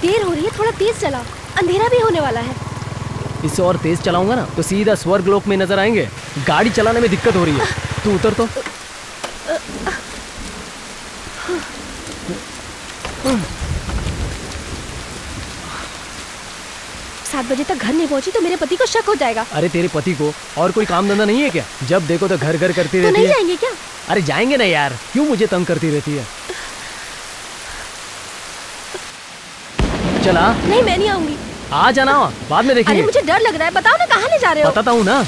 देर हो रही है, थोड़ा तेज चला, अंधेरा भी होने वाला है। इससे और तेज चलाऊंगा ना तो सीधा स्वर्ग लोक में नजर आएंगे। गाड़ी चलाने में दिक्कत हो रही है, तू उतर तो। 7 बजे तक घर नहीं पहुंची तो मेरे पति को शक हो जाएगा। अरे तेरे पति को और कोई काम धंधा नहीं है क्या? जब देखो तो घर घर करती रहती है। तो नहीं जाएंगे क्या? अरे जाएंगे ना यार, क्यों मुझे तंग करती रहती है? चला। नहीं, मैं नहीं आऊंगी। आ जाना, बाद में देखेंगे। अरे मुझे डर लग रहा है, बताओ ना कहाँ ले जा रहे हो? बताता हूँ ना।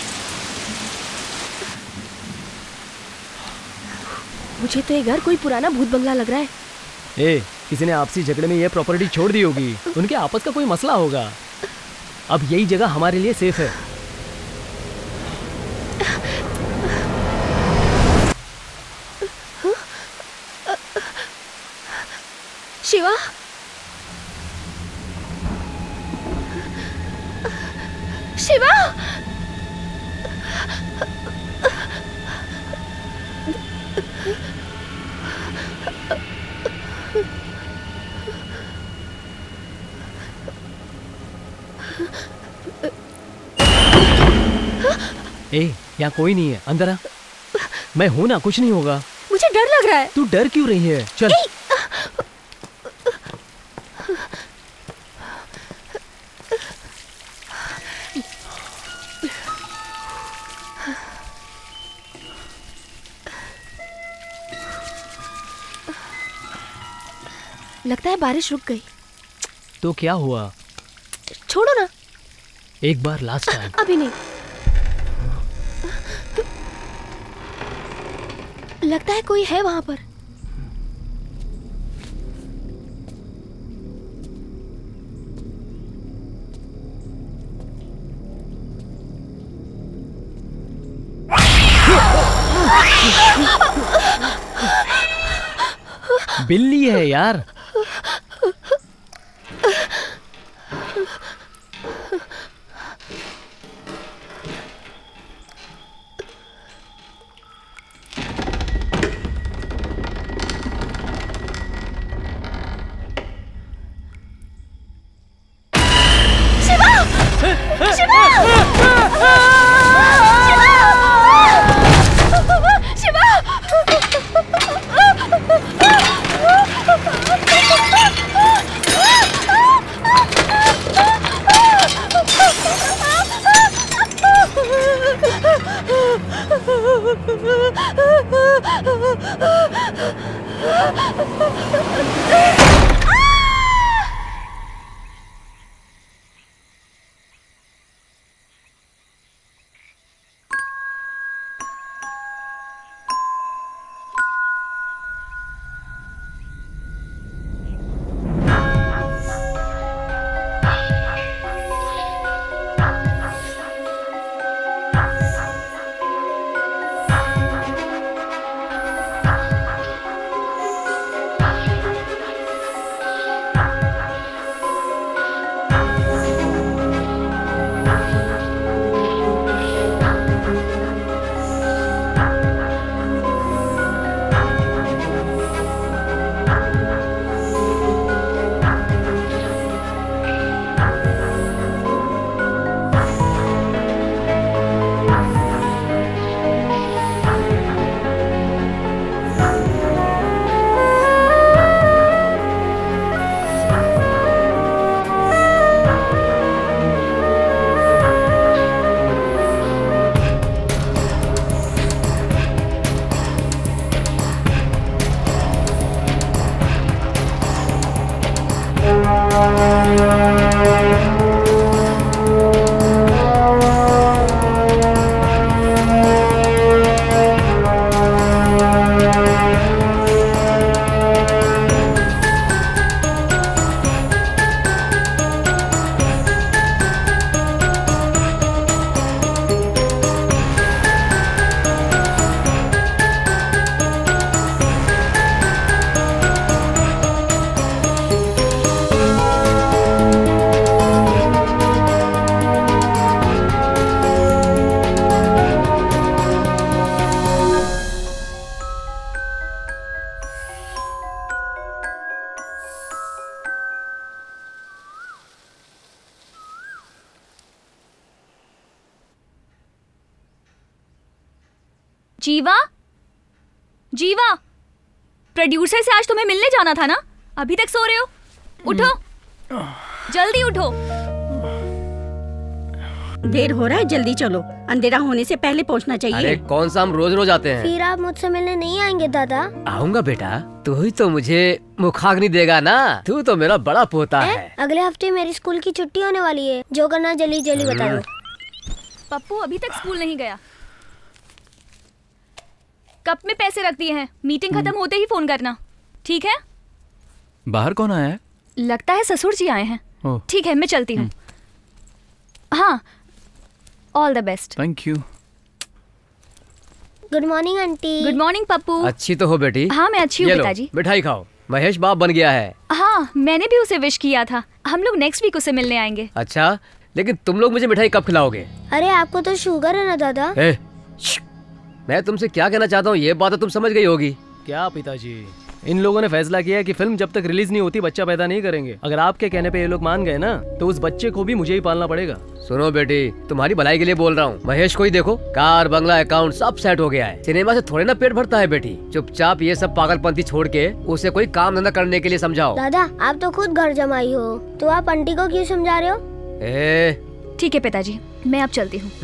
मुझे तो ये घर कोई पुराना भूत बंगला लग रहा है। ए, किसी ने आपसी झगड़े में ये प्रॉपर्टी छोड़ दी होगी, उनके आपस का कोई मसला होगा। अब यही जगह हमारे लिए सेफ है। शिवा, शिवा, ए, यहाँ कोई नहीं है, अंदर आ। मैं हूं ना, कुछ नहीं होगा। मुझे डर लग रहा है। तू डर क्यों रही है? चल। लगता है बारिश रुक गई। तो क्या हुआ? छोड़ो ना, एक बार लास्ट टाइम। अभी नहीं। लगता है कोई है वहां पर। बिल्ली है यार। जीवा, जीवा, प्रोड्यूसर से आज तुम्हें मिलने जाना था ना, अभी तक सो रहे हो? उठो, जल्दी उठो। देर हो रहा है, जल्दी चलो, अंधेरा होने से पहले पहुंचना चाहिए। अरे कौन सा हम रोज रोज आते हैं। फिर आप मुझसे मिलने नहीं आएंगे दादा? आऊंगा बेटा, तू ही तो मुझे मुखाग्नि देगा ना, तू तो मेरा बड़ा पोता है। अगले हफ्ते मेरी स्कूल की छुट्टी होने वाली है, जो करना जल्दी जल्दी बता दो। पप्पू अभी तक स्कूल नहीं गया। कप में पैसे रख दिए हैं, मीटिंग खत्म होते ही फोन करना, ठीक है? बाहर कौन आया है? लगता है ससुर जी आए हैं। ठीक है, मैं चलती हूँ। हाँ, all the best. Thank you. Good morning aunty. Good morning Pappu. अच्छी तो हो बेटी। हाँ मैं अच्छी हूँ पिताजी। मिठाई खाओ, महेश बाप बन गया है। हाँ, मैंने भी उसे विश किया था, हम लोग नेक्स्ट वीक उसे मिलने आएंगे। अच्छा, लेकिन तुम लोग मुझे मिठाई कब खिलाओगे? अरे आपको तो शुगर है ना दादा। मैं तुमसे क्या कहना चाहता हूँ ये बात तो तुम समझ गई होगी। क्या पिताजी, इन लोगों ने फैसला किया है कि फिल्म जब तक रिलीज नहीं होती बच्चा पैदा नहीं करेंगे। अगर आपके कहने पे ये लोग मान गए ना तो उस बच्चे को भी मुझे ही पालना पड़ेगा। सुनो बेटी, तुम्हारी भलाई के लिए बोल रहा हूँ। महेश को ही देखो, कार, बंगला, अकाउंट सब सेट हो गया है। सिनेमा से थोड़े ना पेट भरता है बेटी। चुपचाप ये सब पागलपंती छोड़ के उसे कोई काम धंधा करने के लिए समझाओ। दादा आप तो खुद घर जमाई हो, तो आप आंटी को क्यों समझा रहे हो? ठीक है पिताजी, मैं अब चलती हूँ।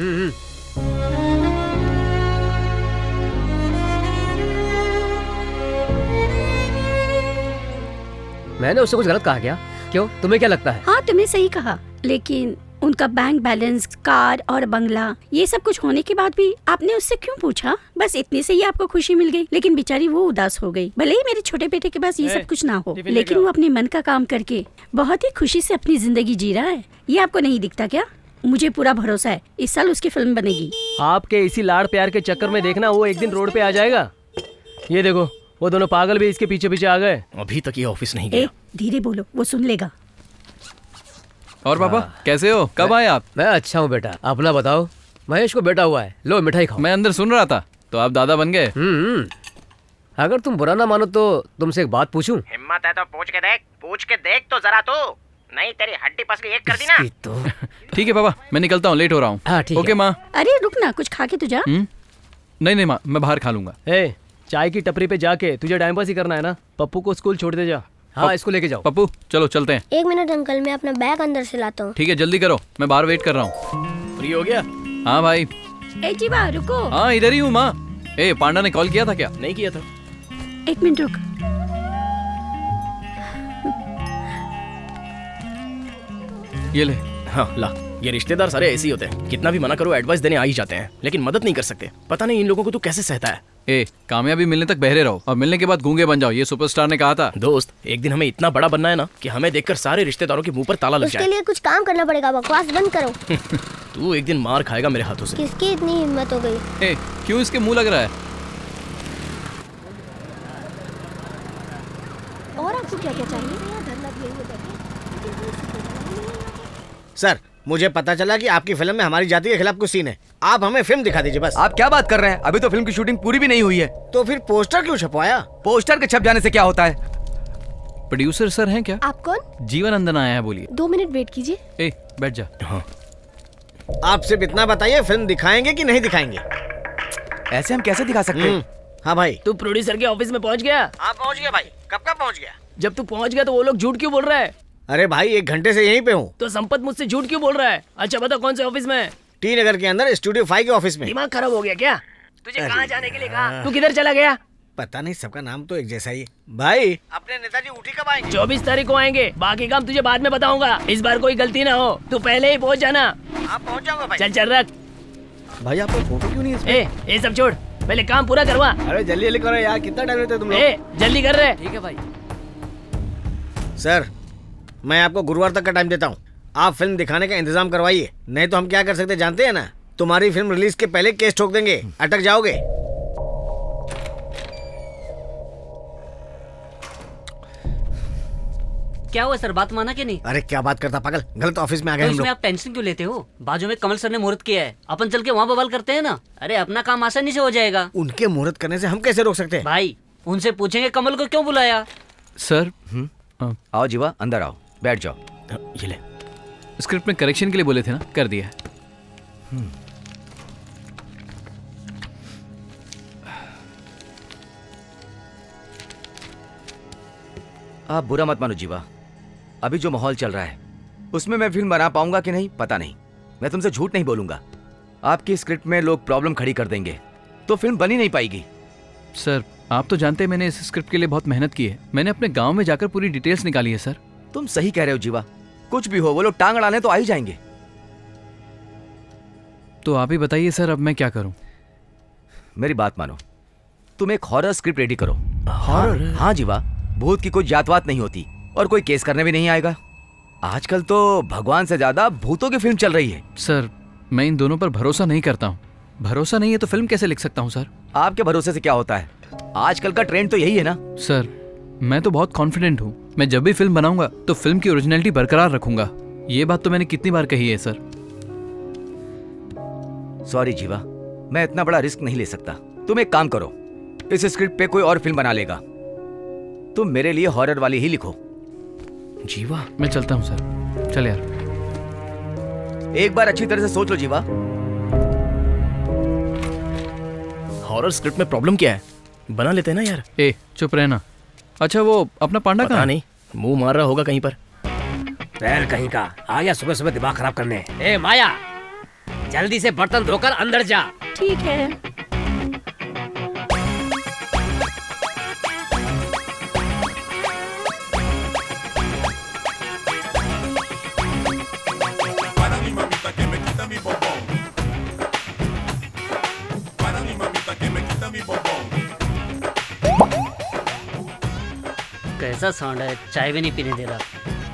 मैंने उससे कुछ गलत कहा क्या? क्यों, तुम्हें क्या लगता है? हाँ तुमने सही कहा, लेकिन उनका बैंक बैलेंस, कार और बंगला, ये सब कुछ होने के बाद भी आपने उससे क्यों पूछा? बस इतने से ही आपको खुशी मिल गई, लेकिन बेचारी वो उदास हो गई। भले ही मेरे छोटे बेटे के पास ये सब कुछ ना हो, लेकिन वो अपने मन का काम करके बहुत ही खुशी से अपनी जिंदगी जी रहा है। ये आपको नहीं दिखता क्या? मुझे पूरा भरोसा है इस साल उसकी फिल्म बनेगी। आपके इसी लाड़ प्यार के चक्कर में देखना वो एक दिन रोड पे आ जाएगा। ये देखो, वो दोनों पागल भी इसके पीछे पीछे आ गए। अभी तक ये ऑफिस नहीं गया। धीरे बोलो, वो सुन लेगा। और पापा कैसे हो? कब आए आप? मैं अच्छा हूँ बेटा, अपना बताओ। महेश को बेटा हुआ है, लो मिठाई खाओ। मैं अंदर सुन रहा था, तो आप दादा बन गए। अगर तुम बुरा ना मानो तो तुमसे एक बात पूछूं? हिम्मत है तो पूछ के देख तो जरा तू, नहीं तेरी हड्डी पसली एक कर दी ना। तो ठीक है पापा, मैं निकलता हूँ, लेट हो रहा हूँ। हाँ ठीक है। ओके माँ। अरे रुक ना, कुछ खा के तो जा। नहीं माँ, मैं बाहर खा लूंगा। चाय की टपरी पे जाके तुझे टाइम पास ही करना है ना। पप्पू को स्कूल छोड़ दे जा। हाँ इसको लेके जाओ। पप्पू चलो चलते हैं। 1 मिनट अंकल, मैं अपना बैग अंदर से लाता हूँ। ठीक है, जल्दी करो, मैं बाहर वेट कर रहा हूँ। फ्री हो गया? हाँ भाई। जीवा रुको। हाँ इधर ही हूँ माँ। पांडा ने कॉल किया था क्या? नहीं किया था। 1 मिनट रुक। ये ले। हाँ ला। ये रिश्तेदार सारे ऐसे ही होते हैं, कितना भी मना करो एडवाइस देने आ ही जाते हैं, लेकिन मदद नहीं कर सकते। पता नहीं इन लोगों को तू कैसे सहता है। कामयाबी मिलने तक बहरे रहो और मिलने के बाद गूंगे बन जाओ, ये सुपरस्टार ने कहा था। दोस्त, एक दिन हमें इतना बड़ा बनना है ना कि हमें देखकर सारे रिश्तेदारों के मुंह पर ताला लग जाए। उसके लिए कुछ काम करना पड़ेगा, बकवास बंद करो। तू एक दिन मार खाएगा मेरे हाथों से। किसकी इतनी हिम्मत हो गई? क्यों इसके मुंह लग रहा है? और आपको क्या क्या चाहिए? सर, मुझे पता चला कि आपकी फिल्म में हमारी जाति के खिलाफ कुछ सीन है। आप हमें फिल्म दिखा दीजिए बस। आप क्या बात कर रहे हैं? अभी तो फिल्म की शूटिंग पूरी भी नहीं हुई है। तो फिर पोस्टर क्यों छपवाया? पोस्टर के छप जाने से क्या होता है? प्रोड्यूसर सर हैं क्या? आप कौन? जीवनंदन आया है, बोलिए। 2 मिनट वेट कीजिए। बैठ जा। हाँ। आप सिर्फ इतना बताइए, फिल्म दिखाएंगे कि नहीं दिखाएंगे? ऐसे हम कैसे दिखा सकते हैं? हाँ भाई। तू प्रोड्यूसर के ऑफिस में पहुंच गया? हाँ पहुंच गया भाई। कब पहुंच गया? जब तू पहुंच गया तो वो लोग झूठ क्यों बोल रहा है? अरे भाई 1 घंटे से यहीं पे हूँ। तो संपत मुझसे झूठ क्यों बोल रहा है? अच्छा बता, कौन से ऑफिस में? टी नगर के अंदर स्टूडियो 5 के ऑफिस में। दिमाग खराब हो गया क्या? तुझे कहाँ जाने के लिए कहा? तू किधर चला गया? पता नहीं, सबका नाम तो एक जैसा ही है। भाई अपने नेताजी ऊटी कब आएंगे? 24 तारीख को आएंगे, बाकी काम तुझे बाद में बताऊंगा। इस बार कोई गलती ना हो, तू पहले ही पहुंच जाना। आप पहुंच जाऊंगा भाई। चल रख। भाई आपका फोटो क्यों नहीं है? ये सब छोड़, पहले काम पूरा करवा। अरे जल्दी जल्दी करो यार, कितना टाइम लेते हो तुम लोग? जल्दी कर रहे। ठीक है भाई। सर, मैं आपको गुरुवार तक का टाइम देता हूँ। आप फिल्म दिखाने का इंतजाम करवाइए, नहीं तो हम क्या कर सकते जानते हैं ना? तुम्हारी फिल्म रिलीज के पहले केस ठोक देंगे, अटक जाओगे। क्या हुआ सर, बात माना कि नहीं? अरे क्या बात करता पागल, गलत ऑफिस में आ गए तो हम इसमें लोग। आप टेंशन क्यों लेते हो? बाजू में कमल सर ने मुहूर्त किया है, अपन चल के वहाँ बवाल करते हैं ना। अरे अपना काम आसानी से हो जाएगा। उनके मुहूर्त करने से हम कैसे रोक सकते हैं? भाई उनसे पूछेंगे कमल को क्यों बुलाया। सर आओ जीवा, अंदर आओ, बैठ जाओ। ये ले, स्क्रिप्ट में करेक्शन के लिए बोले थे ना, कर दिया। आप बुरा मत मानो जीवा, अभी जो माहौल चल रहा है उसमें मैं फिल्म बना पाऊंगा कि नहीं पता नहीं। मैं तुमसे झूठ नहीं बोलूंगा, आपकी स्क्रिप्ट में लोग प्रॉब्लम खड़ी कर देंगे तो फिल्म बनी नहीं पाएगी। सर आप तो जानते हैं मैंने इस स्क्रिप्ट के लिए बहुत मेहनत की है। मैंने अपने गांव में जाकर पूरी डिटेल्स निकाली है सर। तुम सही कह रहे हो जीवा, कुछ भी हो वो लोग टांग अड़ाने तो आ ही जाएंगे। तो आप ही बताइए सर, अब मैं क्या करूं? मेरी बात मानो, तुम एक हॉरर स्क्रिप्ट रेडी करो। हॉरर? हाँ जीवा, भूत की कोई जात-वात नहीं होती और कोई केस करने भी नहीं आएगा। आजकल तो भगवान से ज्यादा भूतों की फिल्म चल रही है। सर मैं इन दोनों पर भरोसा नहीं करता हूँ। भरोसा नहीं है तो फिल्म कैसे लिख सकता हूँ सर? आपके भरोसे से क्या होता है, आजकल का ट्रेंड तो यही है ना। सर मैं तो बहुत कॉन्फिडेंट हूँ, मैं जब भी फिल्म बनाऊंगा तो फिल्म की ओरिजिनलिटी बरकरार रखूंगा। ये बात तो मैंने कितनी बार कही है सर। सॉरी जीवा, मैं इतना बड़ा रिस्क नहीं ले सकता। तुम एक काम करो, इस स्क्रिप्ट पे कोई और फिल्म बना लेगा, तुम मेरे लिए हॉरर वाली ही लिखो। जीवा मैं चलता हूँ सर। चल यार, एक बार अच्छी तरह से सोच लो जीवा। हॉरर स्क्रिप्ट में प्रॉब्लम क्या है, बना लेते हैं ना यार। ए चुप रहना। अच्छा वो अपना पांडा कहाँ? नहीं, मुंह मार रहा होगा कहीं पर। पैर कहीं का आ गया सुबह सुबह दिमाग खराब करने। ए माया, जल्दी से बर्तन धोकर अंदर जा। ठीक है। कैसा साउंड है, चाय भी नहीं पीने दे रहा।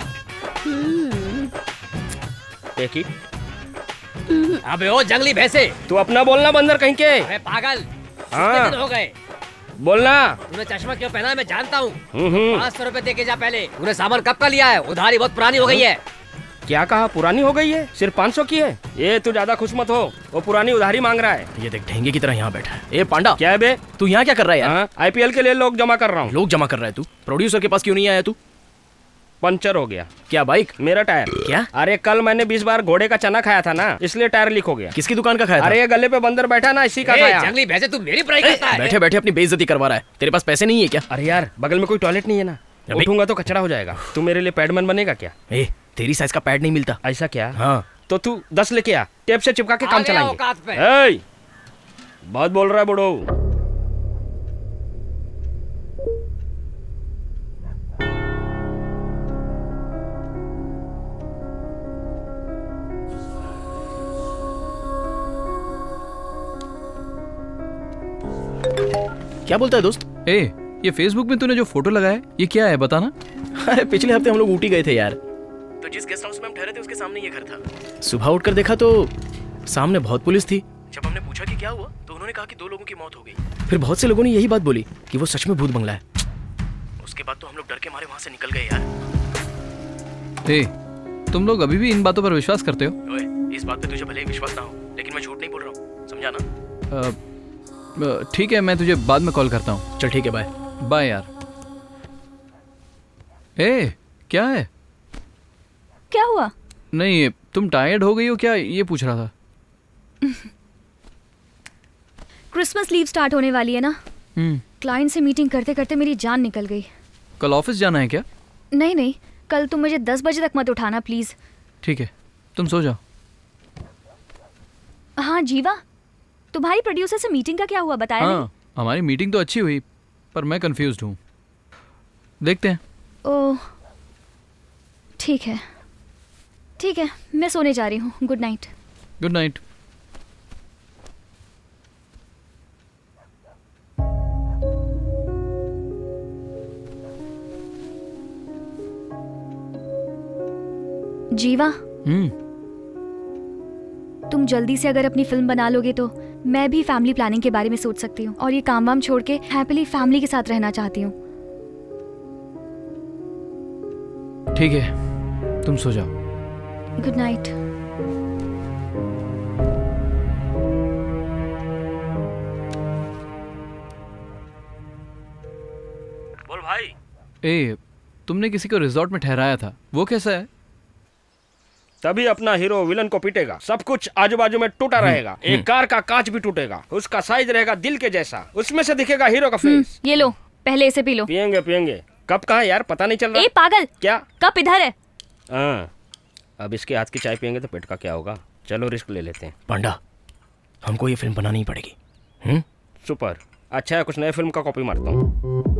देखी अबे ओ जंगली भैंसे, तू अपना बोलना बंदर कहीं के। अबे पागल, हाँ। कितने दिन हो गए? बोलना। तूने चश्मा क्यों पहना है मैं जानता हूँ। 500 रुपए दे के जा पहले। तूने सामान कब का लिया है? उधारी बहुत पुरानी हो गई है। क्या कहा, पुरानी हो गई है? सिर्फ 500 की है। ये तू ज्यादा खुश मत हो, वो पुरानी उधारी मांग रहा है। ये देख ढेंगे की तरह यहाँ बैठा है। ए पांडा, क्या है बे, तू यहाँ क्या कर रहा है यार? IPL के लिए लोग जमा कर रहा हूँ। लोग जमा कर रहा है तू? प्रोड्यूसर के पास क्यों नहीं आया तू? पंचर हो गया। क्या बाइक? मेरा टायर। क्या? अरे कल मैंने 20 बार घोड़े का चना खाया था ना, इसलिए टायर लीक हो गया। किसकी दुकान का खाया था? अरे ये गले पे बंदर बैठा ना, इसी का खाया। जंगली भैंसे, तू मेरी बुराई करता है। बैठे बैठे अपनी बेइज्जती करवा रहा है। तेरे पास पैसे नहीं है क्या? अरे यार बगल में कोई टॉयलेट नहीं है ना, उठूंगा तो कचरा हो जाएगा। तू मेरे लिए पैडमैन बनेगा क्या? ए तेरी साइज का पैड नहीं मिलता। ऐसा क्या? हाँ तो तू 10 लेके आ, टेप से चिपका के काम चलाएंगे। बहुत बोल रहा है बुढ़ो। क्या बोलता है दोस्त? ए ये फेसबुक में तूने जो फोटो लगाया है ये क्या है बताना। अरे पिछले हफ्ते हम लोग ऊटी गए थे यार, तो जिस गेस्ट हाउस में हम ठहरे थे उसके सामने ये घर था। सुबह उठकर देखा तो सामने बहुत पुलिस थी। जब हमने पूछा कि क्या हुआ तो उन्होंने कहा कि 2 लोगों की मौत हो गई। फिर बहुत से लोगों ने यही बात बोली कि वो सच में भूत बंगला है। उसके बाद तो हम लोग डर के मारे वहां से निकल गए यार। ए तुम लोग अभी भी इन बातों पर विश्वास करते हो? ओए इस बात पे तुझे भले ही विश्वास ना हो, लेकिन मैं झूठ नहीं बोल रहा हूँ, समझा ना? ठीक है, मैं तुझे बाद में कॉल करता हूँ। चल ठीक है, बाय बाय यार। ए क्या है? क्या हुआ? नहीं तुम टायर्ड हो गई हो क्या, ये पूछ रहा था। क्रिसमस लीव स्टार्ट होने वाली है ना, क्लाइंट से मीटिंग करते करते मेरी जान निकल गई। कल ऑफिस जाना है क्या? नहीं, कल तुम मुझे 10 बजे तक मत उठाना प्लीज। ठीक है, तुम सो जाओ। हाँ जीवा, तुम्हारी प्रोड्यूसर से मीटिंग का क्या हुआ, बताया नहीं? हमारी मीटिंग तो अच्छी हुई पर मैं कंफ्यूज्ड हूँ, देखते हैं। ओह ठीक है, मैं सोने जा रही हूँ। Good night. Good night. Jeeva, तुम जल्दी से अगर अपनी फिल्म बना लोगे तो मैं भी फैमिली प्लानिंग के बारे में सोच सकती हूँ और ये काम वाम छोड़ के हैप्पीली फैमिली के साथ रहना चाहती हूँ। ठीक है, तुम सो जाओ। Good night. बोल भाई। ए तुमने किसी को रिजॉर्ट में ठहराया था, वो कैसा है? तभी अपना हीरो विलन को पीटेगा। सब कुछ आजू बाजू में टूटा रहेगा। एक कार का कांच भी टूटेगा, उसका साइज रहेगा दिल के जैसा, उसमें से दिखेगा हीरो का फेस। ये लो, पहले इसे पी लो। पियेंगे कप कहाँ यार, पता नहीं चल रहा। ए पागल, क्या कप इधर है। हाँ, अब इसके हाथ की चाय पियेंगे तो पेट का क्या होगा। चलो रिस्क ले लेते हैं। पांडा, हमको ये फिल्म बनानी पड़ेगी। सुपर, अच्छा है, कुछ नए फिल्म का कॉपी मारता हूँ।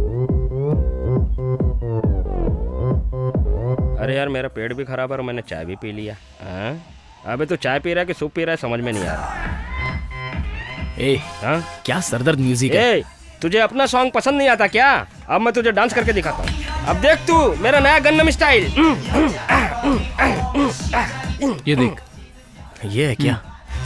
अरे यार मेरा पेट भी खराब है और मैंने चाय भी पी लिया। अबे तो चाय पी रहा है कि सूप पी रहा है समझ में नहीं आ रहा। क्या सरदर्द म्यूजिक है। तुझे अपना सॉन्ग पसंद नहीं आता क्या? अब मैं तुझे डांस करके दिखाता हूँ। अब देख तू मेरा नया गन्नम स्टाइल। ये देख, ये है क्या?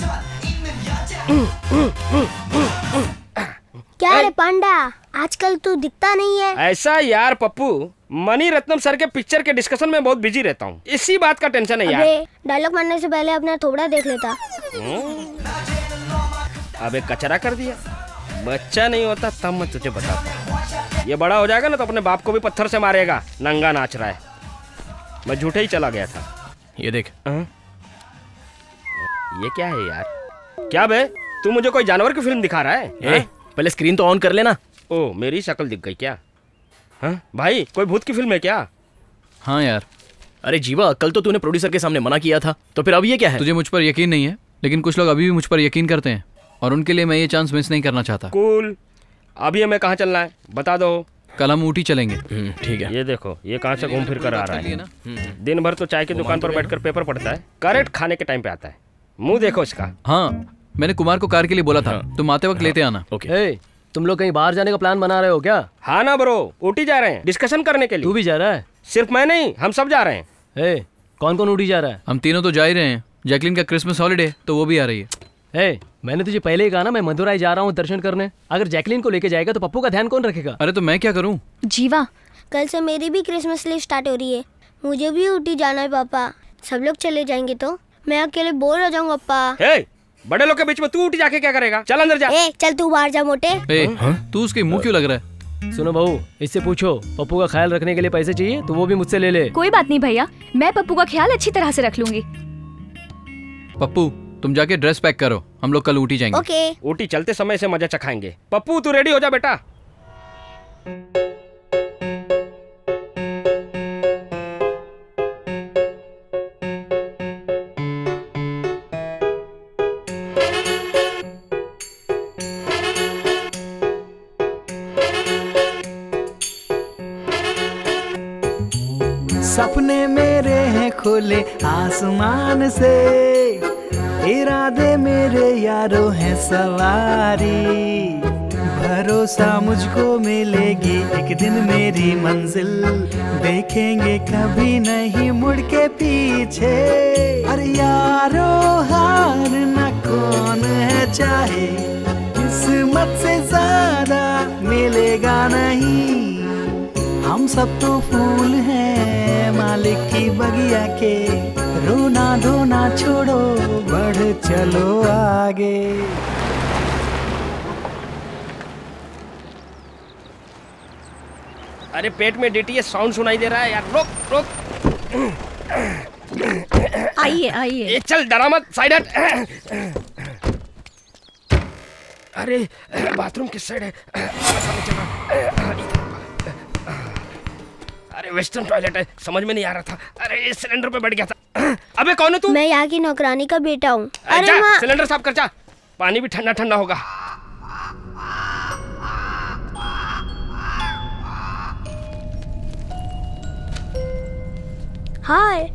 क्या रे पांडा, आजकल तू दिखता नहीं है। ऐसा यार पप्पू, मनी रत्नम सर के पिक्चर के डिस्कशन में बहुत बिजी रहता हूँ, इसी बात का टेंशन है यार। डायलॉग मारने से पहले अपना थोड़ा देख लेता। अबे कचरा कर दिया। बच्चा नहीं होता तब मैं तुझे बताता। ये बड़ा हो जाएगा ना तो अपने बाप को भी पत्थर से मारेगा। नंगा नाच रहा है। मैं झूठे ही चला गया था। ये देख। ये क्या है यार? क्या बे, तू मुझे कोई जानवर की फिल्म दिखा रहा है? पहले स्क्रीन तो ऑन कर लेना। ओ, मेरी शक्ल दिख गई क्या? हाँ भाई, कोई भूत की फिल्म है क्या? हाँ यार। अरे जीवा, कल तो तूने प्रोड्यूसर के सामने मना किया था, तो फिर अब ये क्या है? तुझे मुझ पर यकीन नहीं है, लेकिन कुछ लोग अभी भी मुझ पर यकीन करते हैं और उनके लिए मैं ये चांस मिस नहीं करना चाहता। कूल। अभी हमें कहाँ चलना है बता दो। कल हम ऊटी चलेंगे। ठीक है। ये देखो, ये कहाँ से घूम फिर कर आ रहा है। दिन भर तो चाय की दुकान पर बैठकर पेपर पढ़ता है, करेक्ट खाने के टाइम पे आता है। मुंह देखो इसका। हाँ, मैंने कुमार को कार के लिए बोला था, तुम आते वक्त लेते आना। ओके। तुम लोग कहीं बाहर जाने का प्लान बना रहे हो क्या? हाँ ना ब्रो, ऊटी जा रहे हैं डिस्कशन करने के लिए। तू भी जा रहा है? सिर्फ मैं नहीं, हम सब जा रहे हैं। कौन कौन ऊटी जा रहा है? हम तीनों तो जा ही रहे हैं। जैकलिन का क्रिसमस हॉलिडे तो वो भी आ रही है। मैंने तुझे पहले ही कहा ना, मैं मदुराई जा रहा हूँ दर्शन करने। अगर जैकलिन को लेके जाएगा तो पप्पू का ध्यान कौन रखेगा? अरे तो मैं क्या करूँ? जीवा, कल से मेरी भी क्रिसमस लिस्ट स्टार्ट हो रही है। मुझे भी ऊटी जाना है पापा। सब लोग चले जाएंगे तो मैं अकेले बोर हो जाऊंगा पापा। बड़े लोग के बीच में तू ऊटी जाके क्या करेगा? चल अंदर जा। चल तू बाहर जा मोटे। तू उसके मुंह क्यों लग रहा है? सुनो बहू, इससे पूछो पप्पू का ख्याल रखने के लिए पैसे चाहिए तो वो भी मुझसे ले ले। कोई बात नहीं भैया, मैं पप्पू का ख्याल अच्छी तरह से रख लूंगी। पप्पू तुम जाके ड्रेस पैक करो, हम लोग कल ऊटी जाएंगे। ओके। ऊटी चलते समय से मजा चखाएंगे। पप्पू तू रेडी हो जा बेटा। सपने मेरे हैं खुले आसमान से, इरादे मेरे यारों हैं सवारी। भरोसा मुझको मिलेगी एक दिन मेरी मंजिल, देखेंगे कभी नहीं मुड़ के पीछे। अरे यारो हार न कौन है चाहे, किस्मत से ज्यादा मिलेगा नहीं। हम सब तो फूल हैं मालिक की बगिया के, रोना धोना छोड़ो बढ़ चलो आगे। अरे पेट में डीटीएस साउंड सुनाई दे रहा है यार। रुक रुक। आइए आइए। चल डरा मत, साइड हट। अरे बाथरूम किस साइड है? अरे वेस्टर्न टॉयलेट है, समझ में नहीं आ रहा था। अरे इस सिलेंडर पे बैठ गया था। अबे कौन है तू? मैं यहाँ की नौकरानी का बेटा हूँ। अरे जा, सिलेंडर साफ कर जा, पानी भी ठंडा ठंडा होगा। हाय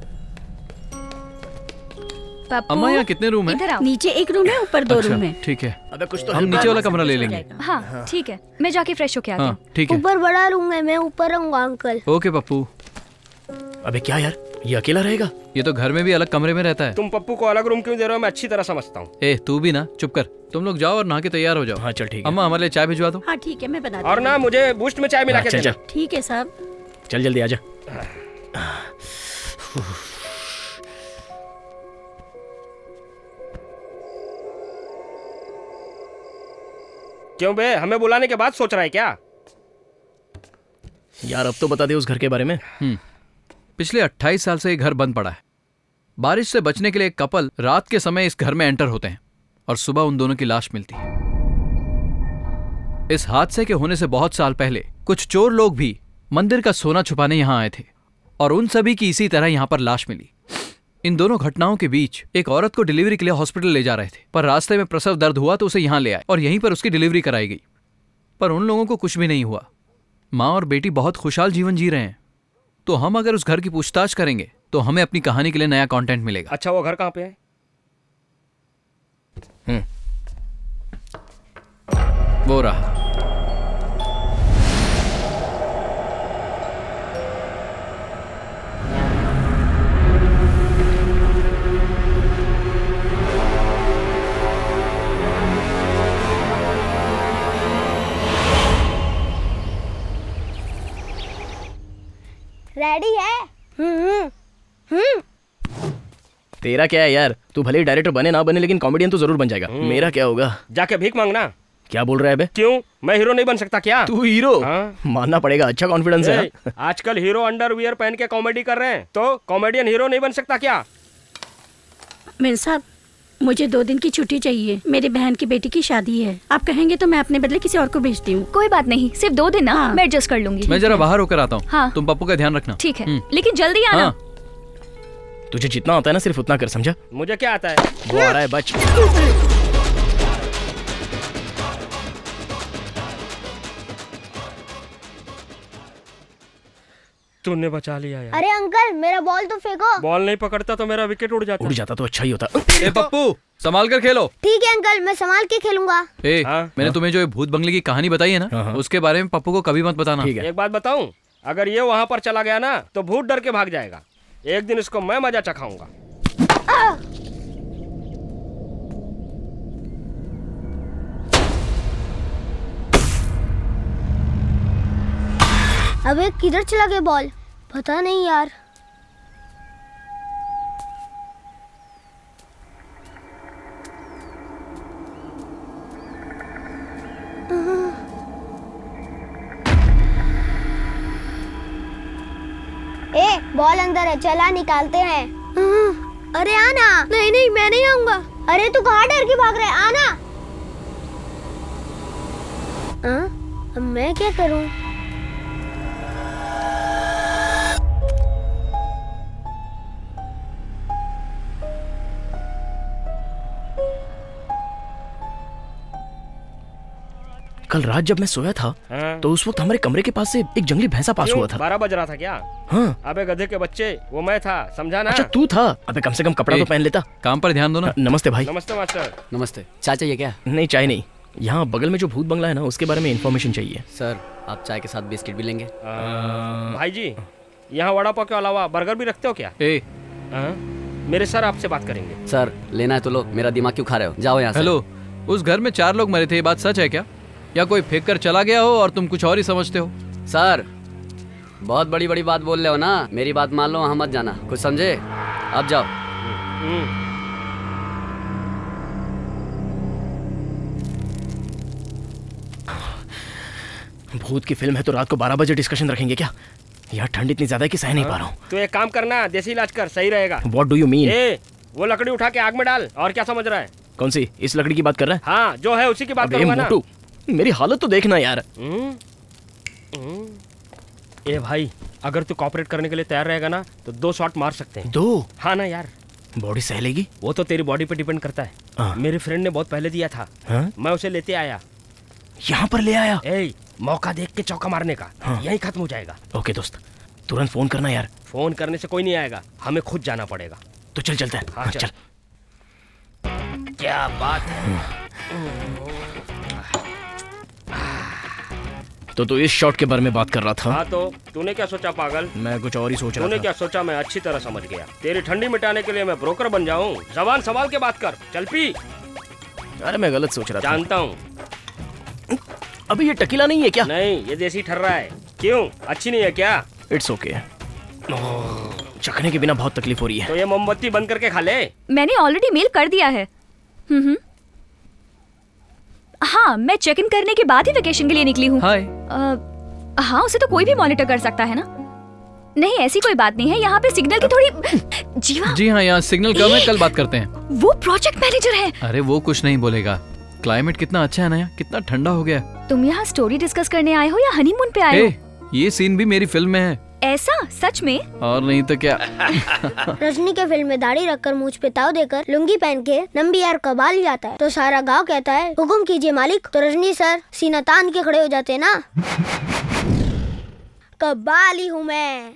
अम्मा, यहाँ कितने रूम है? नीचे एक रूम है, ऊपर 2 रूम है। ठीक है, अबे कुछ तो हम नीचे वाला कमरा ले लेंगे। हाँ ठीक है, मैं जाके फ्रेश होके आती हूँ। ठीक है। ऊपर बड़ा रूम है, मैं ऊपर रहूंगा अंकल। ओके पप्पू। अबे क्या यार, ये अकेला रहेगा? ये तो घर में भी अलग कमरे में रहता है। तुम पप्पू को अलग रूम क्यों दे रहे हो? मैं अच्छी तरह समझता हूँ। तू भी ना चुप कर। तुम लोग जाओ और नहा के तैयार हो जाओ। हाँ चल ठीक है। अम्मा हमारे लिए चाय भिजवा दो। हाँ ठीक है, मैं बता दूँ। और ना मुझे बूस्ट में चाय मिला के देना। ठीक है साहब। चल जल्दी आजा। क्यों बे, हमें बुलाने के बाद सोच रहा है क्या? यार अब तो बता दे उस घर के बारे में। पिछले 28 साल से ये घर बंद पड़ा है। बारिश से बचने के लिए एक कपल रात के समय इस घर में एंटर होते हैं और सुबह उन दोनों की लाश मिलती है। इस हादसे के होने से बहुत साल पहले कुछ चोर लोग भी मंदिर का सोना छुपाने यहाँ आए थे और उन सभी की इसी तरह यहाँ पर लाश मिली। इन दोनों घटनाओं के बीच एक औरत को डिलीवरी के लिए हॉस्पिटल ले जा रहे थे, पर रास्ते में प्रसव दर्द हुआ तो उसे यहाँ ले आए और यहीं पर उसकी डिलीवरी कराई गई। पर उन लोगों को कुछ भी नहीं हुआ। माँ और बेटी बहुत खुशहाल जीवन जी रहे हैं। तो हम अगर उस घर की पूछताछ करेंगे तो हमें अपनी कहानी के लिए नया कंटेंट मिलेगा। अच्छा, वो घर कहाँ पे है? वो रहा। रेडी है? तेरा क्या है यार, तू भले ही डायरेक्टर बने ना बने लेकिन कॉमेडियन तो जरूर बन जाएगा। मेरा क्या होगा? जाके भीख मांगना। क्या बोल रहा है बे? क्यों, मैं हीरो नहीं बन सकता क्या? तू हीरो? हाँ? मानना पड़ेगा, अच्छा कॉन्फिडेंस है। आजकल हीरो अंडरवियर पहन के कॉमेडी कर रहे हैं, तो कॉमेडियन हीरो नहीं बन सकता क्या? मीर साहब, मुझे 2 दिन की छुट्टी चाहिए। मेरी बहन की बेटी की शादी है। आप कहेंगे तो मैं अपने बदले किसी और को भेजती हूँ। कोई बात नहीं, सिर्फ 2 दिन ना। हाँ। मैं एडजस्ट कर लूंगी। मैं जरा बाहर होकर आता हूँ। हाँ। तुम पप्पू का ध्यान रखना। ठीक है, लेकिन जल्दी आना। हाँ। तुझे जितना आता है ना सिर्फ उतना कर, समझा? मुझे क्या आता है? वो आ रहा है, बच। तूने बचा लिया यार। अरे अंकल, मेरा बॉल तो फेंको। बॉल नहीं पकड़ता तो मेरा विकेट उड़ जाता। उड़ जाता तो अच्छा ही होता। ए पप्पू, संभाल कर खेलो। ठीक है अंकल, मैं संभाल के खेलूंगा। मैंने तुम्हें जो भूत बंगले की कहानी बताई है ना, उसके बारे में पप्पू को कभी मत बताना। एक बात बताऊं, अगर ये वहाँ पर चला गया ना तो भूत डर के भाग जाएगा। एक दिन इसको मैं मजा चखाऊंगा। अबे किधर चला गया बॉल? पता नहीं यार। बॉल अंदर है, चला निकालते हैं। अरे आना। नहीं नहीं, मैं नहीं आऊंगा। अरे तू कहाँ डर के भाग रहा है? आना। अब मैं क्या करूं? कल रात जब मैं सोया था तो उस वक्त हमारे कमरे के पास से एक जंगली भैंसा पास हुआ था। 12 बज रहा था क्या? हाँ। अबे गधे के बच्चे, वो मैं था, समझा ना? अच्छा तू था? अबे कम से कम कपड़ा तो पहन लेता। काम पर ध्यान दो ना। नमस्ते भाई। नमस्ते मास्टर। नमस्ते। चाय चाहिए क्या? नहीं चाय नहीं, यहाँ बगल में जो भूत बंगला है ना उसके बारे में इन्फॉर्मेशन चाहिए। सर आप चाय के साथ बिस्किट भी लेंगे? भाई जी, यहाँ वड़ा पाव के अलावा बर्गर भी रखते हो क्या? मेरे सर आपसे बात करेंगे। सर लेना है तो लो, मेरा दिमाग क्यों खा रहे हो? जाओ यहाँ से। हेलो, उस घर में 4 लोग मरे थे, ये बात सच है क्या? या कोई फेंक कर चला गया हो और तुम कुछ और ही समझते हो? सर बहुत बड़ी बड़ी बात बोल रहे हो ना, मेरी बात मान लो, वहाँ मत जाना। कुछ समझे? अब जाओ। भूत की फिल्म है तो रात को 12 बजे डिस्कशन रखेंगे क्या? यार ठंड इतनी ज्यादा है कि सह नहीं पा रहा हूँ। तो एक काम करना, देसी इलाज कर, सही रहेगा। What do you mean? वो लकड़ी उठा के आग में डाल। और क्या समझ रहा है? कौन सी? इस लकड़ी की बात कर रहा है? हाँ, जो है उसी की बात करूंगा ना। मेरी हालत तो देखना यार। ए भाई, अगर तू कॉपरेट करने के लिए तैयार रहेगा ना तो 2 शॉट मार सकते हैं। 2? हाँ ना यार। बॉडी सह लेगी? वो तो तेरी बॉडी पे डिपेंड करता है। मेरे फ्रेंड ने बहुत पहले दिया था। मैं उसे लेते आया। यहाँ पर ले आया? मौका देख के चौका मारने का। यही खत्म हो जाएगा। ओके दोस्त, तुरंत फोन करना यार। फोन करने से कोई नहीं आएगा, हमें खुद जाना पड़ेगा। तो चल चलते हैं। हाँ, चल। क्या बात है। तो तू इस शॉट के बारे में बात कर रहा था? हाँ, तो तूने क्या सोचा पागल? मैं कुछ और ही सोच रहा था। तूने क्या सोचा मैं अच्छी तरह समझ गया। तेरी ठंडी मिटाने के लिए मैं ब्रोकर बन जाऊं? जबान संभाल के बात कर। चल पी। अरे मैं गलत सोच रहा था। जानता हूँ। अभी ये टकीला नहीं है क्या? नहीं, ये देसी ठर्रा है। क्यों, अच्छी नहीं है क्या? It's okay. चखने के बिना बहुत तकलीफ हो रही है। तो ये मोमबत्ती बंद करके खा ले। मैंने ऑलरेडी मेल कर दिया है। हाँ, मैं चेक इन करने के बाद ही वेकेशन के लिए निकली हूँ। हाँ, उसे तो कोई भी मॉनिटर कर सकता है ना। नहीं, ऐसी कोई बात नहीं है। यहाँ पे सिग्नल की थोड़ी जीवा। जी हाँ, यहाँ सिग्नल कम है, कल बात करते हैं। वो प्रोजेक्ट मैनेजर है। अरे वो कुछ नहीं बोलेगा। क्लाइमेट कितना अच्छा है ना, कितना ठंडा हो गया। तुम यहाँ स्टोरी डिस्कस करने आए हो या हनीमून पे आए हो? ये सीन भी मेरी फिल्म में है। ऐसा? सच में? और नहीं तो क्या। रजनी के फिल्म में दाढ़ी रखकर मूंछ पे ताव देकर लुंगी पहन के नंबी यार कबाली जाता है तो सारा गांव कहता है हुकुम कीजिए मालिक। तो रजनी सर सीना तान के खड़े हो जाते हैं ना, कबाली हूँ मैं।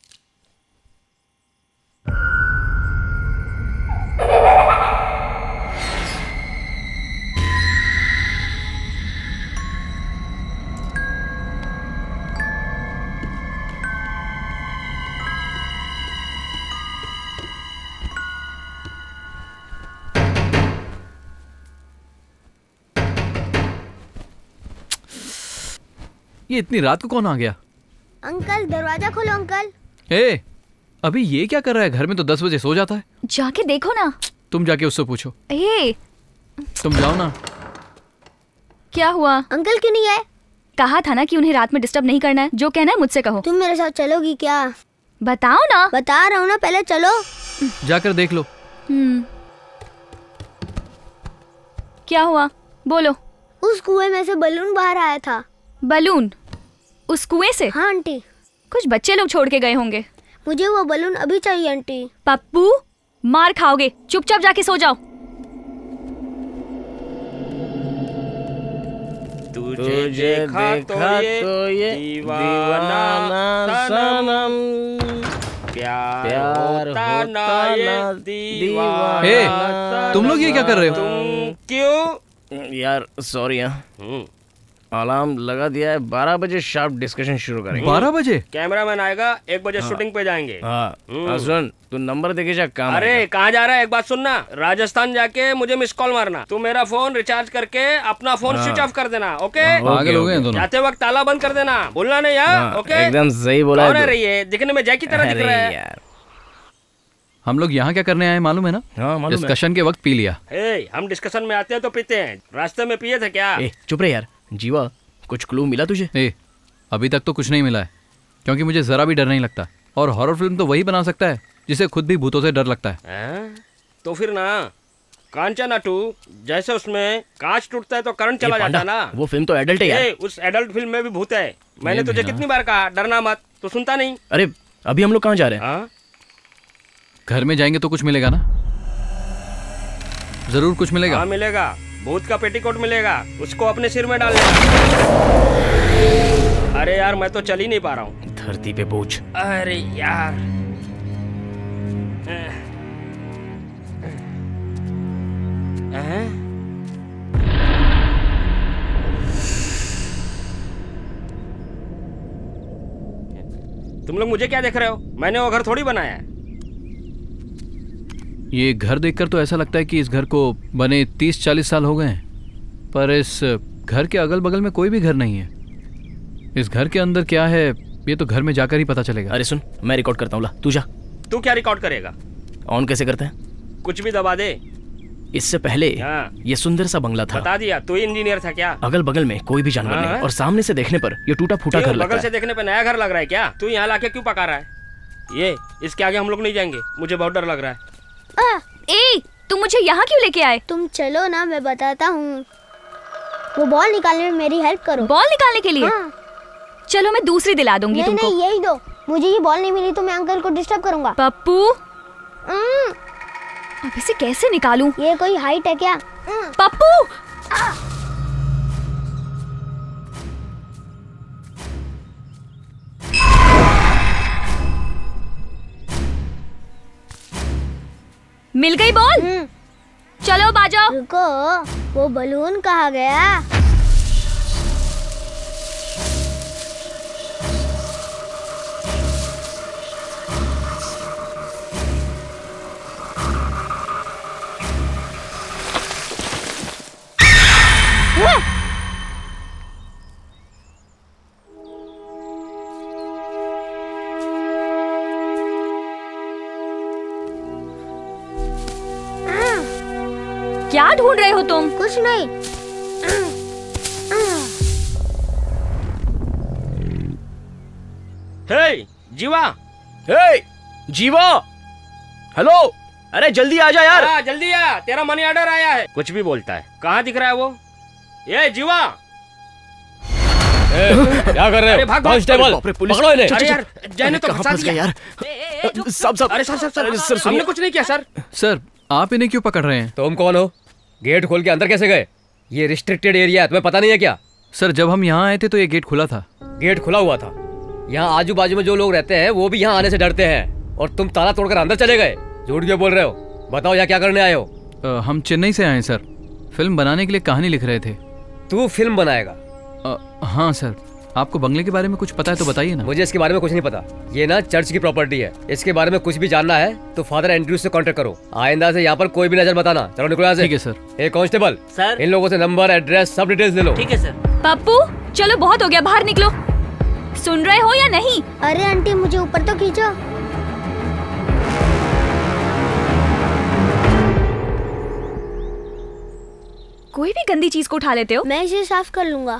ये इतनी रात को कौन आ गया? अंकल दरवाजा खोलो अंकल। ए, अभी ये क्या कर रहा है? घर में तो 10 बजे सो जाता है। जाके देखो ना। तुम जाके उससे पूछो। ए, तुम जाओ ना। क्या हुआ? अंकल क्यों नहीं आए? कहा था ना कि उन्हें रात में डिस्टर्ब नहीं करना है। जो कहना है मुझसे कहो। तुम मेरे साथ चलोगी क्या? बताओ ना। बता रहा हूँ ना, पहले चलो। जाकर देख लो। क्या हुआ? बोलो। उस कुएं में से बलून बाहर आया था। बलून? उस कुएं से? हाँ आंटी। कुछ बच्चे लोग छोड़ के गए होंगे। मुझे वो बलून अभी चाहिए आंटी। पप्पू, मार खाओगे। चुपचाप जाके सो जाओ। तुझे देखा तो ये दीवाना सनम, प्यार होता ना ये दीवाना। तुम लोग ये क्या कर रहे हो? तुम क्यों? यार सॉरी यार, अलार्म लगा दिया है। 12 बजे शार्प डिस्कशन शुरू करेंगे। 12 बजे? कैमरामैन आएगा, 1 बजे शूटिंग पे जाएंगे। हाँ सुन, तू नंबर देके जा, काम। अरे कहाँ जा रहा है? एक बात सुनना, राजस्थान जाके मुझे मिस कॉल मारना। तू मेरा फोन रिचार्ज करके अपना फोन स्विच ऑफ कर देना। ओके? पागल हो गए दोनों। जाते वक्त ताला बंद कर देना, भूलना नहीं यार। ओके? एकदम सही बोला। कौन है रही है? दिखने में जय की तरह दिख रहा है यार। हम लोग यहाँ क्या करने आए मालूम है ना? हाँ मालूम है। डिस्कशन के वक्त पी लिया। हम डिस्कशन में आते हैं तो पीते हैं। रास्ते में पिए थे क्या? चुप रहे यार। जीवा, कुछ क्लू मिला तुझे? अभी तक तो कुछ नहीं मिला है, क्योंकि मुझे जरा भी डर नहीं लगता। और हॉरर फिल्म तो वही बना सकता है जिसे खुद भी भूतों से डर लगता है। तो फिर ना कांचना 2 जैसे उसमें कांच टूटता है तो करंट चला जाता है ना। वो फिल्म तो एडल्ट है यार। उस एडल्ट फिल्म में भी भूत है। मैंने तुझे कितनी बार कहा डरना मत, तो सुनता नहीं। अरे अभी हम लोग कहाँ जा रहे हैं? घर में जाएंगे तो कुछ मिलेगा ना? जरूर कुछ मिलेगा। हाँ मिलेगा। भूत का पेटीकोट मिलेगा, उसको अपने सिर में डाल ले। अरे यार मैं तो चल ही नहीं पा रहा हूँ। धरती पे बोझ। अरे यार तुम लोग मुझे क्या देख रहे हो? मैंने वो घर थोड़ी बनाया है। ये घर देखकर तो ऐसा लगता है कि इस घर को बने 30-40 साल हो गए हैं, पर इस घर के अगल बगल में कोई भी घर नहीं है। इस घर के अंदर क्या है ये तो घर में जाकर ही पता चलेगा। अरे सुन, मैं रिकॉर्ड करता हूँ, ला तू जा। तू क्या रिकॉर्ड करेगा? ऑन कैसे करते हैं? कुछ भी दबा दे। इससे पहले ये सुंदर सा बंगला था। बता दिया, तू इंजीनियर था क्या? अगल बगल में कोई भी जानवर नहीं, और सामने से देखने पर ये टूटा फूटा घर लगता है। बगल से देखने पर नया घर लग रहा है क्या? तू यहाँ लाके क्यों पका रहा है? ये इसके आगे हम लोग नहीं जाएंगे, मुझे बहुत डर लग रहा है। तुम मुझे यहाँ क्यों लेके आए? तुम चलो ना, मैं बताता हूँ। वो बॉल निकालने में मेरी हेल्प करो। बॉल निकालने के लिए? हाँ। चलो मैं दूसरी दिला दूंगी तुमको। नहीं, यही दो। मुझे ये बॉल नहीं मिली तो मैं अंकल को डिस्टर्ब करूंगा। पप्पू, अब इसे कैसे निकालूं? ये कोई हाइट है क्या? पप्पू! मिल गई बॉल? चलो बाजो। रुको, वो बलून कहाँ गया? क्या ढूंढ रहे हो तुम? कुछ नहीं। हे जीवा! हे जीवा! हेलो! अरे जल्दी आ जा यार। जल्दी आ, तेरा मनी ऑर्डर आया है। कुछ भी बोलता है। कहाँ दिख रहा है वो? ये जीवा! क्या कर रहे हो? कांस्टेबल पकड़ो इन्हें। अरे यार जय ने तो फंसा दिया यार। सब अरे सर हमने कुछ नहीं किया सर। सर आप इन्हें क्यों पकड़ रहे हैं? तुम कौन हो? गेट खोल के अंदर कैसे गए? ये रिस्ट्रिक्टेड एरिया है, तुम्हें पता नहीं है क्या? सर जब हम यहाँ आए थे तो ये गेट खुला था। गेट खुला हुआ था? यहाँ आजू बाजू में जो लोग रहते हैं वो भी यहाँ आने से डरते हैं, और तुम ताला तोड़कर अंदर चले गए। झूठ क्यों बोल रहे हो? बताओ यहाँ क्या करने आए हो? हम चेन्नई से आए सर, फिल्म बनाने के लिए कहानी लिख रहे थे। तू फिल्म बनाएगा? हाँ सर। आपको बंगले के बारे में कुछ पता है तो बताइए ना। मुझे इसके बारे में कुछ नहीं पता। ये ना चर्च की प्रॉपर्टी है, इसके बारे में कुछ भी जानना है तो फादर एंड्रयूज से कांटेक्ट करो। आइंदा से यहाँ पर कोई भी नजर मत आना। चलो निकलो यहाँ से। ठीक है सर। एक कांस्टेबल सर, इन लोगों से नंबर एड्रेस सब डिटेल्स ले लो। ठीक है सर। पप्पू चलो बहुत हो गया, बाहर निकलो। सुन रहे हो या नहीं? अरे आंटी मुझे ऊपर तो खींचो। कोई भी गंदी चीज को उठा लेते हो। मैं इसे साफ कर लूंगा।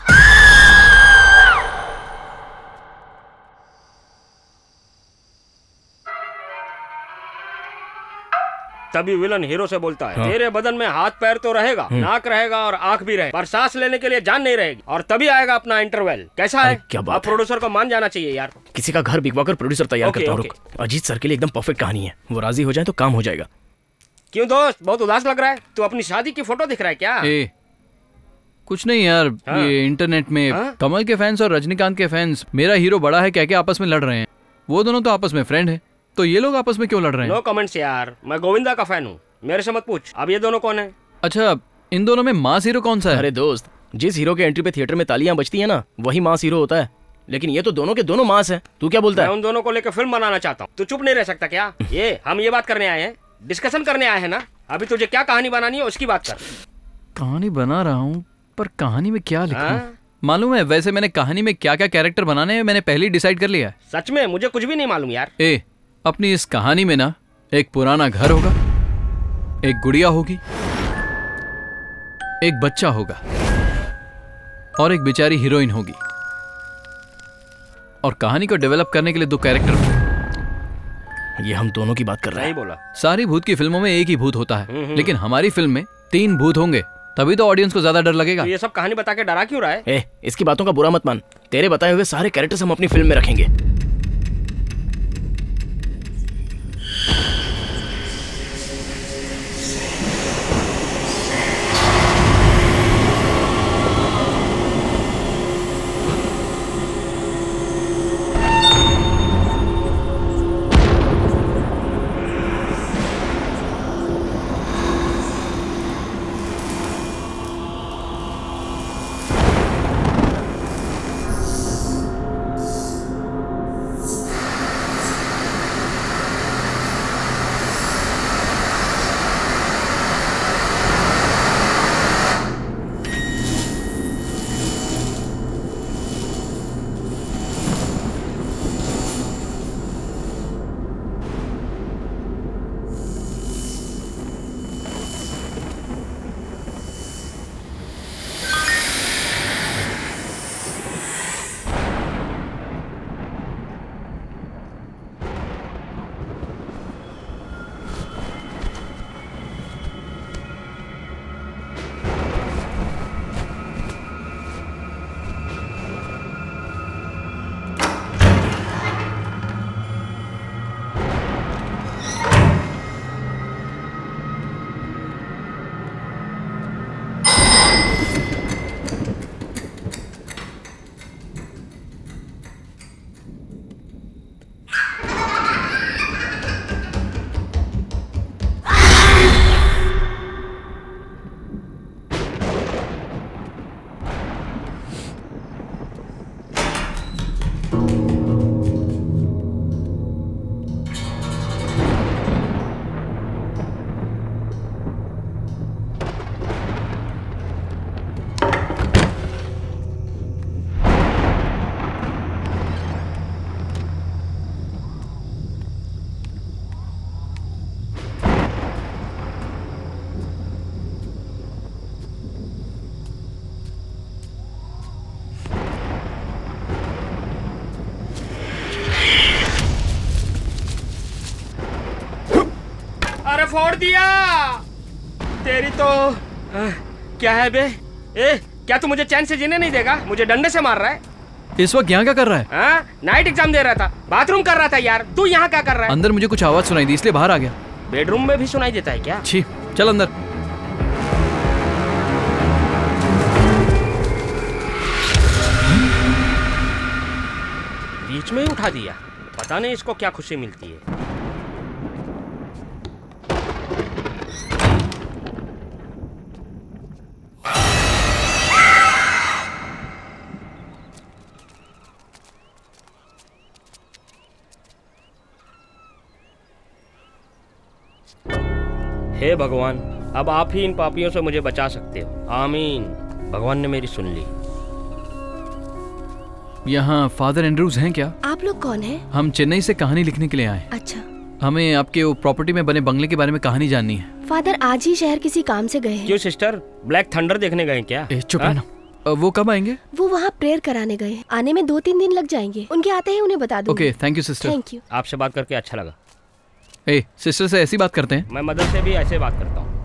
तभी विलन हीरो से बोलता है, तेरे बदन में हाथ पैर तो रहेगा, नाक रहेगा और आंख भी रहेगा, पर सांस लेने के लिए जान नहीं रहेगी, और तभी आएगा अपना इंटरवल। कैसा है? क्या बात अब प्रोड्यूसर को मान जाना चाहिए यार। किसी का घर बिकवा कर प्रोड्यूसर तैयार करता हूँ। अजीत सर के लिए एकदम परफेक्ट कहानी है, वो राजी हो जाए तो काम हो जाएगा। क्यों दोस्त, बहुत उदास लग रहा है? तू अपनी शादी की फोटो दिख रहा है क्या? कुछ नहीं यार, ये इंटरनेट में कमल के फैंस और रजनीकांत के फैंस मेरा हीरो बड़ा है कह के आपस में लड़ रहे हैं। वो दोनों तो आपस में फ्रेंड है, तो ये लोग आपस में क्यों लड़ रहे हैं? नो कमेंट्स यार, मैं गोविंदा का फैन हूँ, मेरे से मत पूछ। अब ये दोनों कौन है? अच्छा, इन दोनों में मास हीरो कौन सा है? अरे दोस्त, जिस हीरो के एंट्री पे थिएटर में तालियां बजती है ना, वही मास हीरो होता है। लेकिन ये तो दोनों के दोनों मास है। तू क्या बोलता है? मैं उन दोनों को लेकर फिल्म बनाना चाहता हूँ। तू चुप नहीं रह सकता क्या? हम ये बात करने आए हैं, डिस्कशन करने आए हैं ना। अभी तुझे क्या कहानी बनानी है उसकी बात कर। कहानी बना रहा हूँ, पर कहानी में क्या लिखूं? मालूम है वैसे मैंने कहानी में क्या क्या कैरेक्टर बनाने हैं मैंने पहले ही डिसाइड कर लिया है। सच में? मुझे कुछ भी नहीं मालूम यार। अपनी इस कहानी में ना एक पुराना घर होगा, एक गुड़िया होगी, एक बच्चा होगा और एक बेचारी हीरोइन होगी। और कहानी को डेवलप करने के लिए 2 कैरेक्टर। ये हम दोनों की बात कर रहे हैं। नहीं बोला। सारी भूत की फिल्मों में एक ही भूत होता है, लेकिन हमारी फिल्म में 3 भूत होंगे, तभी तो ऑडियंस को ज्यादा डर लगेगा। तो ये सब कहानी बता के डरा क्यों रहा है? इसकी बातों का बुरा मत मान। तेरे बताए हुए सारे कैरेक्टर्स हम अपनी फिल्म में रखेंगे। फोड़ दिया। तेरी तो क्या है बे? क्या तू मुझे चैन से जीने नहीं देगा? मुझे डंडे से मार रहा है? इस वक्त यहाँ क्या कर रहा है? नाइट एग्जाम दे रहा था, बाथरूम कर रहा था यार। तू यहाँ क्या कर रहा है? अंदर मुझे कुछ आवाज सुनाई दी इसलिए बाहर आ गया। बेडरूम में भी सुनाई देता है क्या? छी, चल अंदर। बीच में ही उठा दिया, पता नहीं इसको क्या खुशी मिलती है। हे भगवान, अब आप ही इन पापियों से मुझे बचा सकते हो। आमीन। भगवान ने मेरी सुन ली। यहाँ फादर एंड्रूज हैं क्या? आप लोग कौन हैं? हम चेन्नई से कहानी लिखने के लिए आए। अच्छा। हमें आपके वो प्रॉपर्टी में बने बंगले के बारे में कहानी जाननी है। फादर आज ही शहर किसी काम से गए हैं। क्यों सिस्टर, ब्लैक थंडर देखने गए क्या? चुप रहना। वो कब आएंगे? वो वहाँ प्रेयर कराने गए हैं। आने में 2-3 दिन लग जाएंगे। उनके आते ही उन्हें बता दूंगी। Okay, thank you sister. Thank you. आपसे बात करके अच्छा लगा। सिस्टर से ऐसी बात करते हैं? मैं मदर से भी ऐसे बात करता हूँ।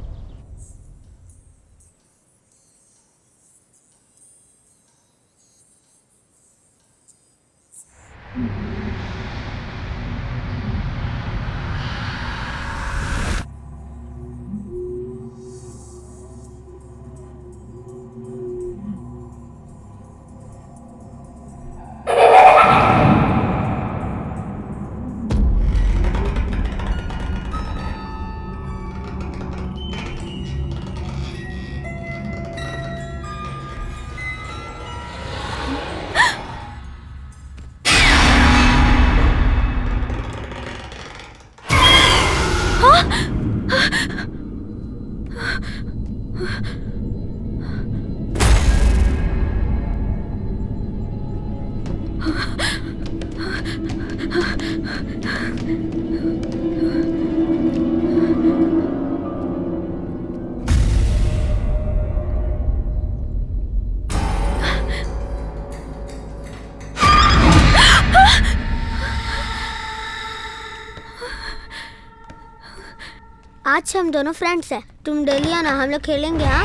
आज से हम दोनों फ्रेंड्स हैं। तुम डेली आना, हम लोग खेलेंगे। हाँ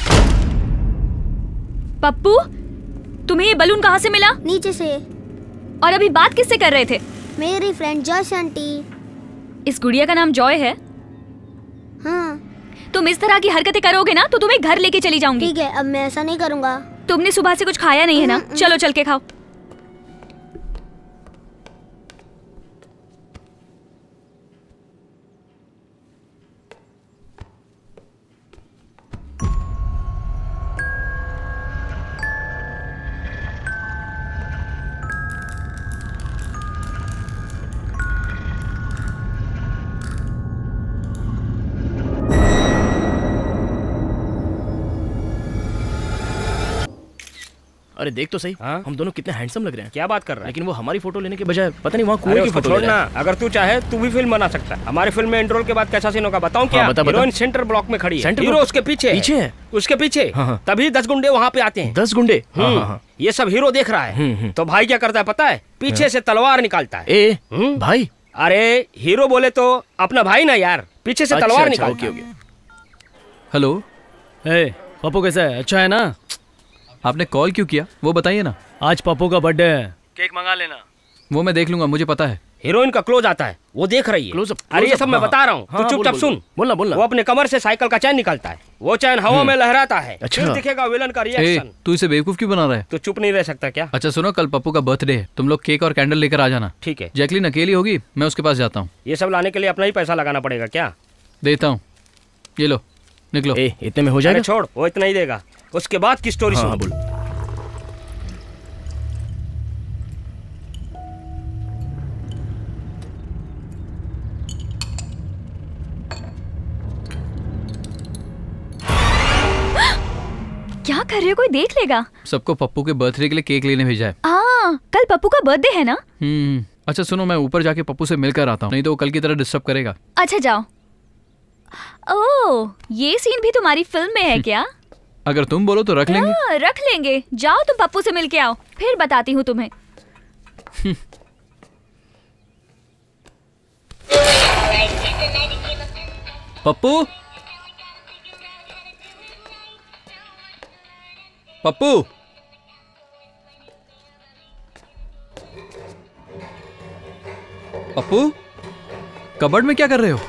पप्पू, तुम्हें ये बलून कहाँ से मिला? नीचे से। और अभी बात किससे कर रहे थे? मेरी फ्रेंड जॉय आंटी। इस गुड़िया का नाम जॉय है? हाँ। तुम इस तरह की हरकतें करोगे ना तो तुम्हें घर लेके चली जाऊंगी। ठीक है, अब मैं ऐसा नहीं करूँगा। तुमने सुबह से कुछ खाया नहीं है ना? चलो चल के खाओ। अरे देख तो सही, हम दोनों कितने हैंडसम लग रहे हैं। क्या बात कर रहा है? लेकिन वो हमारी फोटो लेने के बजाय पता नहीं वहाँ कुएं की फोटो ले रहा है। अगर तू चाहे तू भी फिल्म बना सकता है। हमारी फिल्म में इंट्रोल के बाद कैसा सीन होगा बताऊं क्या? हीरोइन सेंटर ब्लॉक में खड़ी है, हीरो उसके पीछे है। उसके पीछे तभी 10 गुंडे वहाँ पे आते हैं। 10 गुंडे? ये सब हीरो देख रहा है। तो भाई क्या करता है पता है? पीछे से तलवार निकालता है। भाई? अरे हीरो बोले तो अपना भाई ना यार, पीछे से तलवार निकालता है। हेलो, पप्पू कैसा है? अच्छा है ना? आपने कॉल क्यों किया वो बताइए ना। आज पप्पू का बर्थडे है, केक मंगा लेना। वो मैं देख लूंगा, मुझे पता है। हीरोइन का क्लोज आता है, वो देख रही है। अरे ये सब मैं बता रहा हूँ, तू चुपचाप सुन। बोलना बोलना। वो अपने कमर से साइकिल का चैन निकालता है, वो चैन हवा में लहराता है। फिर दिखेगा विलन का रिएक्शन। तू इसे बेवकूफ क्यों बना रहा है? तू चुप नहीं रह सकता क्या? अच्छा सुनो, कल पप्पू का बर्थडे है, तुम लोग केक और कैंडल लेकर आ जाना। ठीक है। जैकलीन अकेली होगी, मैं उसके पास जाता हूँ। ये सब लाने के लिए अपना ही पैसा लगाना पड़ेगा क्या? देता हूँ, ये लो, निकलो। इतने में हो जाएगा? छोड़, वो इतना ही देगा। उसके बाद की स्टोरी सुन। बोल। क्या कर रहे हो? कोई देख लेगा। सबको पप्पू के बर्थडे के लिए केक लेने भेजा है। कल पप्पू का बर्थडे है ना? अच्छा सुनो, मैं ऊपर जाके पप्पू से मिलकर आता हूँ, नहीं तो वो कल की तरह डिस्टर्ब करेगा। अच्छा जाओ। ओह, ये सीन भी तुम्हारी फिल्म में है क्या? अगर तुम बोलो तो रख लेंगे। रख लेंगे। जाओ तुम पप्पू से मिल के आओ, फिर बताती हूँ तुम्हें। पप्पू, पप्पू, पप्पू, कबर्ड में क्या कर रहे हो?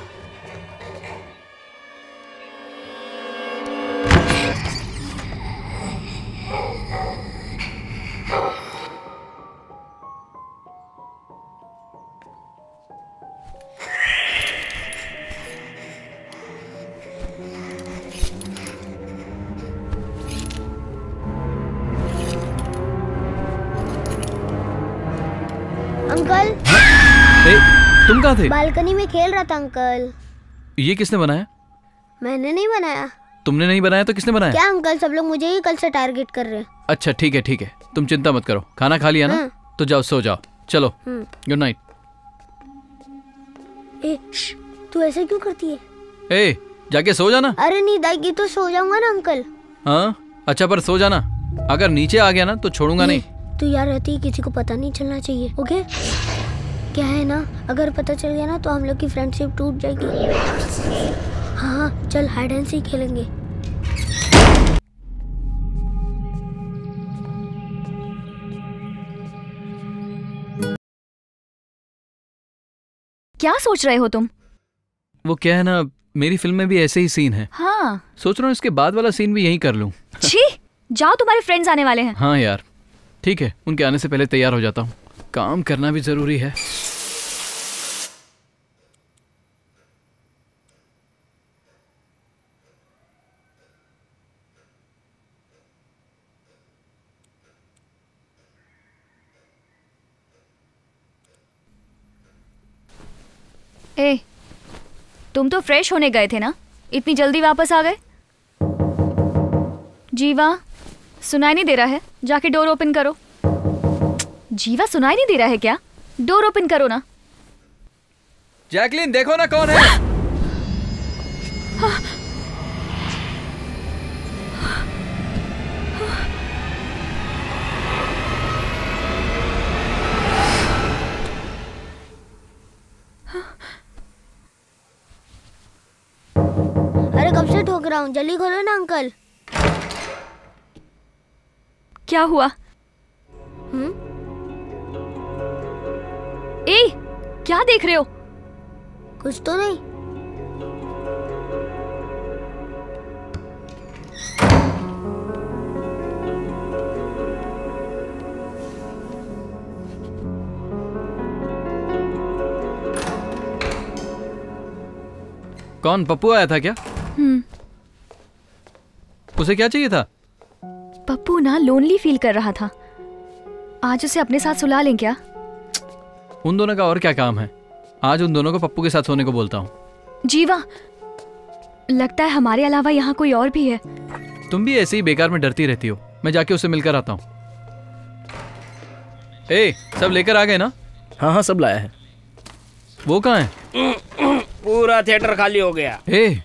अंकल। तुम कहाँ थे? बालकनी में खेल रहा था अंकल। ये किसने बनाया? मैंने नहीं बनाया। तुमने नहीं बनाया तो किसने बनाया? क्या अंकल, सब लोग मुझे ही कल से टारगेट कर रहे हैं। अच्छा ठीक है, तुम चिंता मत करो। खाना खा लिया ना? तो जाओ सो जाओ। चलो गुड नाइट। तू ऐसे क्यों करती है? ए, जाके सो जाना। अरे नींद आएगी तो सो जाऊंगा ना अंकल। हाँ अच्छा, पर सो जाना। अगर नीचे आ गया ना तो छोड़ूंगा नहीं। तू यार रहती, किसी को पता नहीं चलना चाहिए, ओके? क्या है ना, अगर पता चल गया ना तो हम लोग की फ्रेंडशिप टूट जाएगी। हाँ चल हाइड एंड सीक खेलेंगे। क्या सोच रहे हो तुम? वो क्या है ना, मेरी फिल्म में भी ऐसे ही सीन है। हाँ सोच रहा हूँ इसके बाद वाला सीन भी यहीं कर लूँ। छी, जाओ, तुम्हारे फ्रेंड्स आने वाले हैं। हाँ यार ठीक है, उनके आने से पहले तैयार हो जाता हूँ। काम करना भी जरूरी है। ए, तुम तो फ्रेश होने गए थे ना, इतनी जल्दी वापस आ गए? जीवा, सुनाई नहीं दे रहा है? जाके डोर ओपन करो। जीवा, सुनाई नहीं दे रहा है क्या? डोर ओपन करो ना। जैकलिन देखो ना कौन है। अरे कब से ठोक रहा हूँ, जल्दी खोलो ना अंकल। क्या हुआ? ए, क्या देख रहे हो? कुछ तो नहीं। कौन, पप्पू आया था क्या? उसे क्या चाहिए था? पप्पू ना लोनली फील कर रहा था, आज उसे अपने साथ सुला लें क्या? उन दोनों का और क्या काम है? आज उन दोनों को पप्पू के साथ सोने को बोलता हूँ। जीवा, लगता है हमारे अलावा यहाँ कोई और भी है। तुम भी ऐसे ही बेकार में डरती रहती हो। मैं जाके उसे मिलकर आता हूँ। ए, सब लेकर आ गए ना? हाँ हाँ सब लाया है। वो कहाँ है? पूरा थिएटर खाली हो गया।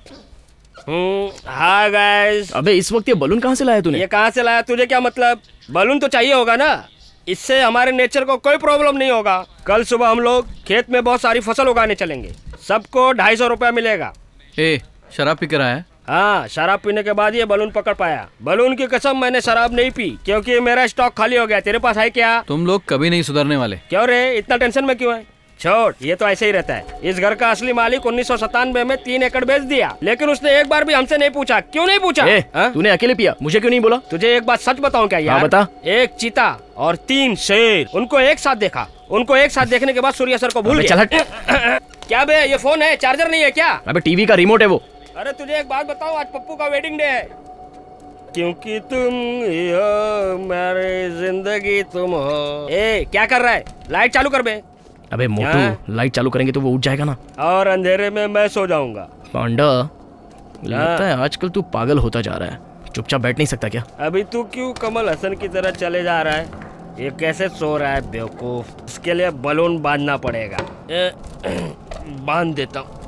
हाँ गाइस। अबे इस वक्त ये बलून कहाँ से लाया तूने? ये कहाँ से लाया, तुझे क्या मतलब? बलून तो चाहिए होगा ना, इससे हमारे नेचर को कोई प्रॉब्लम नहीं होगा। कल सुबह हम लोग खेत में बहुत सारी फसल उगाने चलेंगे, सबको 250 रुपया मिलेगा। ए, शराब पी कर आया? हाँ, शराब पीने के बाद ये बलून पकड़ पाया। बलून की कसम, मैंने शराब नहीं पी क्योंकि मेरा स्टॉक खाली हो गया। तेरे पास है क्या? तुम लोग कभी नहीं सुधरने वाले। क्यों रे, इतना टेंशन में क्यों है? छोड़, ये तो ऐसे ही रहता है। इस घर का असली मालिक 1997 में 3 एकड़ बेच दिया, लेकिन उसने एक बार भी हमसे नहीं पूछा। क्यों नहीं पूछा? तूने अकेले पिया, मुझे क्यों नहीं बोला? तुझे एक बात सच बताऊं क्या यार? हाँ बता। एक चीता और 3 शेर, उनको एक साथ देखा। उनको एक साथ देखने के बाद सूर्य सर को भूल गया। क्या बे, ये फोन है, चार्जर नहीं है क्या? अबे टीवी का रिमोट है वो। अरे तुझे एक बात बताओ, आज पप्पू का वेडिंग डे है। क्योंकि तुम ही हो मेरी जिंदगी, तुम हो। ए, क्या कर रहा है? लाइट चालू कर बे। अबे मोटू, लाइट चालू करेंगे तो वो उठ जाएगा ना। और अंधेरे में मैं सो जाऊंगा। पांडा, लगता है आजकल तू पागल होता जा रहा है। चुपचाप बैठ नहीं सकता क्या? अभी तू क्यों कमल हसन की तरह चले जा रहा है? ये कैसे सो रहा है बेवकूफ? इसके लिए बलून बांधना पड़ेगा। बांध देता हूँ।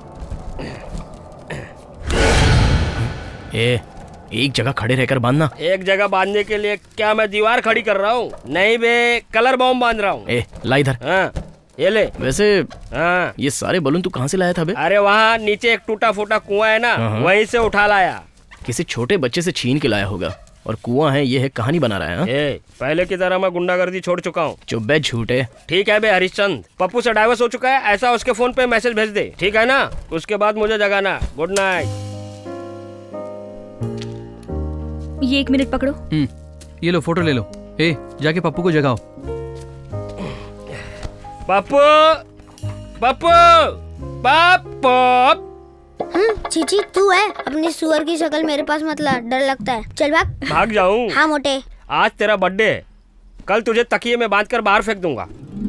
एक जगह खड़े रहकर बांधना। एक जगह बांधने के लिए क्या मैं दीवार खड़ी कर रहा हूँ? नहीं बे, कलर बॉम्ब बांध रहा हूँ। ला इधर। हाँ, ये ले। वैसे हाँ, ये सारे बलून तू कहाँ से लाया था बे? अरे वहाँ नीचे एक टूटा फूटा कुआं है ना, वहीं से उठा लाया। किसी छोटे बच्चे से छीन के लाया होगा। और कुआं है ये है कहानी बना रहा है। हाँ? पहले की तरह मैं गुंडागर्दी छोड़ चुका हूँ। चुप बे झूठे। ठीक है बे हरिश्चंद, पप्पू से डाइवर्स हो चुका है, ऐसा उसके फोन पे मैसेज भेज दे, ठीक है ना? उसके बाद मुझे जगाना। Good night. ये 1 मिनट पकड़ो। ये लो फोटो ले लो। जाके पप्पू को जगाओ। पप्पू पप्पू पप्पू। चीची तू है, अपनी सुअर की शक्ल मेरे पास मत ला, डर लगता है। चल भाग। भाग जाऊं? हाँ मोटे। आज तेरा बर्थडे है, कल तुझे तकिए में बांधकर बाहर फेंक दूंगा।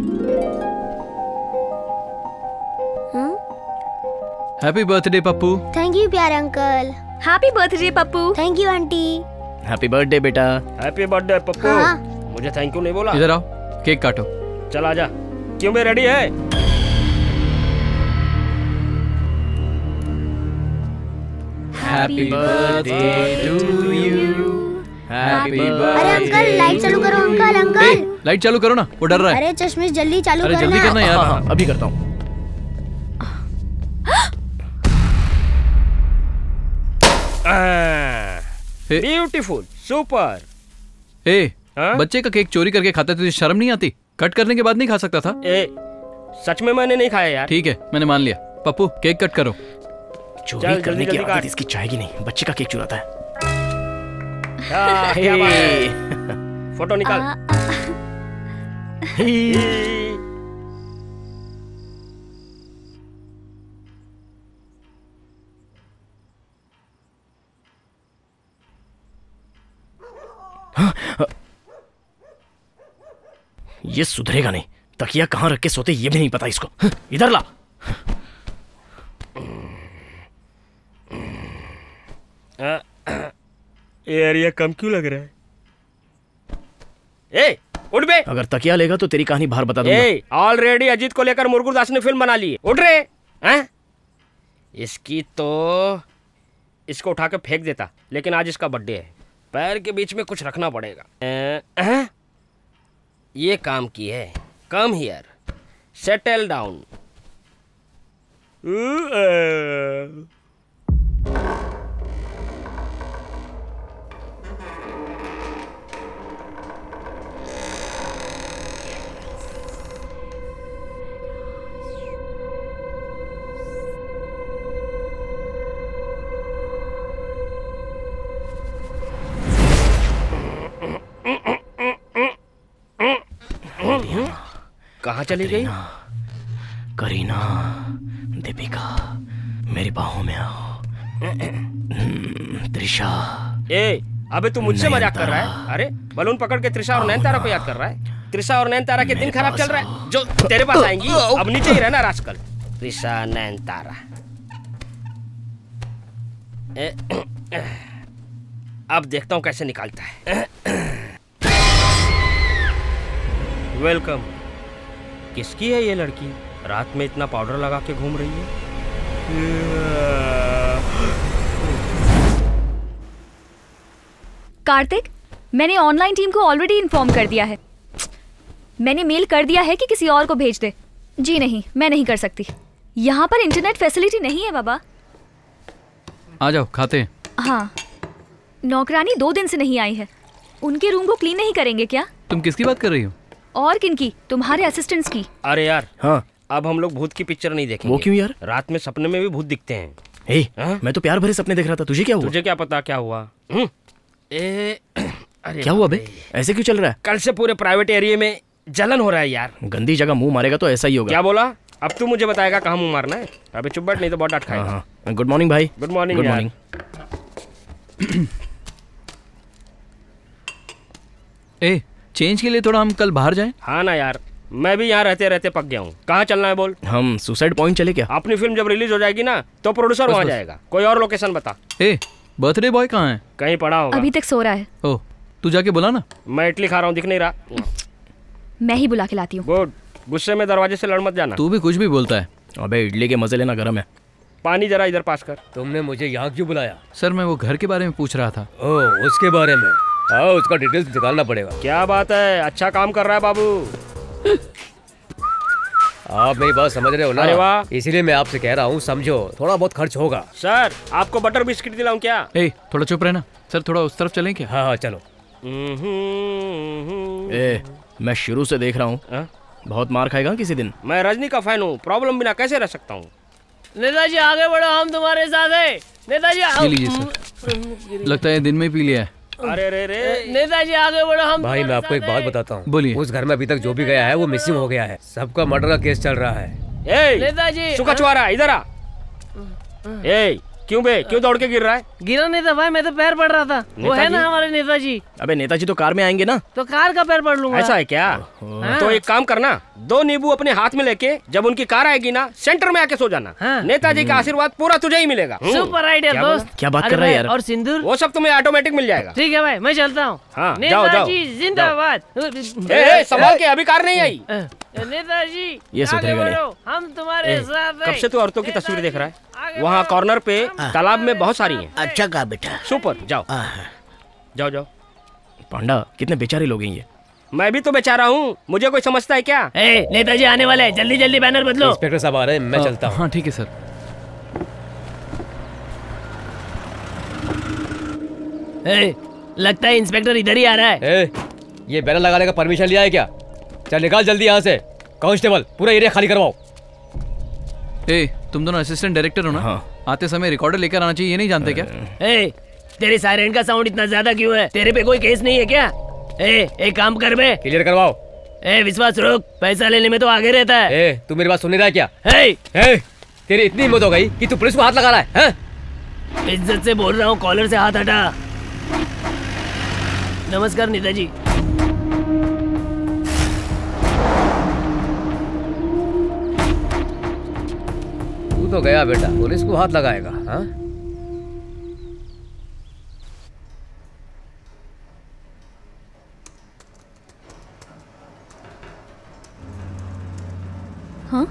Happy birthday Pappu. Thank you प्यारे uncle. Happy birthday Pappu. Thank you aunty. Happy birthday बेटा। Happy birthday Pappu. हाँ। मुझे थैंक यू नहीं बोला। इधर आओ, केक काटो। चल आजा। क्यों बे रेडी है? Happy birthday to you. Happy birthday. अरे अंकल लाइट चालू करो। अंकल लाइट चालू करो ना, वो डर रहा है। अरे चश्मिश जल्दी चालू करना। जल्दी करना यार। हाँ, अभी करता हूँ। Beautiful, super. बच्चे का केक चोरी करके खाता तुझे शर्म नहीं आती? कट करने के बाद नहीं खा सकता था? सच में मैंने नहीं खाया यार। ठीक है, मैंने मान लिया। पप्पू केक कट करो। चोरी करने की आदत इसकी जाएगी नहीं, बच्चे का केक चुराता है। फोटो निकाल। ये सुधरेगा नहीं, तकिया कहाँ रख के सोते ये भी नहीं पता इसको। इधर ला। एरिया कम क्यों लग रहा है? ए, उठ बे। अगर तकिया लेगा तो तेरी कहानी बाहर बता दूंगा। ऑलरेडी अजीत को लेकर मुरगुरदास ने फिल्म बना ली है। उठ रे। हैं? इसकी तो इसको उठा के फेंक देता, लेकिन आज इसका बर्थडे है, पैर के बीच में कुछ रखना पड़ेगा। ये काम की है। Come here, settle down. कहाँ चली गई? करीना, दीपिका, मेरी बाहों में आओ। त्रिशा। अबे तू मुझसे मजाक कर रहा है? अरे बलून पकड़ के त्रिशा और नैनतारा को याद कर रहा है? त्रिशा और नैनतारा के दिन खराब चल रहा है जो तेरे पास आएंगी। अब नीचे ही रहना रास्कल। त्रिशा नैनतारा। अब देखता हूँ कैसे निकालता है। वेलकम। किसकी है ये लड़की? रात में इतना पाउडर लगा के घूम रही है। कार्तिक, मैंने ऑनलाइन टीम को ऑलरेडी इन्फॉर्म कर दिया है। मैंने मेल कर दिया है कि किसी और को भेज दे। जी नहीं, मैं नहीं कर सकती। यहाँ पर इंटरनेट फैसिलिटी नहीं है बाबा। आ जाओ, खाते हैं। हाँ, नौकरानी 2 दिन से नहीं आई है। उनके रूम को क्लीन नहीं करेंगे क्या? तुम किसकी बात कर रही हो? और किनकी? तुम्हारे असिस्टेंट्स की। अरे यार, हाँ, अब हम लोग भूत की पिक्चर नहीं देखेंगे। वो क्यों यार? रात में सपने में भी भूत दिखते हैं। मैं तो प्यार भरे सपने देख रहा था। तुझे क्या हुआ? तुझे क्या पता क्या हुआ? अरे क्या हुआ बे? ऐसे क्यों चल रहा है? कल से पूरे प्राइवेट एरिया में जलन हो रहा है यार। गंदी जगह मुंह मारेगा तो ऐसा ही होगा। क्या बोला? अब तू मुझे बताएगा कहाँ मुंह मारना है? अबे चुप बैठ, नहीं तो बहुत डांट खाएगा। गुड मॉर्निंग भाई। Good morning. Good morning. Change के लिए थोड़ा हम कल बाहर जाएं? हाँ ना यार, मैं भी यहाँ रहते रहते पक गया हूँ। कहाँ चलना है बोल? हम सुसाइड पॉइंट चले क्या? अपनी फिल्म जब रिलीज हो जाएगी ना तो प्रोड्यूसर वहाँ जाएगा। कोई और लोकेशन बता। बर्थडे बॉय कहाँ है? कहीं पड़ा होगा। अभी तक सो रहा है। ओह, तू जाके बुला ना। मैं इडली खा रहा हूँ, दिख नहीं रहा। मैं ही बुला के लाती हूँ। गुड। गुस्से में दरवाजे से लड़ मत जाना। तू भी कुछ भी बोलता है। अबे इडली के मजे लेना, गरम है। पानी जरा इधर पास कर। तुमने मुझे यहाँ क्यों बुलाया? सर, मैं वो घर के बारे में पूछ रहा था। ओह, उसके बारे में? हाँ, उसका डिटेल्स निकालना पड़ेगा। क्या बात है, अच्छा काम कर रहा है बाबू। आप मेरी बात समझ रहे हो ना? अरे वाह। इसीलिए मैं आपसे कह रहा हूँ, समझो, थोड़ा बहुत खर्च होगा। सर आपको बटर बिस्किट दिलाऊं क्या? थोड़ा चुप रहना। सर थोड़ा उस तरफ चलें क्या? हाँ चलो। मैं शुरू से देख रहा हूँ, बहुत मार खाएगा किसी दिन। मैं रजनी का फैन हूँ, प्रॉब्लम बिना कैसे रह सकता हूँ। नेताजी आगे बढ़ो, हम तुम्हारे साथ हैं। नेताजी ये लीजिए सर, लगता है दिन में ही पी लिया है। अरे रे रे, नेताजी आगे बढ़ो, हम भाई मैं आपको एक बात बताता हूँ। बोलिए। उस घर में अभी तक जो भी गया है वो मिसिंग हो गया है। सबका मर्डर का केस चल रहा है। नेताजी सुखा चुआरा इधर आ। क्यों बे, क्यों दौड़ के गिर रहा है? गिरा नहीं था भाई, मैं तो पैर पड़ रहा था। वो है ना हमारे नेताजी। अबे नेताजी तो कार में आएंगे ना? तो कार का पैर पड़ लूंगा। ऐसा है क्या? तो एक काम करना, 2 नींबू अपने हाथ में लेके जब उनकी कार आएगी ना, सेंटर में आके सो जाना। नेताजी का आशीर्वाद पूरा तुझे ही मिलेगा। सुपर आइडिया दोस्त। क्या बात कर रहा है यार? और सिंदूर वो सब तुम्हें ऑटोमेटिक मिल जाएगा। ठीक है भाई, मैं चलता हूँ। हाँ, जाओ जाओ। नेताजी जिंदाबाद। संभाल के, अभी कार नहीं आई। नेताजी ये सुधरेगा नहीं। हम तुम्हारे साथ हैं। कब से तू औरतों की तस्वीर देख रहा है? वहाँ कॉर्नर पे तालाब में बहुत सारी हैं। अच्छा कहा बेटा। सुपर, जाओ जाओ जाओ। पांडा कितने बेचारे लोग हैं ये। मैं भी तो बेचारा हूँ, मुझे कोई समझता है क्या? नेताजी आने वाले हैं, जल्दी जल्दी बैनर बदलो। इंस्पेक्टर साहब आ रहे हैं, मैं चलता हूँ। हाँ ठीक है सर। लगता है इंस्पेक्टर इधर ही आ रहा है। ये बैनर लगाने का परमिशन लिया है क्या? चल निकाल जल्दी यहाँ से। कांस्टेबल पूरा एरिया खाली करवाओ। तुम दोनों असिस्टेंट डायरेक्टर हो ना? हाँ। आते समय रिकॉर्डर लेकर आना चाहिए, ये नहीं जानते क्या? तेरे सायरन का साउंड इतना ज्यादा क्यों है? तेरे पे कोई केस नहीं है क्या? एक काम कर बे, क्लियर करवाओ। विश्वास रुक, पैसा लेने में तो आगे रहता है। तू मेरी बात सुन नहीं रहा क्या? तेरी इतनी हिम्मत हो गई कि तू पुलिस को हाथ लगा रहा है? इज्जत से बोल रहा हूँ, कॉलर से हाथ हटा। नमस्कार नेताजी। तू तो गया बेटा, पुलिस को हाथ लगाएगा? हाँ हाँ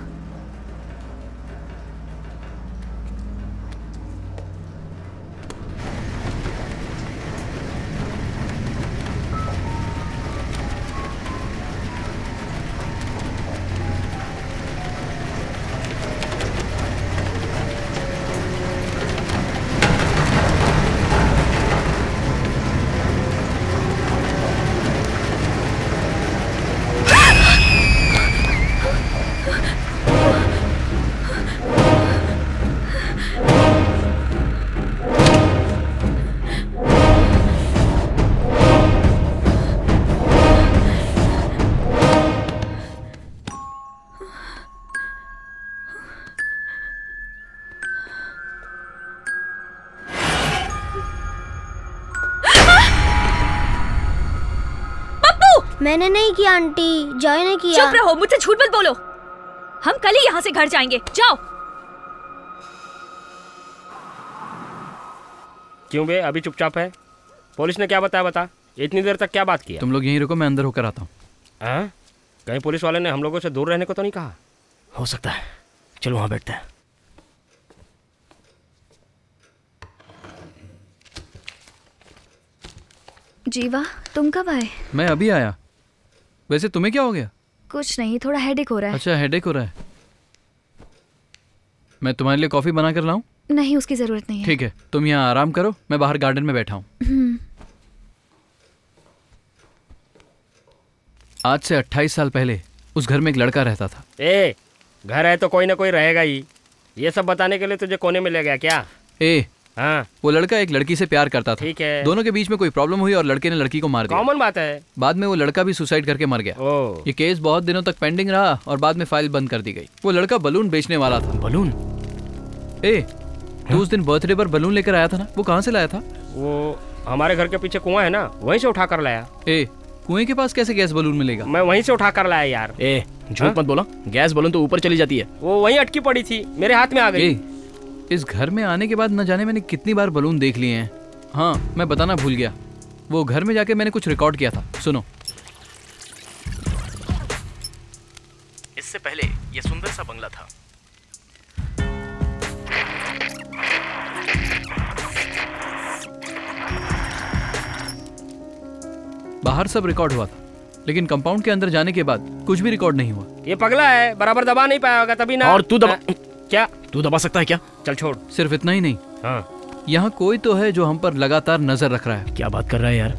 मैंने नहीं किया आंटी, जॉय ने किया। चुप रहो, मुझसे झूठ मत बोलो। हम कल ही यहाँ से घर जाएंगे, जाओ। क्यों बे, अभी चुपचाप है? पुलिस ने क्या बताया बता? इतनी देर तक क्या बात किया? तुम लोग यहीं रुको, मैं अंदर होकर आता हूँ। कहीं पुलिस वाले ने हम लोगों से दूर रहने को तो नहीं कहा? हो सकता है, चलो वहां बैठते हैं। जीवा, तुम कब आए? मैं अभी आया। वैसे तुम्हें क्या हो गया? कुछ नहीं, थोड़ा हेडेक हो रहा है। अच्छा हेडेक हो रहा है। मैं तुम्हारे लिए कॉफी बना कर लाऊं? नहीं, उसकी जरूरत नहीं है। ठीक है, तुम यहाँ आराम करो, मैं बाहर गार्डन में बैठा हूँ। आज से 28 साल पहले उस घर में एक लड़का रहता था। घर है तो कोई ना कोई रहेगा ही। ये सब बताने के लिए तुझे कोने में ले गया क्या? हाँ। वो लड़का एक लड़की से प्यार करता था। ठीक है। दोनों के बीच में कोई प्रॉब्लम हुई और लड़के ने लड़की को मार दिया। कॉमन बात है। बाद में वो लड़का भी सुसाइड करके मर गया। ये केस बहुत दिनों तक पेंडिंग रहा और बाद में फाइल बंद कर दी गई। वो लड़का बलून बेचने वाला था। बलून? तू उस दिन बर्थडे पर बलून लेकर आया था ना, वो कहाँ से लाया था? वो हमारे घर के पीछे कुआं है ना, वहीं से उठा कर लाया। कुएं के पास कैसे गैस बलून मिलेगा? मैं वहीं से उठा कर लाया यार। झूठ मत बोला, गैस बलून तो ऊपर चली जाती है। वो वहीं अटकी पड़ी थी, मेरे हाथ में आ गई। इस घर में आने के बाद न जाने मैंने कितनी बार बलून देख लिए हैं। हाँ, मैं बताना भूल गया, वो घर में जाके मैंने कुछ रिकॉर्ड किया था, सुनो। इससे पहले ये सुंदर सा बंगला था। बाहर सब रिकॉर्ड हुआ था, लेकिन कंपाउंड के अंदर जाने के बाद कुछ भी रिकॉर्ड नहीं हुआ। ये पगला है, बराबर दबा नहीं पाया होगा तभी ना। और तू दबा क्या? तू दबा सकता है क्या? चल छोड़। सिर्फ इतना ही नहीं, हाँ, यहाँ कोई तो है जो हम पर लगातार नजर रख रहा है। क्या बात कर रहा है यार?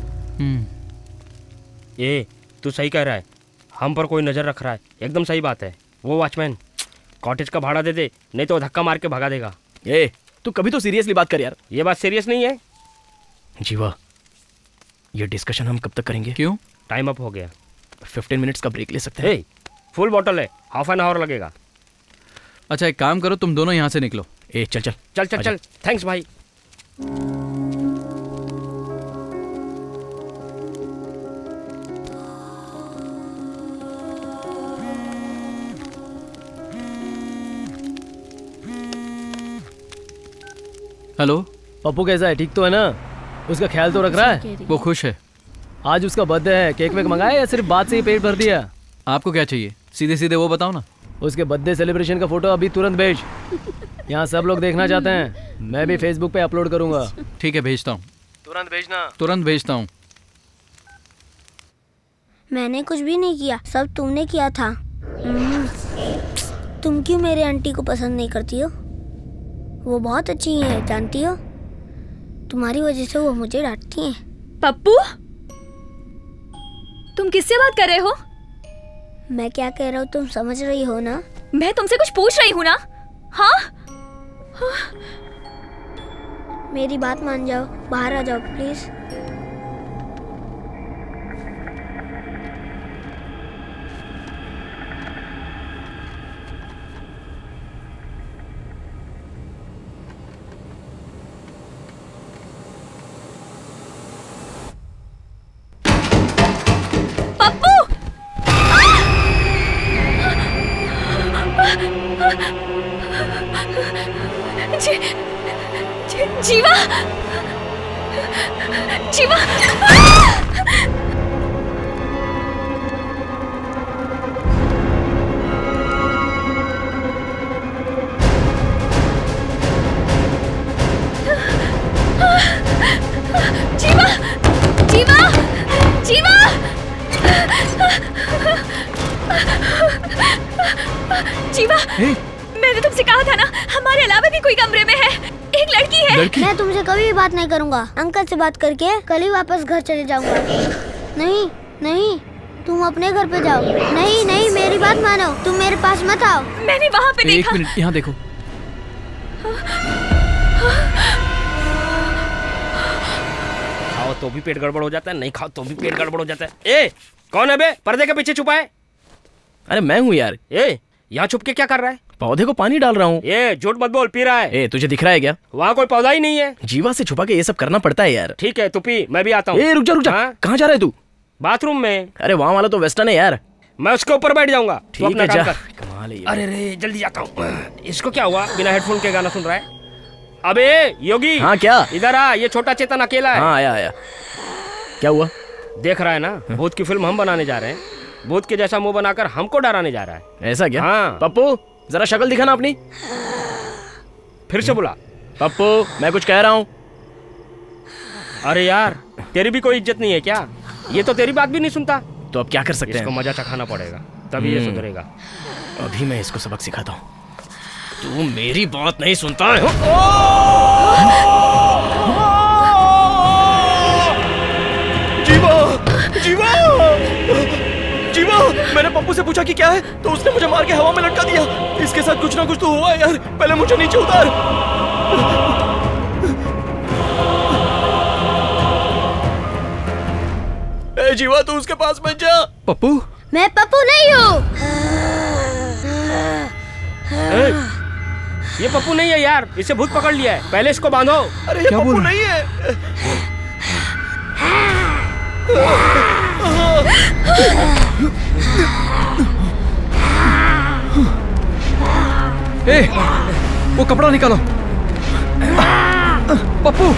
ये तू सही कह रहा है, हम पर कोई नजर रख रहा है, एकदम सही बात है। वो वॉचमैन कॉटेज का भाड़ा दे दे, नहीं तो धक्का मार के भगा देगा। तू कभी तो सीरियसली बात कर यार। ये बात सीरियस नहीं है जीवा, ये डिस्कशन हम कब तक करेंगे? क्यों? टाइम अप हो गया। 15 मिनट्स का ब्रेक ले सकते हैं? फुल बॉटल है, हाफ एन आवर लगेगा। अच्छा एक काम करो, तुम दोनों यहाँ से निकलो। चल चल चल चल चल, थैंक्स भाई। हेलो, पप्पू कैसा है? ठीक तो है ना? उसका ख्याल तो रख रहा है? वो खुश है। आज उसका बर्थडे है, केक वेक मंगाया या सिर्फ बात से ही पेट भर दिया? आपको क्या चाहिए, सीधे सीधे वो बताओ ना। उसके बर्थडे सेलिब्रेशन का फोटो अभी तुरंत भेज, यहाँ सब लोग देखना चाहते हैं। मैं भी फेसबुक पे अपलोड करूंगा। ठीक है, भेजता हूँ। तुरंत भेजना। तुरंत भेजता हूँ। मैंने कुछ भी नहीं किया, सब तुमने किया था। तुम क्यों मेरे आंटी को पसंद नहीं करती हो? वो बहुत अच्छी है, जानती हो? तुम्हारी वजह से वो मुझे डांटती हैं। पप्पू, तुम किससे बात कर रहे हो? मैं क्या कह रहा हूँ तुम समझ रही हो ना? मैं तुमसे कुछ पूछ रही हूँ ना। हाँ? मेरी बात मान जाओ, बाहर आ जाओ प्लीज। जीवा, जीवा, जीवा, जीवा, जीवा, जीवा, मैंने तुमसे कहा था ना, हमारे अलावा भी कोई कमरे में है, एक लड़की है। मैं तुमसे कभी भी बात नहीं करूंगा। अंकल से बात करके कल ही वापस घर चले जाऊंगा। नहीं नहीं, तुम अपने घर पे जाओ। नहीं नहीं, मेरी बात मानो, तुम मेरे पास मत आओ। मैंने वहाँ पे देखा। एक मिनट, यहाँ देखो। खाओ तो भी पेट गड़बड़ हो जाता है, नहीं खाओ तो भी पेट गड़बड़ हो जाता है। ए, कौन है बे? पर्दे के पीछे छुपा है? अरे मैं हूँ यार। यहाँ छुप के क्या कर रहा है? पौधे को पानी डाल रहा हूँ। ये झूठ मत बोल, पी रहा है। तुझे दिख रहा है क्या? वहाँ कोई पौधा ही नहीं है। जीवा से छुपा के ये सब करना पड़ता है यार। ठीक है, तू पी, मैं भी आता हूँ। रुक जा रुक जा। कहाँ जा रहा है तू? बाथरूम में। अरे वहाँ वाला तो वेस्टर्न है यार। मैं उसके ऊपर बैठ जाऊंगा। ठीक है, जा। कमाल है। अरे रे, जल्दी जाता हूँ। इसको क्या हुआ, बिना हेडफोन के गाना सुन रहा है? अबे योगी। हाँ क्या? इधर आ, ये छोटा चेतन अकेला है। हाँ आया आया। क्या हुआ? देख रहा है ना, भूत की फिल्म हम बनाने जा रहे हैं। भूत के जैसा मुंह बनाकर हमको डराने जा रहा है। ऐसा क्या? हाँ। पप्पू जरा शक्ल दिखाना अपनी। फिर से बुला। पप्पू मैं कुछ कह रहा हूँ। अरे यार, तेरी भी कोई इज्जत नहीं है क्या? ये तो तेरी बात भी नहीं सुनता। तो अब क्या कर सकते हैं? इसको मजा चखाना पड़ेगा, तभी ये सुधरेगा। अभी मैं इसको सबक सिखाता हूँ। तू मेरी बात नहीं सुनता है। जीवा, जीवा, जीवा, मैंने पप्पू से पूछा कि क्या है, तो उसने मुझे मार के हवा में लटका दिया। इसके साथ कुछ ना कुछ तो हुआ यार। पहले मुझे नीचे उतार। ए जीवा, तू उसके पास मत जा। पप्पू? मैं पप्पू नहीं हूँ। ये पप्पू नहीं है यार, इसे भूत पकड़ लिया है। पहले इसको बांधो। अरे ये पप्पू नहीं है। वो कपड़ा निकालो। पप्पू,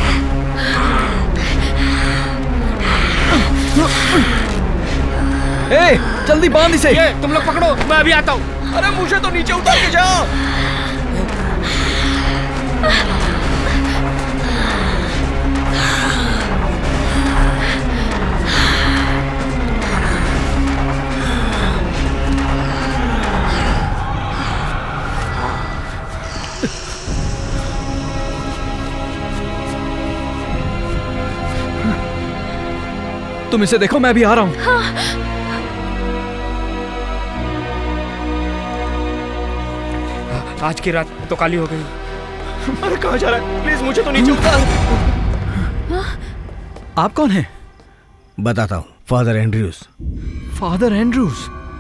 जल्दी बांध इसे। ये तुम लोग पकड़ो, मैं अभी आता हूँ। अरे मुझे तो नीचे उतार के जाओ। तुम इसे देखो, मैं भी आ रहा हूँ। आज की रात तो काली हो गई। अरे कहाँ जा रहा है? प्लीज मुझे तो नीचे उतार। आप कौन हैं? बताता हूँ, father Andrews. Father Andrews?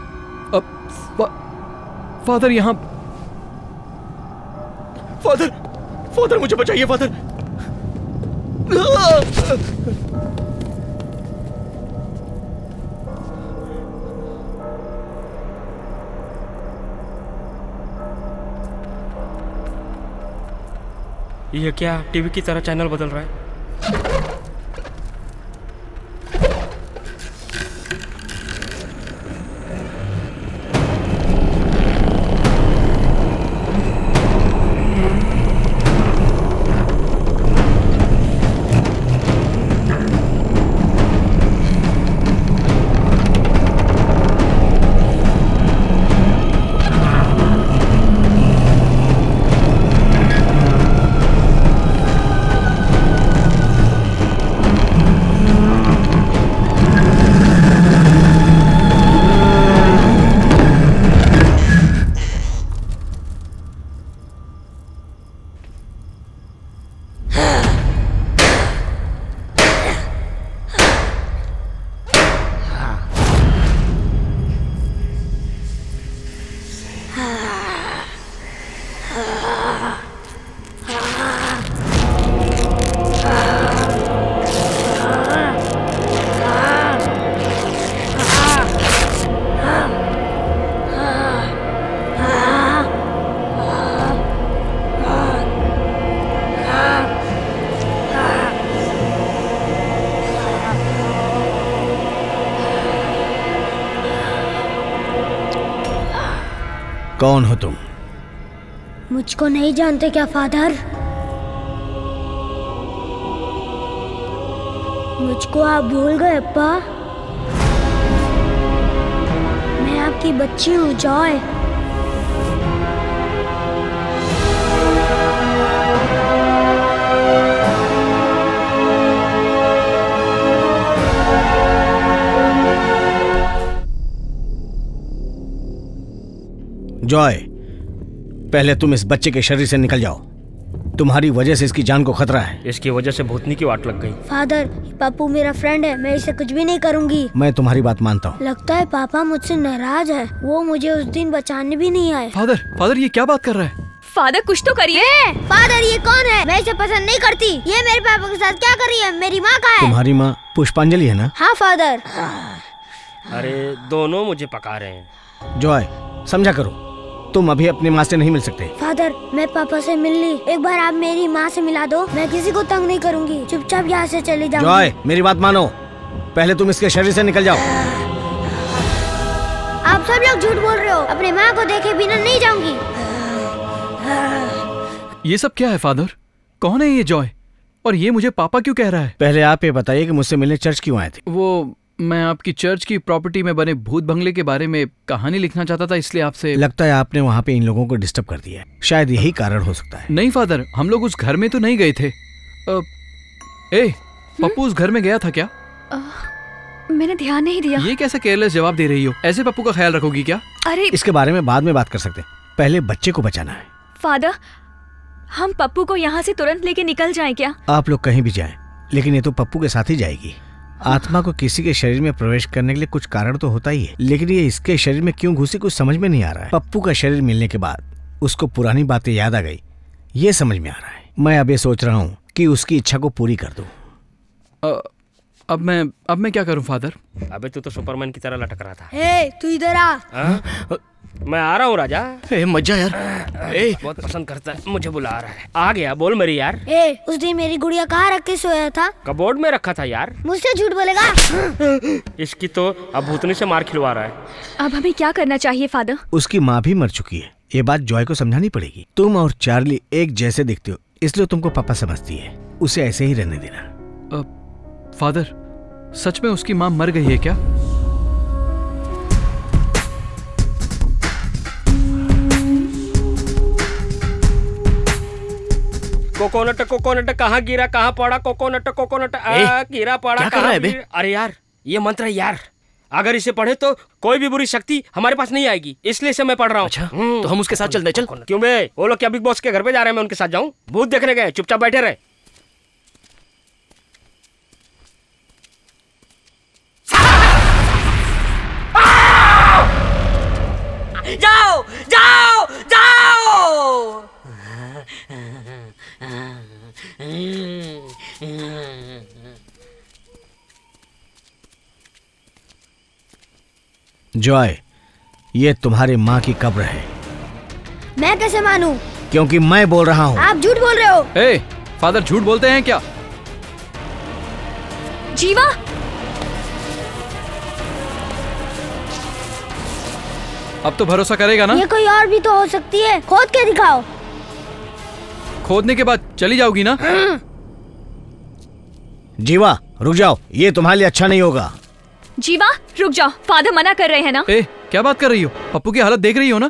Father यहाँ? फादर मुझे बचाइए फादर। ये क्या टीवी की तरह चैनल बदल रहा है? कौन हो तुम? मुझको नहीं जानते क्या फादर? मुझको आप भूल गए अप्पा? मैं आपकी बच्ची हूँ जॉय। जॉय, पहले तुम इस बच्चे के शरीर से निकल जाओ। तुम्हारी वजह से इसकी जान को खतरा है। इसकी वजह से भूतनी की वाट लग गई। फादर, पप्पू मेरा फ्रेंड है, मैं इसे कुछ भी नहीं करूंगी। मैं तुम्हारी बात मानता हूँ। लगता है पापा मुझसे नाराज है, वो मुझे उस दिन बचाने भी नहीं आए। फादर ये क्या बात कर रहा है? फादर कुछ तो करिए। फादर ये कौन है? मैं इसे पसंद नहीं करती। ये मेरे पापा के साथ क्या कर रही है? मेरी माँ कहाँ है? तुम्हारी माँ पुष्पांजलि है ना? हाँ फादर। अरे दोनों मुझे पका रहे हैं। जॉय समझा करो, तुम अभी अपनी माँ से नहीं मिल सकते। फादर मैं पापा से मिल ली, एक बार आप मेरी माँ से मिला दो। मैं किसी को तंग नहीं करूँगी, चुपचाप यहाँ से चली जाऊंगी। जॉय मेरी बात मानो, पहले तुम इसके शरीर से निकल जाओ। आप सब लोग झूठ बोल रहे हो, अपने माँ को देखे बिना नहीं जाऊंगी। ये सब क्या है फादर? कौन है ये जॉय? और ये मुझे पापा क्यों कह रहा है? पहले आप ये बताइए कि मुझसे मिलने चर्च क्यों आए थे? वो मैं आपकी चर्च की प्रॉपर्टी में बने भूत बंगले के बारे में कहानी लिखना चाहता था, इसलिए आपसे। लगता है आपने वहाँ पे इन लोगों को डिस्टर्ब कर दिया है, शायद यही कारण हो सकता है। नहीं फादर, हम लोग उस घर में तो नहीं गए थे। पप्पू उस घर में गया था क्या? मैंने ध्यान नहीं दिया। ये कैसा केयरलेस जवाब दे रही हो? ऐसे पप्पू का ख्याल रखोगी क्या? अरे इसके बारे में बाद में बात कर सकते हैं, पहले बच्चे को बचाना है। फादर, हम पप्पू को यहाँ से तुरंत लेके निकल जाएं क्या? आप लोग कहीं भी जाएं, लेकिन ये तो पप्पू के साथ ही जाएगी। आत्मा को किसी के शरीर में प्रवेश करने के लिए कुछ कारण तो होता ही है, लेकिन ये इसके शरीर में क्यों घुसी कुछ समझ में नहीं आ रहा है। पप्पू का शरीर मिलने के बाद उसको पुरानी बातें याद आ गई, ये समझ में आ रहा है। मैं अब ये सोच रहा हूँ कि उसकी इच्छा को पूरी कर दूं। अब मैं क्या करूं फादर? अबे तू तो सुपरमैन की तरह लटक रहा था। हे तू इधर आ। मैं आ रहा हूँ राजा। मत जा यार। बहुत पसंद करता है, मुझे बुला रहा है। आ गया, बोल मेरी यार। उस दिन मेरी गुड़िया कहाँ रख के सोया था? कबोर्ड में रखा था यार। मुझसे झूठ बोलेगा? इसकी तो अब भूतनी से मार खिलवा रहा है। अब हमें क्या करना चाहिए फादर? उसकी माँ भी मर चुकी है, ये बात जॉय को समझानी पड़ेगी। तुम और चार्ली एक जैसे दिखते हो, इसलिए तुमको पापा समझती है। उसे ऐसे ही रहने देना। फादर सच में उसकी माँ मर गई है क्या? कोकोनट कहाँ गिरा, कहाँ पड़ा? कोकोनट गिरा पड़ा, क्या कर रहा है बे? अरे यार ये मंत्र है यार, अगर इसे पढ़े तो कोई भी बुरी शक्ति हमारे पास नहीं आएगी, इसलिए इसे मैं पढ़ रहा हूँ। अच्छा, तो हम उसके साथ चलते हैं। चल। क्यों बे, वो लोग क्या बिग बॉस के घर पे जा रहे हैं, मैं उनके साथ जाऊं? भूत देखने गए, चुपचाप बैठे रहे। जाओ जाओ जाओ। जॉय, ये तुम्हारी माँ की कब्र है। मैं कैसे मानूं? क्योंकि मैं बोल रहा हूँ। आप झूठ बोल रहे हो। ए, फादर झूठ बोलते हैं क्या? जीवा, अब तो भरोसा करेगा ना? ये कोई और भी तो हो सकती है, खोद के दिखाओ। खोदने के बाद चली जाओगी ना? जीवा रुक जाओ, ये तुम्हारे लिए अच्छा नहीं होगा। जीवा रुक जाओ, फादर मना कर रहे हैं ना। ए, क्या बात कर रही हो? पप्पू की हालत देख रही हो ना?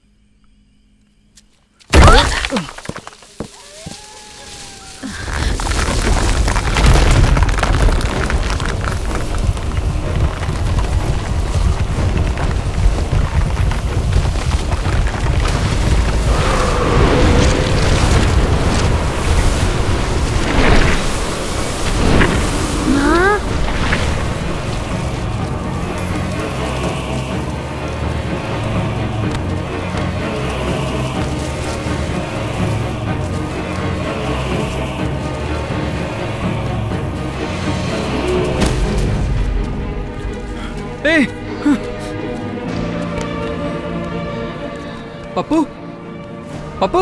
पप्पू, पप्पू।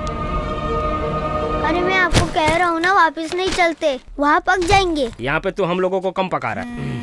अरे मैं आपको कह रहा हूँ ना, वापस नहीं चलते, वहाँ पक जाएंगे। यहाँ पे तू हम लोगों को कम पका रहा है।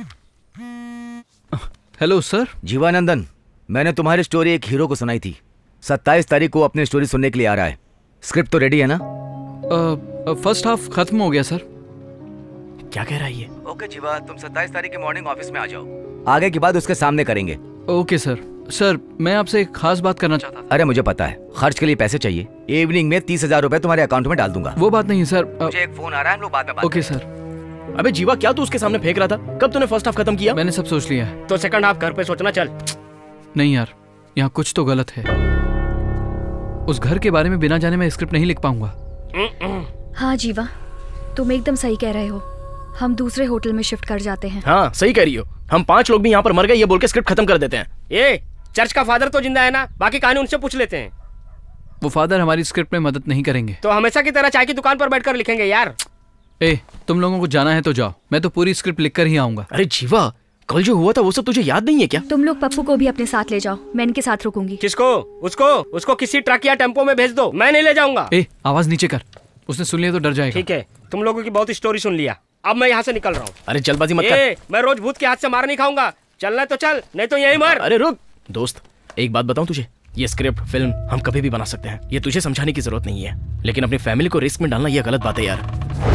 Hello sir. जीवानंदन, मैंने तुम्हारी स्टोरी एक हीरो को सुनाई थी। 27 तारीख को अपनी स्टोरी सुनने के लिए आ रहा है। स्क्रिप्ट तो रेडी है ना? फर्स्ट हाफ खत्म हो गया सर। क्या कह रहा है ये? ओके जीवा, तुम 27 तारीख के मॉर्निंग ऑफिस में आ जाओ। आगे की बात उसके सामने करेंगे। Okay sir. सर, मैं आपसे एक खास बात करना चाहता था। अरे मुझे पता है, खर्च के लिए पैसे चाहिए। इवनिंग में 30,000 रुपए तुम्हारे अकाउंट में डाल दूंगा। वो बात नहीं सर। मुझे एक फोन आ रहा है, हम लोग बाद में बात ओके करेंगे। सर। अबे जीवा, क्या तू उसके सामने फेंक रहा था? कब तूने फर्स्ट हाफ खत्म किया? मैंने सब सोच लिया है। तो सेकंड हाफ घर पे सोचना। चल। नहीं यार, यहाँ कुछ तो गलत है। उस घर के बारे में बिना जाने मैं स्क्रिप्ट नहीं लिख पाऊंगा। हाँ जीवा, तुम एकदम सही कह रहे हो। हम दूसरे होटल में शिफ्ट कर जाते हैं। हाँ सही कह रही हो। हम 5 लोग भी यहाँ पर मर गए ये बोल के स्क्रिप्ट खत्म कर देते हैं। ये चर्च का फादर तो जिंदा है ना, बाकी कहानी उनसे पूछ लेते हैं। वो फादर हमारी स्क्रिप्ट में मदद नहीं करेंगे। तो हमेशा की तरह चाय की दुकान पर बैठकर लिखेंगे यार। ए, तुम लोगों को जाना है तो जाओ, मैं तो पूरी स्क्रिप्ट लिख कर ही आऊंगा। अरे जीवा, कल जो हुआ था वो सब तुझे याद नहीं है क्या? तुम लोग पप्पू को भी अपने साथ ले जाओ, मैं इनके साथ रुकूंगी। किसको? उसको किसी ट्रक या टेम्पो में भेज दो, मैं नहीं ले जाऊंगा। ए, आवाज नीचे कर, उसने सुन लिया तो डर जाएगा। ठीक है, तुम लोगों की बहुत स्टोरी सुन लिया, अब मैं यहाँ से निकल रहा हूँ। अरे जल्दबाजी मत कर। मैं रोज भूत के हाथ से मार नहीं खाऊंगा। चलना है तो चल, नहीं तो यही मर। अरे रुक दोस्त, एक बात बताऊं तुझे, ये स्क्रिप्ट फिल्म हम कभी भी बना सकते हैं, ये तुझे समझाने की जरूरत नहीं है, लेकिन अपनी फैमिली को रिस्क में डालना ये गलत बात है यार।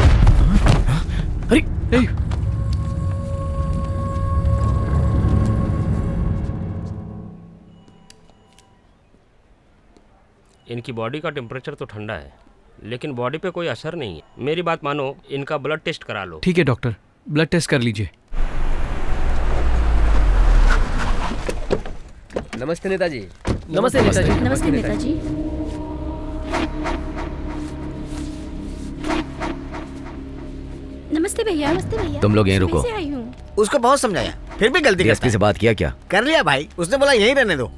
अरे इनकी बॉडी का टेम्परेचर तो ठंडा है, लेकिन बॉडी पे कोई असर नहीं है। मेरी बात मानो, इनका ब्लड टेस्ट करा लो। ठीक है डॉक्टर, ब्लड टेस्ट कर लीजिए। नमस्ते नेताजी। नमस्ते नेताजी। नमस्ते नेताजी। नमस्ते भैया। नमस्ते भैया। तुम लोग यहीं रुको। उसको बहुत समझाया, फिर भी गलती डीएसपी से बात किया क्या? कर लिया भाई, उसने बोला यहीं रहने दो।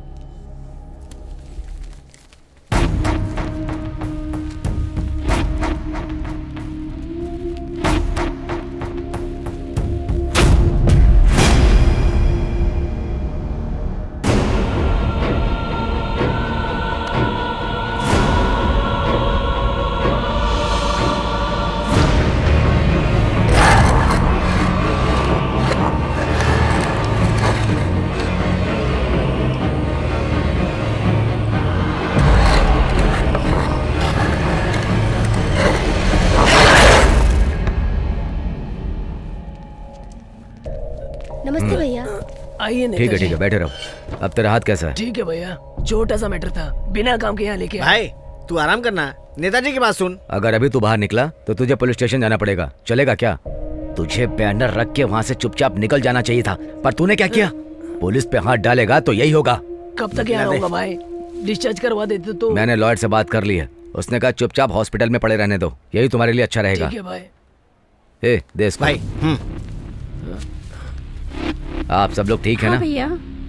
नमस्ते भैया। आइए ठीक है बैठे रहो। अब तेरा हाथ कैसा है? ठीक है भैया, छोटा सा मैटर था, बिना काम के यहाँ लेके भाई तू आराम करना, नेताजी की बात सुन। अगर अभी तू बाहर निकला तो तुझे पुलिस स्टेशन जाना पड़ेगा, चलेगा क्या? तुझे बैनर रख के वहाँ से चुपचाप निकल जाना चाहिए था, पर तूने क्या किया? पुलिस पे हाथ डालेगा तो यही होगा। कब तक यहाँ रहूंगा भाई? डिस्चार्ज करवा देते तो। मैंने लॉयर से बात कर ली है, उसने कहा चुपचाप हॉस्पिटल में पड़े रहने दो, यही तुम्हारे लिए अच्छा रहेगा। ठीक है भाई। ए, देश भाई, आप सब लोग ठीक है ना? भैया।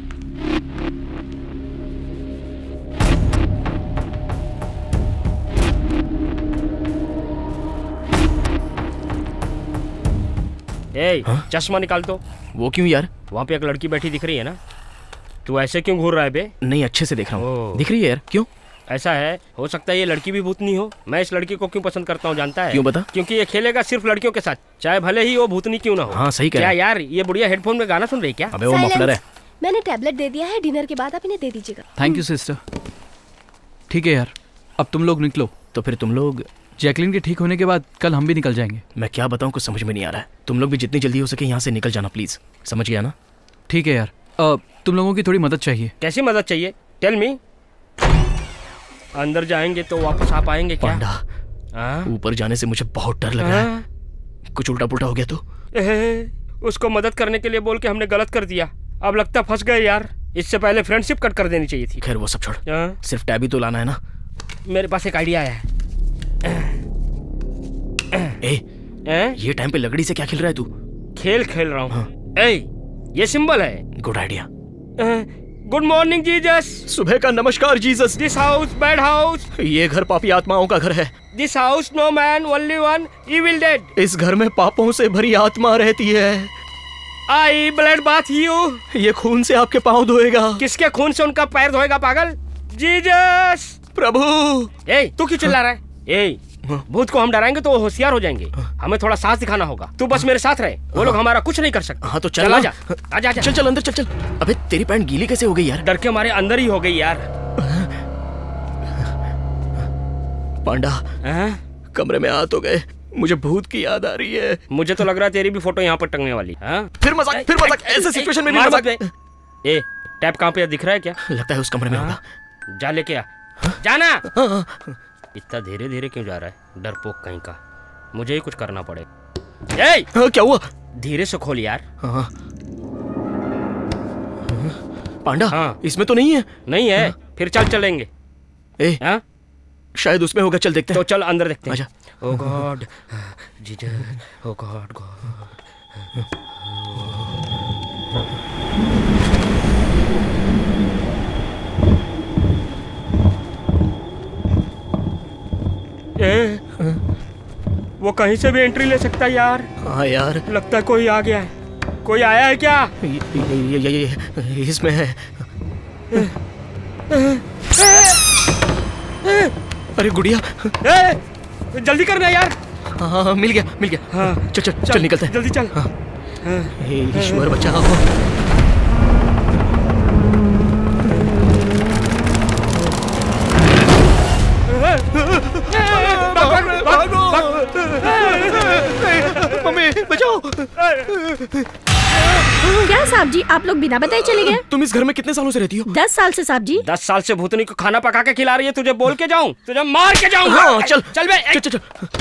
चश्मा निकाल तो। वो क्यों यार? वहाँ पे एक लड़की बैठी दिख रही है ना, तू ऐसे क्यों घूर रहा है बे? नहीं, अच्छे से देख रहा हूँ। दिख रही है यार, क्यों? ऐसा है, हो सकता है ये लड़की भी भूतनी हो। मैं इस लड़की को क्यों पसंद करता हूँ जानता है? क्यों बता? क्योंकि ये खेलेगा सिर्फ लड़कियों के साथ, चाहे भले ही वो भूतनी क्यों ना हो। हाँ सही कह क्या रहा है। यार, ये बुढ़िया हेडफोन में गाना सुन रही क्या? अबे वो मफलर है। मैंने टैबलेट दे दिया है, डिनर के बाद आप इन्हें दे दीजिएगा। Thank you sister. ठीक है यार, अब तुम लोग निकलो। तो फिर तुम लोग? जैकलिन के ठीक होने के बाद कल हम भी निकल जाएंगे। मैं क्या बताऊँ, कुछ समझ में नहीं आ रहा है। तुम लोग भी जितनी जल्दी हो सके यहाँ से निकल जाना प्लीज, समझ गया ना? ठीक है यार, तुम लोगों की थोड़ी मदद चाहिए। कैसी मदद चाहिए? Tell me. अंदर जाएंगे तो वापस आ पाएंगे क्या? पांडा, ऊपर जाने से मुझे बहुत डर लग रहा है। कुछ उल्टा पुल्टा हो गया तो? उसको मदद करने के लिए बोल के हमने गलत कर दिया, अब लगता फंस गए यार। इससे पहले फ्रेंडशिप कट कर देनी चाहिए थी। खैर वो सब छोड़, सिर्फ टैबी तो लाना है ना? मेरे पास एक आइडिया है। ये टाइम पे लकड़ी से क्या खेल रहा है तू? खेल खेल रहा हूँ। ये सिंबल है। Good idea. Good morning Jesus. सुबह का नमस्कार Jesus. This house bad house. ये घर पापी आत्माओं का घर है। This house no man only one evil dead. इस घर में पापों से भरी आत्मा रहती है। I blood bath you. ये खून से आपके पाँव धोएगा। किसके खून से उनका पैर धोएगा पागल? जीसस प्रभु। तू क्यों चिल्ला रहा है? भूत को हम डराएंगे तो वो होशियार हो जाएंगे। हमें थोड़ा साहस दिखाना होगा। तू बस मेरे साथ रहे, वो लोग हमारा कुछ नहीं कर सकते। हाँ तो चल आजा आजा। चल चल अंदर चल। अबे तेरी पैंट गीली कैसे हो गई यार? डर के हमारे अंदर ही हो गई यार। पांडा, कमरे में आ तो गए, मुझे भूत की याद आ रही है। मुझे तो लग रहा है तेरी भी फोटो यहाँ पर टंगने वाली। फिर मजाक, ऐसे सिचुएशन में नहीं मजाक। ए, टैप कहाँ पे दिख रहा है क्या? लगता है उस कमरे में होगा। जा लेके आ। जाना। इतना धीरे धीरे क्यों जा रहा है? डरपोक कहीं का। मुझे ही कुछ करना पड़ेगा। क्या हुआ? धीरे से खोल यार। पांडा, इसमें तो नहीं है। नहीं है? फिर चल चलेंगे। शायद उसमें होगा, चल देखते हैं। तो चल अंदर देखते हैं। आजा। Oh god Jesus, oh god वो कहीं से भी एंट्री ले सकता है यार। हाँ यार, लगता है कोई आ गया है। कोई आया है क्या? ये इसमें है। अरे गुड़िया, जल्दी करना यार। हाँ मिल गया। हाँ चल निकलते हैं। जल्दी चल। ईश्वर बचाओ। मम्मी बचाओ। क्या साहब जी, आप लोग बिना बताए चले गए? तुम इस घर में कितने सालों से रहती हो? 10 साल से साहब जी। 10 साल से भूतनी को खाना पका के खिला रही है। तुझे बोल के जाऊं? तुझे मार के जाऊं? हाँ, चल बे। चल।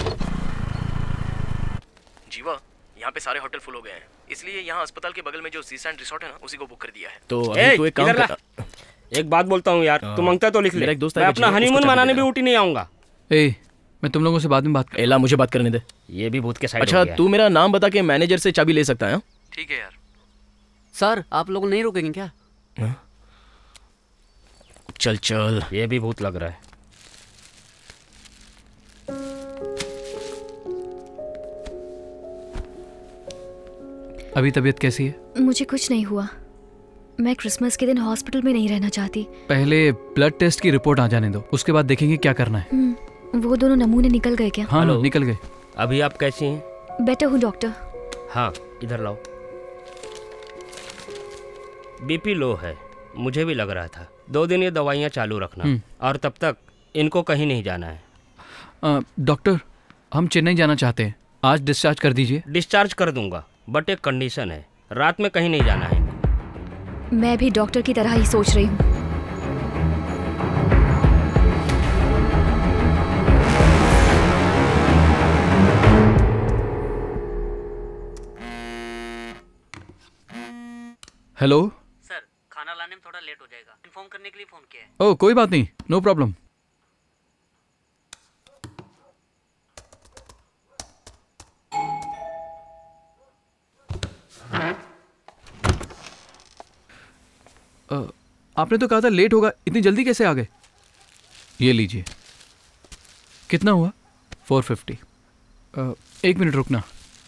जीवा, यहाँ पे सारे होटल फुल हो गए हैं, इसलिए यहाँ अस्पताल के बगल में जो सी सैंड रिसोर्ट है ना, उसी को बुक कर दिया है। तो अभी तो एक काम करता। एक बात बोलता हूँ यार, तू मांगता तो लिख ले। मैं अपना हनीमून मनाने भी ऊटी नहीं आऊंगा। मैं तुम लोगों से बाद में बात कर। एला, मुझे बात करने दे। ये भी भूत के साइड। अच्छा, तू मेरा नाम बता के मैनेजर से चाबी ले सकता है? ठीक है यार। सर, आप लोग नहीं रुकेंगे क्या? चल। ये भी भूत लग रहा है। अभी तबीयत कैसी है? मुझे कुछ नहीं हुआ। मैं क्रिसमस के दिन हॉस्पिटल में नहीं रहना चाहती। पहले ब्लड टेस्ट की रिपोर्ट आ जाने दो, उसके बाद देखेंगे क्या करना है। वो दोनों नमूने निकल गए क्या? हाँ निकल गए। अभी आप कैसी हैं? बेटर हूँ डॉक्टर। हाँ, इधर लाओ। बीपी लो है, मुझे भी लग रहा था। 2 दिन ये दवाइयाँ चालू रखना, और तब तक इनको कहीं नहीं जाना है। डॉक्टर, हम चेन्नई जाना चाहते हैं, आज डिस्चार्ज कर दीजिए। डिस्चार्ज कर दूंगा, बट एक कंडीशन है, रात में कहीं नहीं जाना है। मैं भी डॉक्टर की तरह ही सोच रही हूँ। हेलो। सर खाना लाने में थोड़ा लेट हो जाएगा, इन्फॉर्म करने के लिए फोन किया है। ओह कोई बात नहीं, नो प्रॉब्लम। आपने तो कहा था लेट होगा, इतनी जल्दी कैसे आ गए? ये लीजिए। कितना हुआ? 450। 1 मिनट रुकना।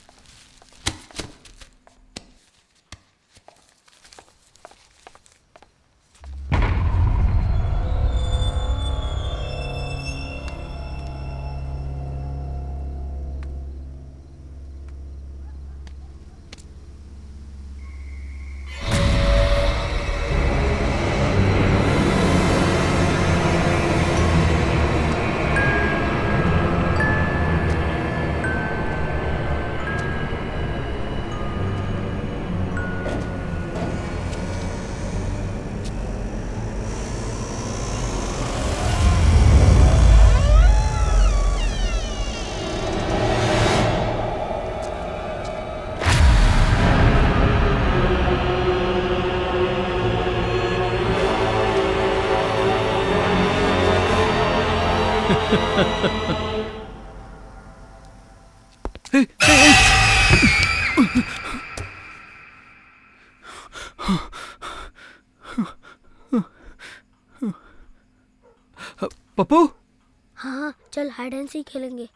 पप्पू। हाँ चल हाइड एंड सीक खेलेंगे।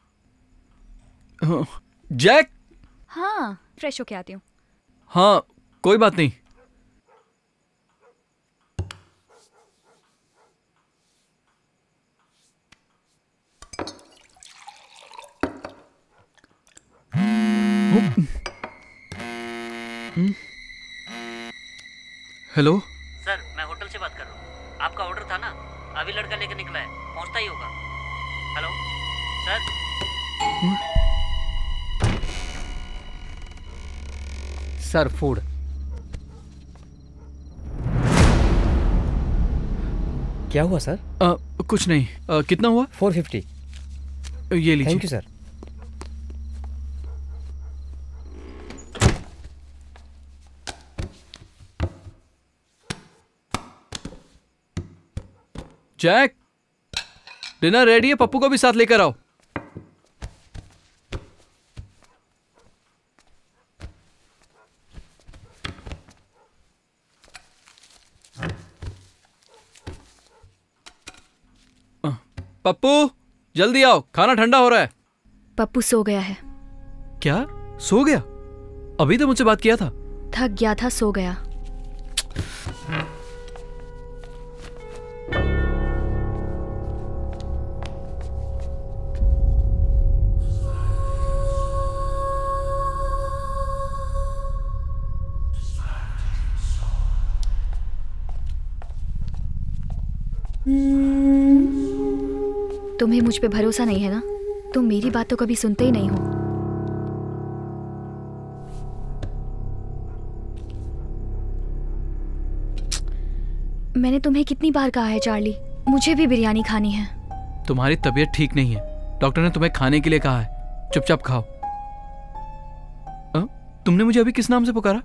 जैक। हाँ फ्रेश होके आती हूँ। हाँ कोई बात नहीं। हेलो सर मैं होटल से बात कर रहा हूँ, आपका ऑर्डर था ना, अभी लड़का लेकर निकला है, पहुंचता ही होगा। Hello sir. Sir food. क्या हुआ सर? कुछ नहीं। कितना हुआ? 450। ये लीजिए। Thank you sir. Jack dinner ready है, पप्पू को भी साथ लेकर आओ। पप्पू जल्दी आओ, खाना ठंडा हो रहा है। पप्पू सो गया है। क्या सो गया? अभी तो मुझसे बात किया था। थक गया था, सो गया। तुम्हें मुझ पे भरोसा नहीं है ना? तुम मेरी बात तो कभी सुनते ही नहीं हो। मैंने तुम्हें कितनी बार कहा है चार्ली, मुझे भी बिरयानी खानी है। तुम्हारी तबीयत ठीक नहीं है, डॉक्टर ने तुम्हें खाने के लिए कहा है, चुपचाप खाओ। तुमने मुझे अभी किस नाम से पुकारा?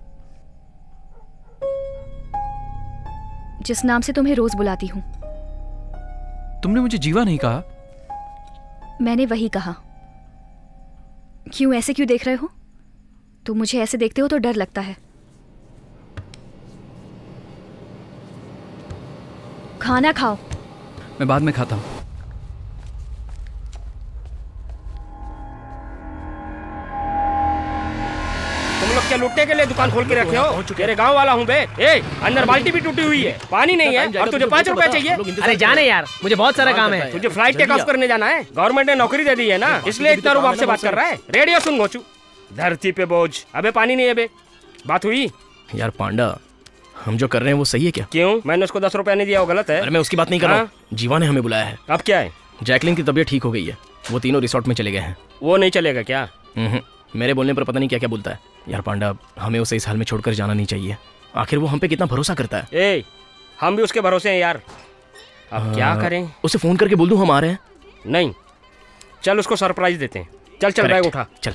जिस नाम से तुम्हें रोज बुलाती हूँ। तुमने मुझे जीवा नहीं कहा। मैंने वही कहा। क्यों ऐसे क्यों देख रहे हो? तुम मुझे ऐसे देखते हो तो डर लगता है। खाना खाओ। मैं बाद में खाता हूँ। तुम लोग क्या लुटने के लिए दुकान खोल के रखे हो? तेरे गांव वाला हूँ बे। ए, अंदर बाल्टी भी टूटी हुई है, पानी नहीं है और तुझे 5 रुपए चाहिए। अरे जाने यार, मुझे बहुत सारा काम है। तुझे फ्लाइट टेक ऑफ करने जाना है, गवर्नमेंट ने नौकरी दे दी है ना, इसलिए इतना रूबाब से बात कर रहा है। रेडियो सुन गोचू, धरती पे बोझ। अबे पानी नहीं है बे, बात हुई? यार पांडा, हम जो कर रहे हैं वो सही है क्या? क्यों? मैंने उसको 10 रुपए नहीं दिया, वो गलत है? अरे मैं उसकी बात नहीं कर रहा हूँ, जीवा ने हमें बुलाया है। अब क्या है? जैकलिन की तबीयत ठीक हो गई है, वो तीनों रिसोर्ट में चले गए हैं। वो नहीं चलेगा क्या? मेरे बोलने पर पता नहीं क्या क्या बोलता है। यार पांडा, हमें उसे इस हाल में छोड़कर जाना नहीं चाहिए। आखिर वो हम पे कितना भरोसा करता है। ए, हम भी उसके भरोसे हैं यार। अब क्या करें? उसे फोन करके बोल दूं हम आ रहे हैं? नहीं, चल उसको सरप्राइज देते हैं। चल चल बैग उठा, चल।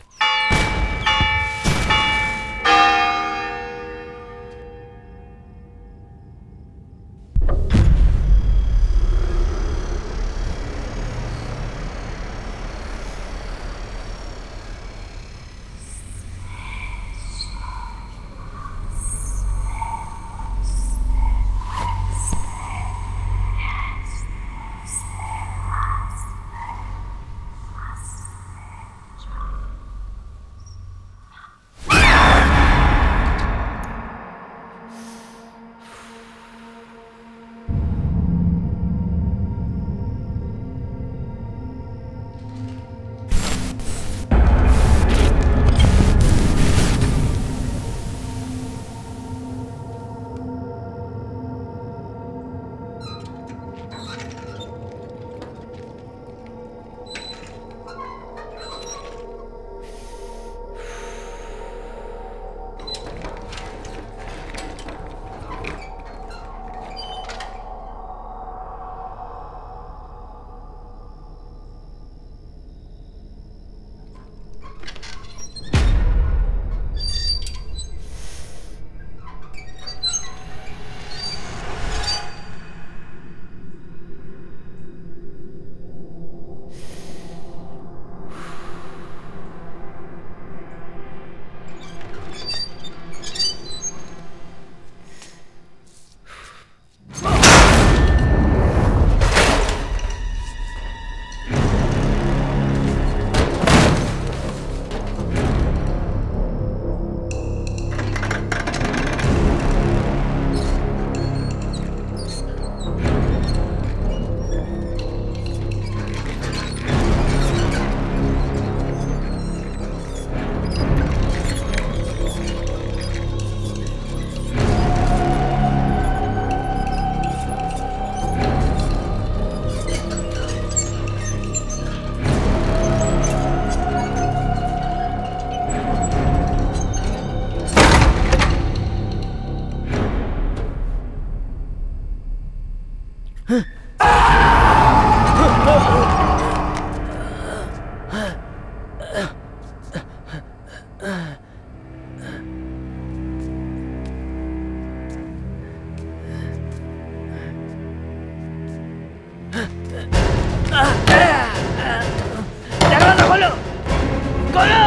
दरवाजा खोलो, खोलो।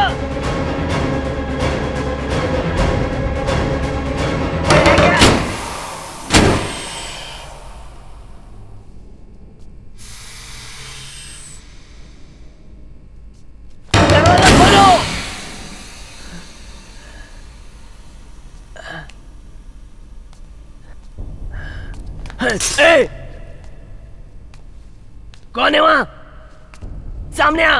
दरवाजा खोलो। ए! कौन है वहां? सामने आ।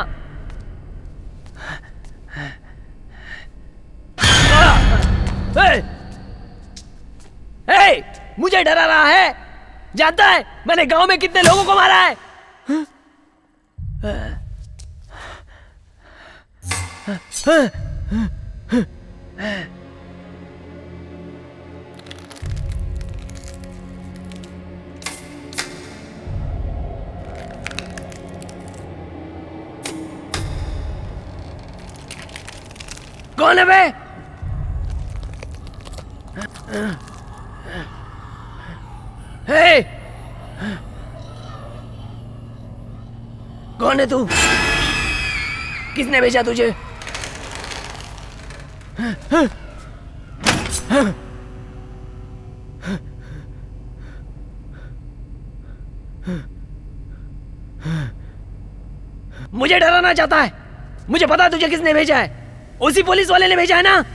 मुझे डरा रहा है? जानता है मैंने गांव में कितने लोगों को मारा है? कौन है बे? हे! कौन है तू? किसने भेजा तुझे? मुझे डराना चाहता है। मुझे पता है तुझे किसने भेजा है। उसी पुलिस वाले ने भेजा है ना?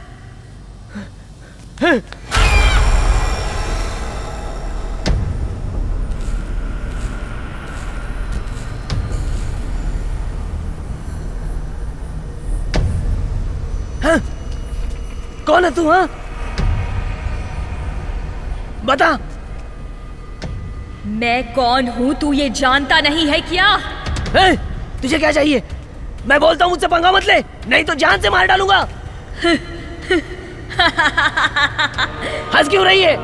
कौन है तू? हाँ, बता। मैं कौन हूँ तू ये जानता नहीं है क्या? तुझे क्या चाहिए? मैं बोलता हूँ मुझसे पंगा मत ले, नहीं तो जान से मार डालूंगा। हंस क्यों रही है?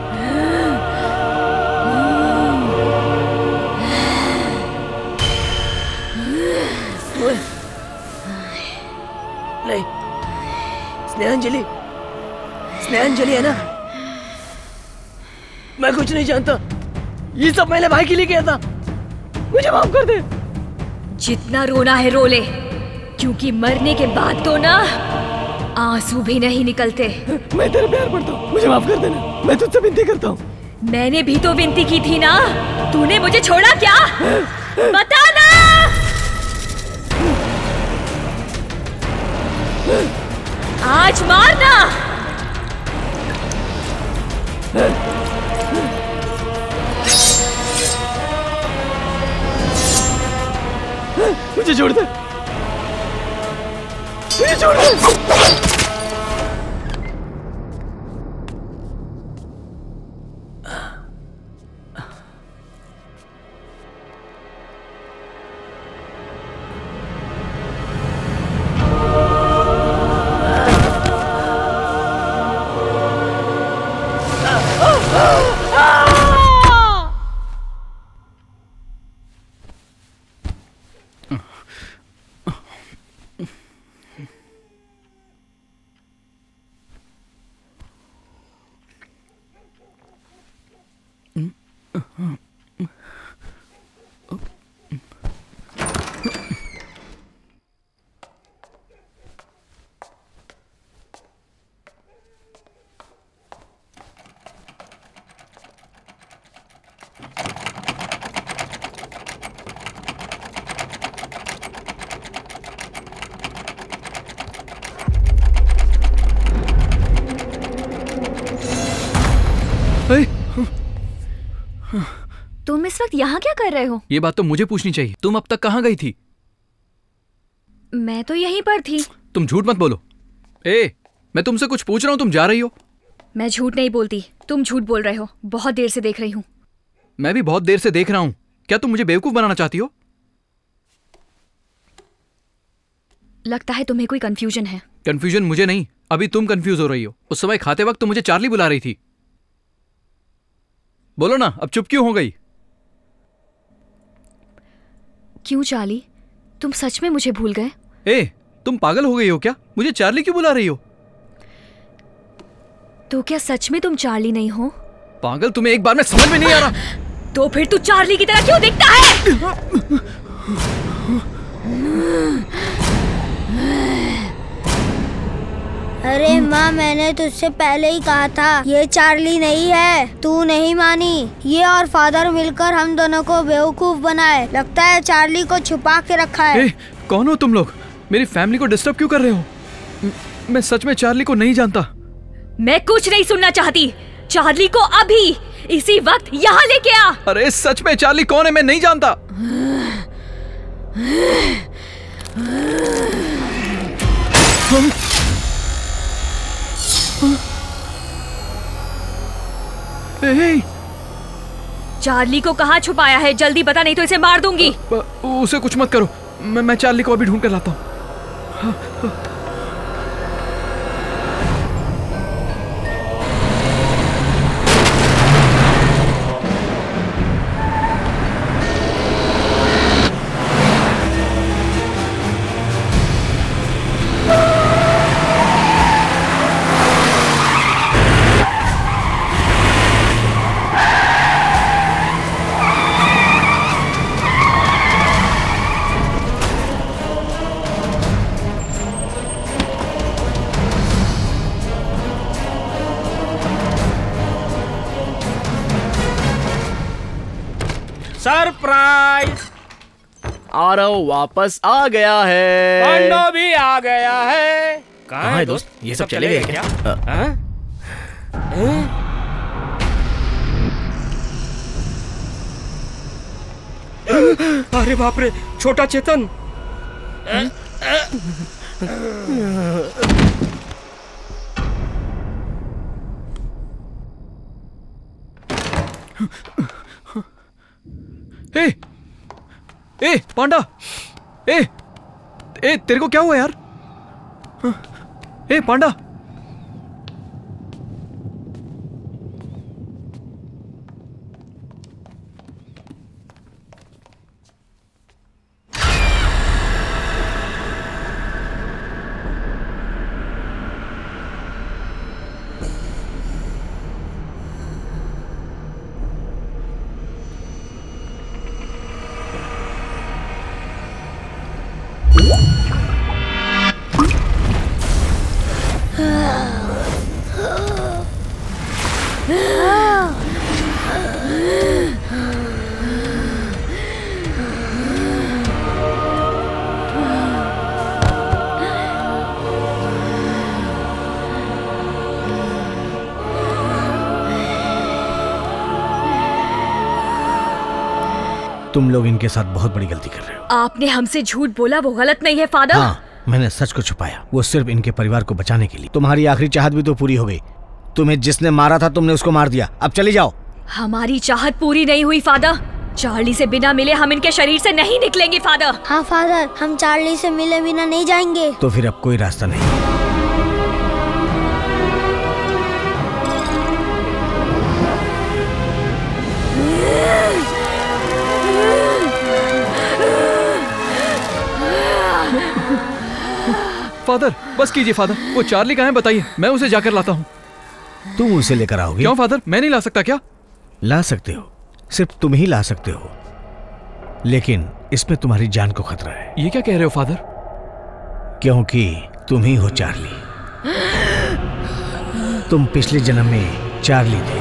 नहीं, स्नेहांजलि, स्नेहांजलि है ना? मैं कुछ नहीं जानता। ये सब मैंने भाई के लिए किया था। मुझे माफ कर दे। जितना रोना है रो ले, क्योंकि मरने के बाद तो ना आंसू भी नहीं निकलते। मैं तेरे प्यार पड़ता हूँ, मुझे माफ कर देना। मैं तुझसे विनती करता हूँ। मैंने भी तो विनती की थी ना। तूने मुझे छोड़ा क्या? बता ना। आज मारना। मुझे छोड़ दे, मुझे छोड़ दे। तुम इस वक्त यहाँ क्या कर रहे हो? ये बात तो मुझे पूछनी चाहिए। तुम अब तक कहाँ गई थी? मैं तो यहीं पर थी। तुम झूठ मत बोलो। मैं तुमसे कुछ पूछ रहा हूँ, तुम जा रही हो। मैं झूठ नहीं बोलती, तुम झूठ बोल रहे हो। बहुत देर से देख रही हूँ। मैं भी बहुत देर से देख रहा हूँ। क्या तुम मुझे बेवकूफ बनाना चाहती हो? लगता है तुम्हें कोई कंफ्यूजन है। कंफ्यूजन मुझे नहीं, अभी तुम कंफ्यूज हो रही हो। उस समय खाते वक्त तो मुझे चार्ली बुला रही थी। बोलो ना, अब चुप क्यों हो गई? क्यों चार्ली, तुम सच में मुझे भूल गए? ए, तुम पागल हो गई हो क्या? मुझे चार्ली क्यों बुला रही हो? तो क्या सच में तुम चार्ली नहीं हो? पागल, तुम्हें एक बार में समझ में नहीं आ रहा। तो फिर तू चार्ली की तरह क्यों दिखता है? अरे माँ, मैंने तुझसे पहले ही कहा था ये चार्ली नहीं है। तू नहीं मानी। ये और फादर मिलकर हम दोनों को बेवकूफ बनाए। लगता है चार्ली को छुपा के रखा है। कौन हो तुम लोग? मेरी फैमिली को डिस्टर्ब क्यों कर रहे हो? मैं सच में चार्ली को नहीं जानता। मैं कुछ नहीं सुनना चाहती। चार्ली को अभी इसी वक्त यहाँ लेके आ। अरे सच में चार्ली कौन है? मैं नहीं जानता। चार्ली को कहाँ छुपाया है? जल्दी बता, नहीं तो इसे मार दूंगी। उसे कुछ मत करो। मैं चार्ली को अभी ढूंढ कर लाता हूँ। सरप्राइज! आरव वापस आ गया है। पांडव भी आ गया है। कहाँ है दोस्त? ये सब चले गए क्या? अरे बाप रे, छोटा चेतन। ए पांडा, तेरे को क्या हुआ यार? पांडा, तुम लोग इनके साथ बहुत बड़ी गलती कर रहे हो। आपने हमसे झूठ बोला, वो गलत नहीं है फादर। हाँ, मैंने सच को छुपाया, वो सिर्फ इनके परिवार को बचाने के लिए। तुम्हारी आखिरी चाहत भी तो पूरी हो गई। तुम्हें जिसने मारा था तुमने उसको मार दिया। अब चली जाओ। हमारी चाहत पूरी नहीं हुई फादर। चार्ली से बिना मिले हम इनके शरीर से नहीं निकलेंगे फादर। हाँ फादर, हम चार्ली से मिले बिना नहीं जाएंगे। तो फिर अब कोई रास्ता नहीं। फादर, बस कीजिए फादर। वो चार्ली कहाँ है बताइए, मैं उसे जाकर लाता हूँ। तुम उसे लेकर आओगे? क्यों फादर, मैं नहीं ला सकता क्या? ला सकते हो, सिर्फ तुम ही ला सकते हो, लेकिन इसमें तुम्हारी जान को खतरा है। ये क्या कह रहे हो फादर? क्योंकि तुम ही हो चार्ली। तुम पिछले जन्म में चार्ली थे।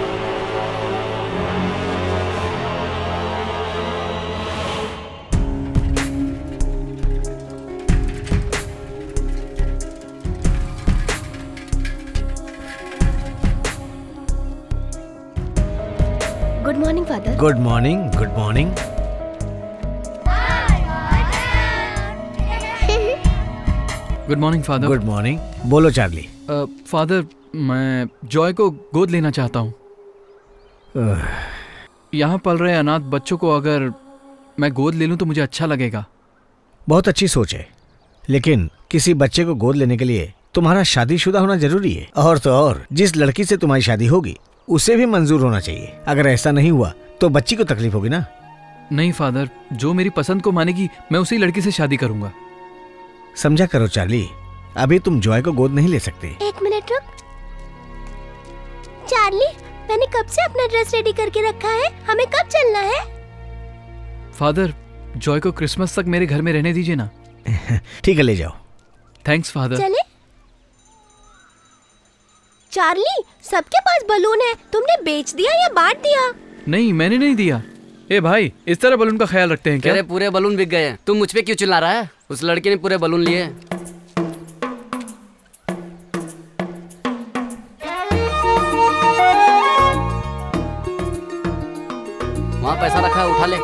Good morning father. Good morning. Good morning. Good morning father. Good morning. बोलो चार्ली। फादर, मैं जॉय को गोद लेना चाहता हूँ। यहाँ पल रहे अनाथ बच्चों को अगर मैं गोद ले लूँ तो मुझे अच्छा लगेगा। बहुत अच्छी सोच है, लेकिन किसी बच्चे को गोद लेने के लिए तुम्हारा शादीशुदा होना जरूरी है। और तो और जिस लड़की से तुम्हारी शादी होगी उसे भी मंजूर होना चाहिए। अगर ऐसा नहीं हुआ तो बच्ची को तकलीफ होगी ना। नहीं फादर, जो मेरी पसंद को मानेगी मैं उसी लड़की से शादी करूंगा। समझा करो चार्ली, अभी तुम जॉय को गोद नहीं ले सकते। एक मिनट रुक। चार्ली, मैंने कब से अपना ड्रेस रेडी करके रखा है, हमें कब चलना है? फादर, जॉय को क्रिसमस तक मेरे घर में रहने दीजिए ना। ठीक है, ले जाओ। Thanks father. चले? चार्ली, सबके पास बलून है, तुमने बेच दिया या बांट दिया? नहीं, मैंने नहीं दिया। ए भाई, इस तरह बलून का ख्याल रखते हैं क्या? तेरे पूरे बलून बिक गए हैं, तुम मुझ पे क्यों चिल्ला रहा है? उस लड़के ने पूरे बलून लिए। वहाँ पैसा रखा है, उठा ले।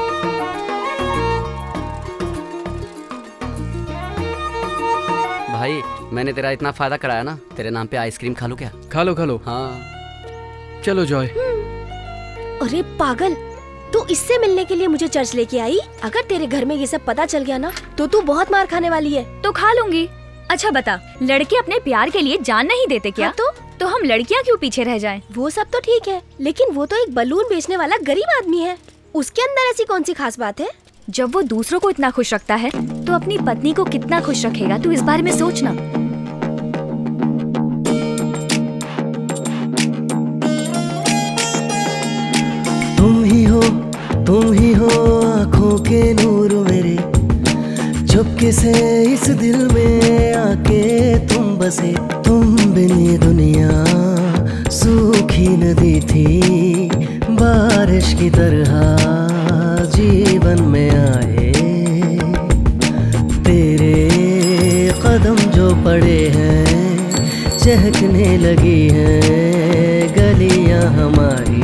भाई, मैंने तेरा इतना फायदा कराया ना, तेरे नाम पे आइसक्रीम खा लो क्या? खा लो खा लो। हाँ चलो जॉय। अरे पागल, तू इससे मिलने के लिए मुझे चर्च लेके आई? अगर तेरे घर में ये सब पता चल गया ना तो तू बहुत मार खाने वाली है। तो खा लूंगी। अच्छा बता, लड़के अपने प्यार के लिए जान नहीं देते क्या? हाँ तो हम लड़कियां क्यों पीछे रह जाएं? वो सब तो ठीक है, लेकिन वो तो एक बलून बेचने वाला गरीब आदमी है। उसके अंदर ऐसी कौन सी खास बात है? जब वो दूसरों को इतना खुश रखता है तो अपनी पत्नी को कितना खुश रखेगा, तू इस बारे में सोचना। तुम ही हो आँखों के नूर मेरे, चुपके से इस दिल में आके तुम बसे। तुम बिन ये दुनिया सूखी नदी थी, बारिश की तरह जीवन में आए। तेरे कदम जो पड़े हैं, चहकने लगी हैं गलियां हमारी।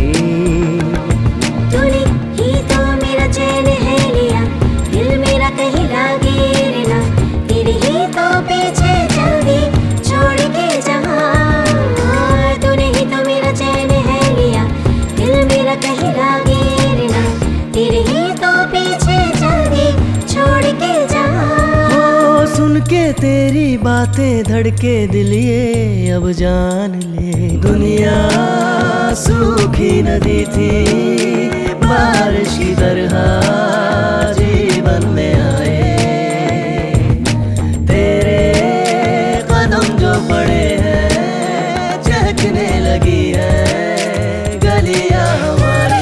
चैन है लिया, दिल मेरा कहीं लागे ना, तेरे ही तो पीछे चल दी छोड़ के जहाँ। तूने ही तो मेरा चैन है लिया, दिल मेरा कहीं लागे ना, तेरे ही तो पीछे चल दी छोड़ के जहाँ। हो सुन के तेरी बातें धड़के दिल ये अब जान ले। दुनिया सूखी नदी थी, बारिश की तरह जीवन में आए। तेरे कदम जो पड़े हैं, चहकने लगी है गलियां हमारी।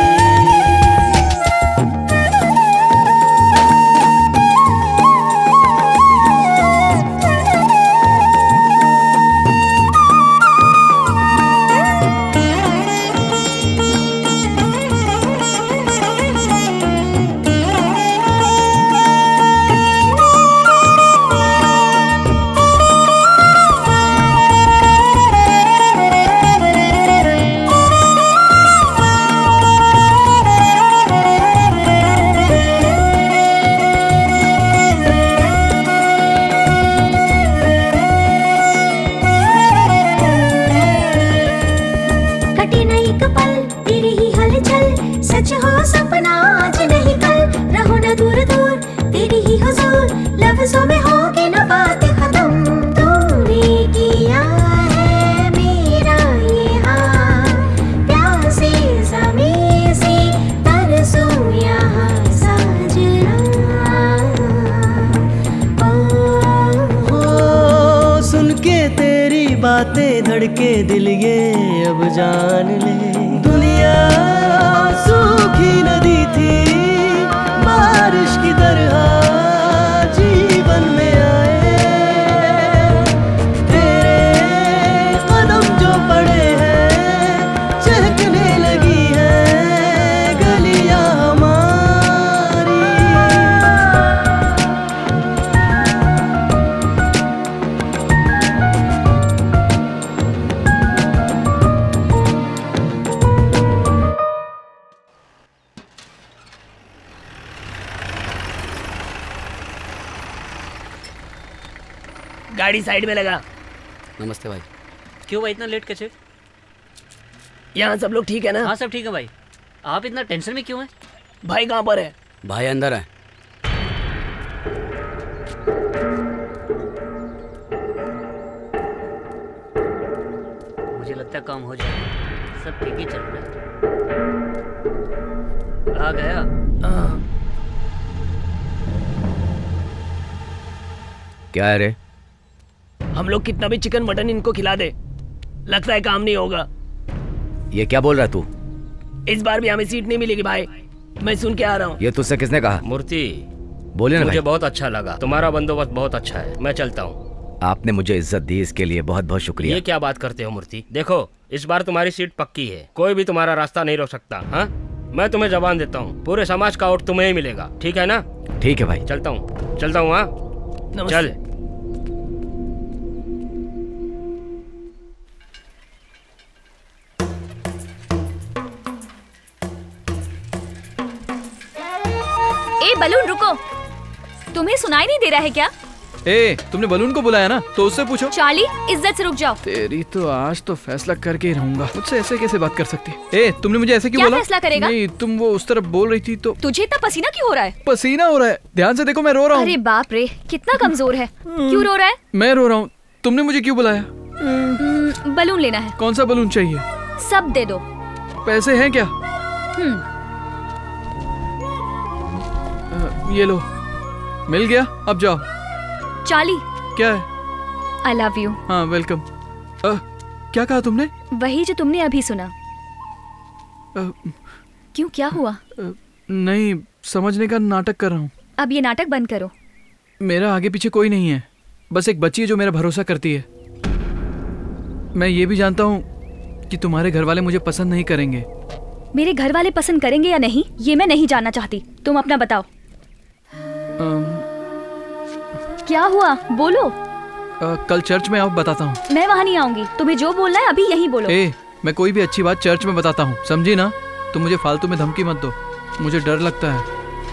सच हो सपना आज नहीं कल, रहो न दूर दूर तेरी ही हुजूर, लफ्जों में होगी न बात खत्म। तूने किया है मेरा ये हाल, प्यासे ज़मीं से तरसूं यहाँ साजना। हो सुन के तेरी बातें धड़के दिल ये अब जान ले। दुनिया सूखी नदी थी, बारिश की तरह जीवन में आए। तेरे कदम जो पड़े हैं, चहकने लगी है गलियां हमारी। गाड़ी साइड में लगा। नमस्ते भाई। क्यों भाई इतना लेट कैसे? यहाँ सब लोग ठीक है ना? हाँ सब ठीक है भाई। आप इतना टेंशन में क्यों हैं? भाई कहाँ पर है? भाई अंदर है। मुझे लगता है काम हो जाएगा, सब ठीक ही चल रहा है। आ गया? क्या है रे? हम लोग कितना भी चिकन मटन इनको खिला दे, लगता है काम नहीं होगा। ये क्या बोल रहा है तू? इस बार भी हमें सीट नहीं मिलेगी भाई, मैं सुन के आ रहा हूँ। ये तुझसे किसने कहा? मूर्ति, बोले ना मुझे भाई। बहुत अच्छा लगा, तुम्हारा बंदोबस्त बहुत अच्छा है, मैं चलता हूँ। आपने मुझे इज्जत दी, इसके लिए बहुत बहुत शुक्रिया। ये क्या बात करते हो मूर्ति? देखो इस बार तुम्हारी सीट पक्की है, कोई भी तुम्हारा रास्ता नहीं रोक सकता। हाँ, मैं तुम्हें जबान देता हूँ, पूरे समाज का वोट तुम्हें ही मिलेगा, ठीक है ना? ठीक है भाई, चलता हूँ, चलता हूँ। हाँ चल। ए बलून रुको, तुम्हें सुनाई नहीं दे रहा है क्या? ए, तुमने बलून को बुलाया ना, तो उससे पूछो। चार्ली इज्जत से रुक जाओ। तेरी तो आज तो फैसला करके ही रहूंगा। मुझसे ऐसे कैसे बात कर सकती? ए, तुमने मुझे ऐसे क्यों बोला? क्या फैसला करेगा? नहीं, तुम वो उस तरफ बोल रही थी तो। तुझे इतना पसीना क्यों हो रहा है? पसीना हो रहा है, ध्यान से देखो, मैं रो रहा हूँ। अरे बाप रे, कितना कमजोर है। क्यों रो रहा है? मैं रो रहा हूँ। तुमने मुझे क्यों बुलाया? बलून लेना है। कौन सा बलून चाहिए? सब दे दो। पैसे हैं क्या? ये लो, मिल गया, अब जाओ। चार्ली, क्या है? I love you. हाँ, वेलकम। क्या कहा तुमने? वही जो तुमने अभी सुना। क्यों, क्या हुआ? नहीं, समझने का नाटक कर रहा हूँ। अब ये नाटक बंद करो। मेरा आगे पीछे कोई नहीं है, बस एक बच्ची है जो मेरा भरोसा करती है। मैं ये भी जानता हूँ कि तुम्हारे घर वाले मुझे पसंद नहीं करेंगे। मेरे घर वाले पसंद करेंगे या नहीं, ये मैं नहीं जानना चाहती। तुम अपना बताओ। क्या हुआ, बोलो। कल चर्च में आओ, बताता हूँ। मैं वहाँ नहीं आऊंगी, तुम्हें जो बोलना है अभी यही बोलो। मैं कोई भी अच्छी बात चर्च में बताता हूँ, समझी ना? तुम मुझे फालतू में धमकी मत दो, मुझे डर लगता है।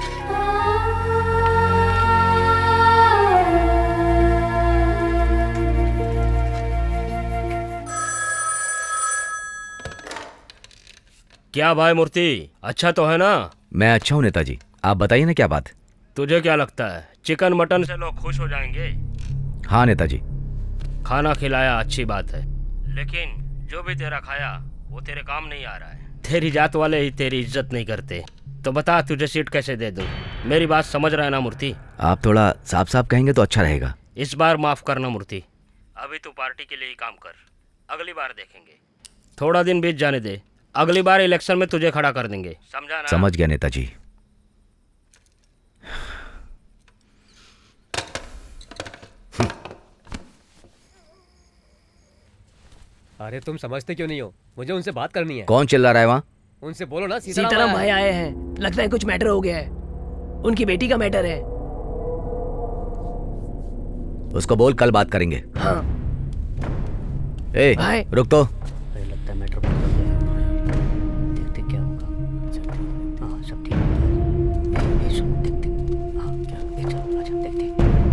क्या भाई मूर्ति, अच्छा तो है ना? मैं अच्छा हूँ नेताजी, आप बताइए ना क्या बात? तुझे क्या लगता है चिकन मटन से लोग खुश हो जाएंगे? हाँ नेताजी। खाना खिलाया अच्छी बात है, लेकिन जो भी तेरा खाया वो तेरे काम नहीं आ रहा है। तेरी जात वाले ही तेरी इज्जत नहीं करते, तो बता तुझे सीट कैसे दे दूं? मेरी बात समझ रहा है ना मूर्ति? आप थोड़ा साफ साफ कहेंगे तो अच्छा रहेगा। इस बार माफ करना मूर्ति, अभी तू पार्टी के लिए ही काम कर, अगली बार देखेंगे। थोड़ा दिन बीत जाने दे, अगली बार इलेक्शन में तुझे खड़ा कर देंगे, समझा ना? समझ गया नेताजी। अरे तुम समझते क्यों नहीं हो? मुझे उनसे बात करनी है। कौन चिल्ला रहा है वहाँ? उनसे बोलो ना। सीताराम भाई आए हैं, लगता है कुछ मैटर हो गया है, उनकी बेटी का मैटर है। उसको बोल कल बात करेंगे। हाँ। ए, भाई रुक तो। लगता है मैटर बंद कर दिया, देखते क्या होगा। हाँ सब ठीक है, सुन देखते। हाँ क्या, चलो अच्छा देखते।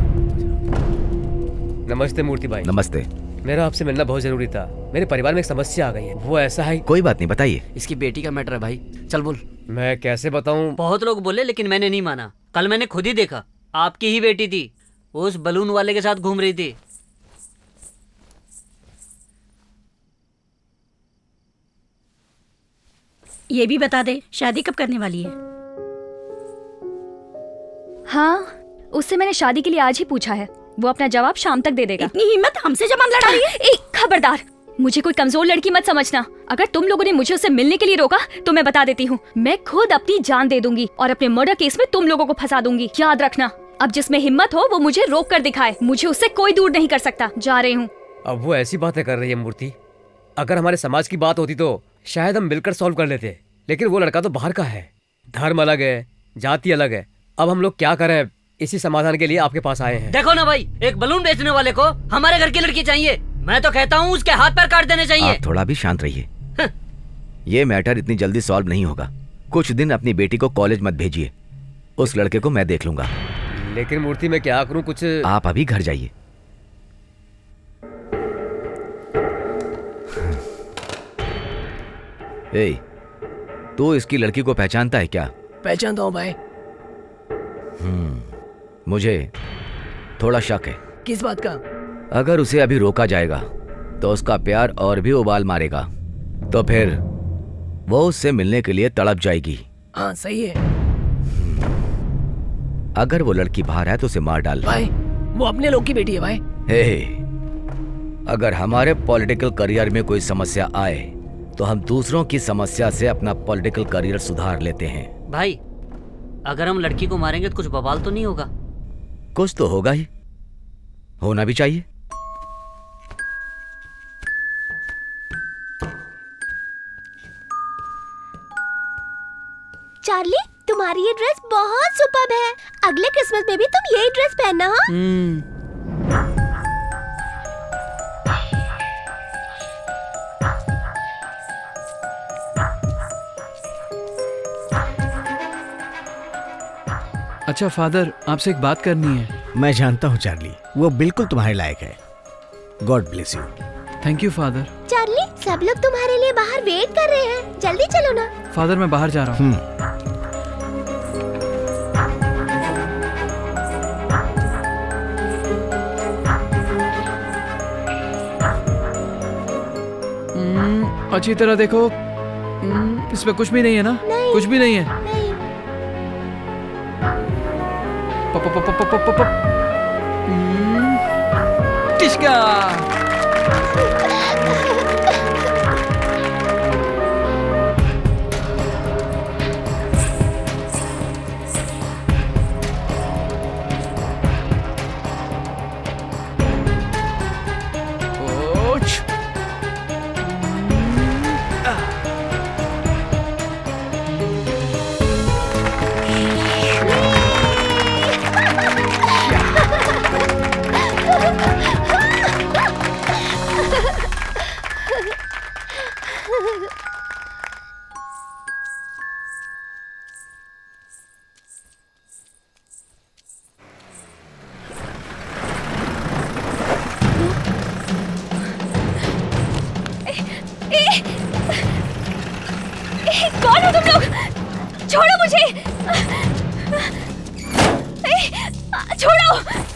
नमस्ते मूर्ति भाई। नमस्ते। मेरा आपसे मिलना बहुत जरूरी था, मेरे परिवार में एक समस्या आ गई है। वो ऐसा है। कोई बात नहीं, बताइए। इसकी बेटी का मैटर है भाई, चल बोल। मैं कैसे बताऊं? बहुत लोग बोले लेकिन मैंने नहीं माना। कल मैंने खुद ही देखा, आपकी ही बेटी थी, उस बलून वाले के साथ घूम रही थी। ये भी बता दे, शादी कब करने वाली है? हाँ, उससे मैंने शादी के लिए आज ही पूछा है, वो अपना जवाब शाम तक दे देगा। इतनी हिम्मत, हमसे जबान लड़ा रही है? खबरदार, मुझे कोई कमजोर लड़की मत समझना। अगर तुम लोगों ने मुझे उससे मिलने के लिए रोका तो मैं बता देती हूँ, मैं खुद अपनी जान दे दूंगी और अपने मर्डर केस में तुम लोगों को फंसा दूंगी। याद रखना, अब जिसमें हिम्मत हो वो मुझे रोक कर दिखाए, मुझे उससे कोई दूर नहीं कर सकता। जा रही हूँ। अब वो ऐसी बातें कर रही है मूर्ति, अगर हमारे समाज की बात होती तो शायद हम मिलकर सॉल्व कर लेते, लेकिन वो लड़का तो बाहर का है, धर्म अलग है, जाति अलग है। अब हम लोग क्या करें? इसी समाधान के लिए आपके पास आए हैं। देखो ना भाई, एक बलून बेचने वाले को हमारे घर की लड़की चाहिए, मैं तो कहता हूँ उसके हाथ पैर काट देने चाहिए। आप थोड़ा भी शांत रहिए। ये मैटर इतनी जल्दी सॉल्व नहीं होगा, कुछ दिन अपनी बेटी को कॉलेज मत भेजिए, उस लड़के को मैं देख लूंगा। लेकिन मूर्ति मैं क्या करूं? कुछ आप अभी घर जाइए। ए, तू इसकी लड़की को पहचानता है क्या? पहचानता हूँ भाई। मुझे थोड़ा शक है। किस बात का? अगर उसे अभी रोका जाएगा तो उसका प्यार और भी उबाल मारेगा, तो फिर वो उससे मिलने के लिए तड़प जाएगी। हाँ सही है। अगर वो लड़की बाहर है तो उसे मार डाल। भाई वो अपने लोग की बेटी है भाई। हे, अगर हमारे पॉलिटिकल करियर में कोई समस्या आए तो हम दूसरों की समस्या से अपना पॉलिटिकल करियर सुधार लेते हैं। भाई अगर हम लड़की को मारेंगे तो कुछ बवाल तो नहीं होगा? कुछ तो होगा ही, होना भी चाहिए। चार्ली, तुम्हारी ये ड्रेस बहुत सुपर्ब है। अगले क्रिसमस में भी तुम यही ड्रेस पहनना। अच्छा फादर, आपसे एक बात करनी है। मैं जानता हूँ चार्ली, वो बिल्कुल तुम्हारे लायक है। God bless you. Thank you father. Charlie, सब लोग तुम्हारे लिए बाहर वेट कर रहे हैं, जल्दी चलो ना। फादर मैं बाहर जा रहा हूँ। अच्छी तरह देखो, इसमें कुछ भी नहीं है ना? नहीं। कुछ भी नहीं है। नहीं। टिश्का। कौन हो तुम लोग? छोड़ो मुझे, छोड़ो।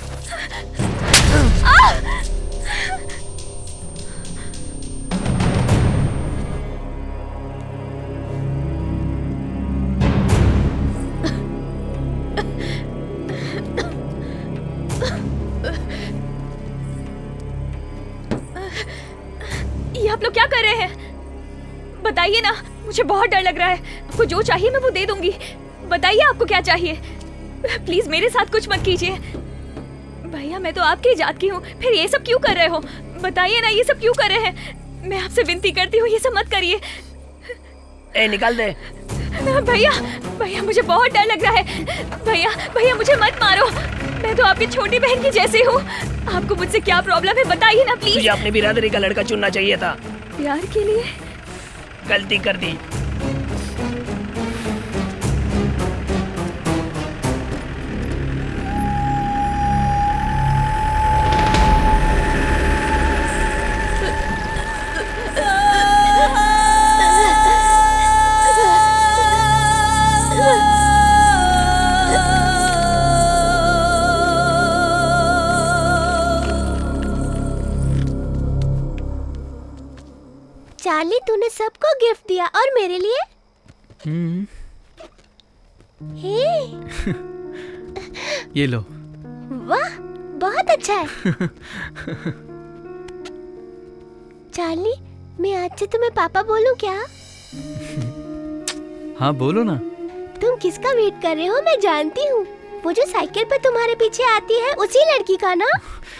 ये आप लोग क्या कर रहे हैं? बताइए ना, मुझे बहुत डर लग रहा है। आपको जो चाहिए मैं वो दे दूंगी। बताइए आपको क्या चाहिए। प्लीज मेरे साथ कुछ मत कीजिए। भैया मैं तो आपकी जात की हूँ, फिर ये सब क्यों कर रहे हो? बताइए ना, ये सब क्यों कर रहे हैं? मैं आपसे विनती करती हूँ, ये सब मत करिए। ए निकाल दे। भैया भैया मुझे बहुत डर लग रहा है। भैया भैया मुझे मत मारो, मैं तो आपकी छोटी बहन की जैसी हूँ। आपको मुझसे क्या प्रॉब्लम है बताइए ना प्लीज। तुझे अपने बिरादरी का लड़का चुनना चाहिए था। प्यार के लिए गलती कर दी। चार्ली, तूने सबको गिफ्ट दिया और मेरे लिए? हे ये लो। वाह, बहुत अच्छा है। चार्ली, मैं आज से तुम्हें पापा बोलूं क्या? हाँ बोलो ना। तुम किसका वेट कर रहे हो मैं जानती हूँ। वो जो साइकिल पर तुम्हारे पीछे आती है, उसी लड़की का ना?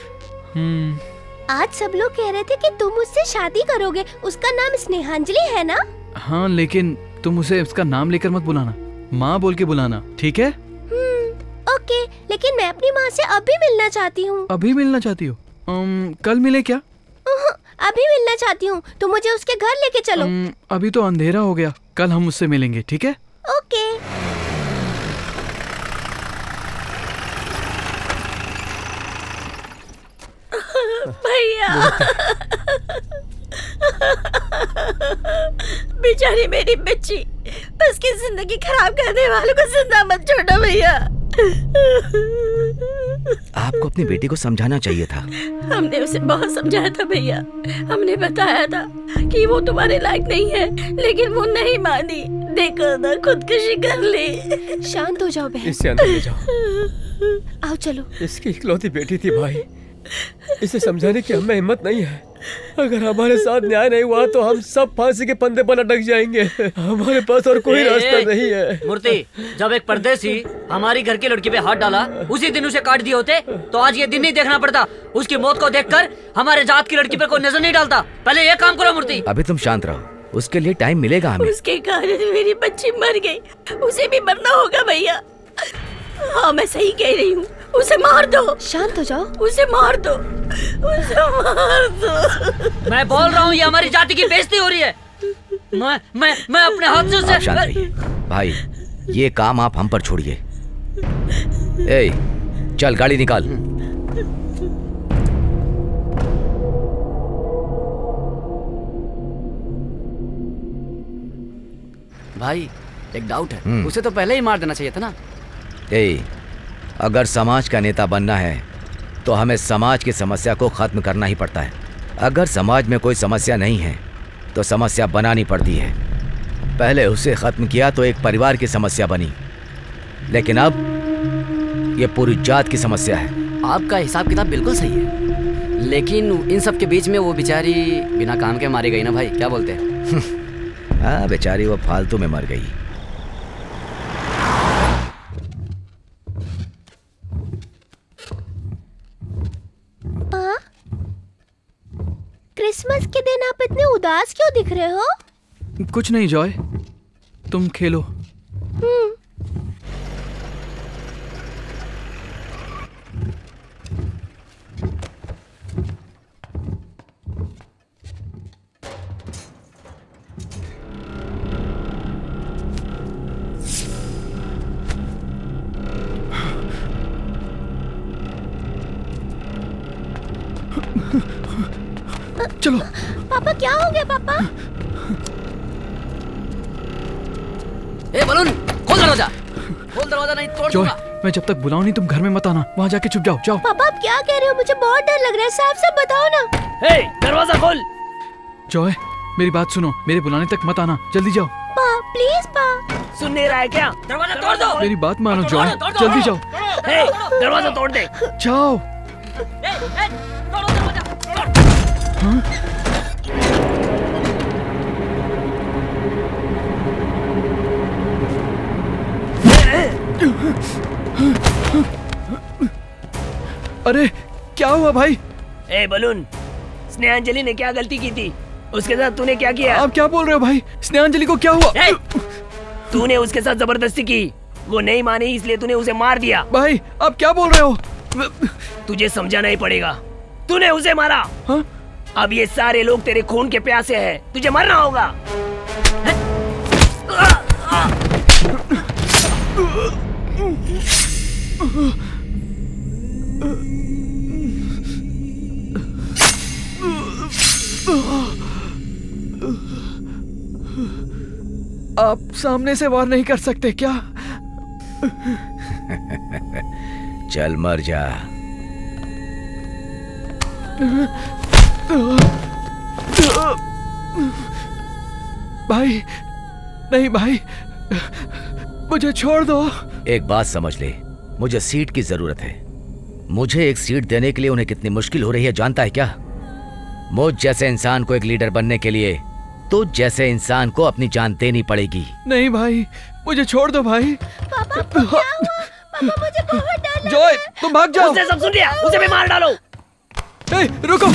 आज सब लोग कह रहे थे कि तुम उससे शादी करोगे। उसका नाम स्नेहांजलि है ना? हाँ, लेकिन तुम उसे उसका नाम लेकर मत बुलाना, माँ बोल के बुलाना, ठीक है? ओके, लेकिन मैं अपनी माँ से अभी मिलना चाहती हूँ। अभी मिलना चाहती हो? कल मिले क्या? अभी मिलना चाहती हूँ, तुम मुझे उसके घर लेके चलो। अभी तो अंधेरा हो गया, कल हम उससे मिलेंगे, ठीक है? ओके। भैया बेचारी मेरी बच्ची, उसकी जिंदगी खराब करने वालों को जिंदा मत छोड़ो भैया। आपको अपनी बेटी को समझाना चाहिए था। हमने उसे बहुत समझाया था भैया, हमने बताया था कि वो तुम्हारे लायक नहीं है, लेकिन वो नहीं मानी। देखो ना खुदकुशी कर ली। शांत हो जाओ बहन। इसे अंदर ले जाओ। आओ चलो। इसकी इकलौती बेटी थी भाई, इसे समझाने की हमें हिम्मत नहीं है। अगर हमारे साथ न्याय नहीं हुआ तो हम सब फांसी के फंदे पर लटक जाएंगे। हमारे पास और कोई रास्ता नहीं है। मूर्ति, जब एक परदेसी हमारी घर की लड़की पे हाथ डाला, उसी दिन उसे काट दिए होते तो आज ये दिन नहीं देखना पड़ता। उसकी मौत को देखकर हमारे जात की लड़की पर कोई नजर नहीं डालता। पहले ये काम करो मूर्ति। अभी तुम शांत रहो, उसके लिए टाइम मिलेगा हमें। उसके कारण मेरी बच्ची मर गई, उसे भी मरना होगा भैया। हाँ मैं सही कह रही हूँ, उसे मार दो। शांत हो जाओ। उसे मार दो, उसे मार दो। मैं बोल रहा हूँ ये हमारी जाति की बेइज्जती हो रही है। मैं अपने हाथ से उसे। शांत रहिए भाई, ये काम आप हम पर छोड़िए। ए, चल गाड़ी निकाल। भाई एक डाउट है, उसे तो पहले ही मार देना चाहिए था ना। अगर समाज का नेता बनना है तो हमें समाज की समस्या को खत्म करना ही पड़ता है। अगर समाज में कोई समस्या नहीं है तो समस्या बनानी पड़ती है। पहले उसे खत्म किया तो एक परिवार की समस्या बनी, लेकिन अब ये पूरी जात की समस्या है। आपका हिसाब किताब बिल्कुल सही है, लेकिन इन सब के बीच में वो बेचारी बिना काम के मारी गई ना भाई, क्या बोलते हैं? हाँ बेचारी वो फालतू में मर गई। क्रिसमस के दिन आप इतने उदास क्यों दिख रहे हो? कुछ नहीं जॉय, तुम खेलो। चलो। पापा क्या हो गया पापा? ए बलून, खोल दरवाजा। खोल दरवाजा नहीं तोड़ दूंगा। मैं जब तक बुलाऊं नहीं तुम घर में मत आना, वहाँ जाके छुप जाओ। जाओ। पापा आप क्या कह रहे हो? मुझे बहुत डर लग रहा है, साफ बताओ ना। हे, दरवाजा खोल। जॉय मेरी बात सुनो, मेरे बुलाने तक मत आना, जल्दी जाओ। प्लीज पा। सुन नहीं रहा है क्या? दरवाजा तोड़ दो। मेरी बात मानो जॉय, जल्दी जाओ। हे, दरवाजा तोड़ दे। जाओ। हाँ? अरे क्या हुआ भाई? ए बलून, स्नेहांजलि ने क्या गलती की थी? उसके साथ तूने क्या किया? आप क्या बोल रहे हो भाई? स्नेहांजलि को क्या हुआ? तूने उसके साथ जबरदस्ती की, वो नहीं मानी इसलिए तूने उसे मार दिया। भाई आप क्या बोल रहे हो? तुझे समझाना ही पड़ेगा, तूने उसे मारा। हाँ? अब ये सारे लोग तेरे खून के प्यासे हैं, तुझे मरना होगा। आप सामने से वार नहीं कर सकते क्या? चल मर जा। भाई नहीं भाई, मुझे छोड़ दो। एक बात समझ ले, मुझे सीट की जरूरत है। मुझे एक सीट देने के लिए उन्हें कितनी मुश्किल हो रही है जानता है क्या? मुझ जैसे इंसान को एक लीडर बनने के लिए तो जैसे इंसान को अपनी जान देनी पड़ेगी। नहीं भाई, मुझे छोड़ दो भाई। पापा क्या हुआ? पापा मुझे बहुत डर लग रहा है। जॉय तुम भाग जाओ। उसने सब सुन लिया, उसे भी मार डालो। ए, रुको।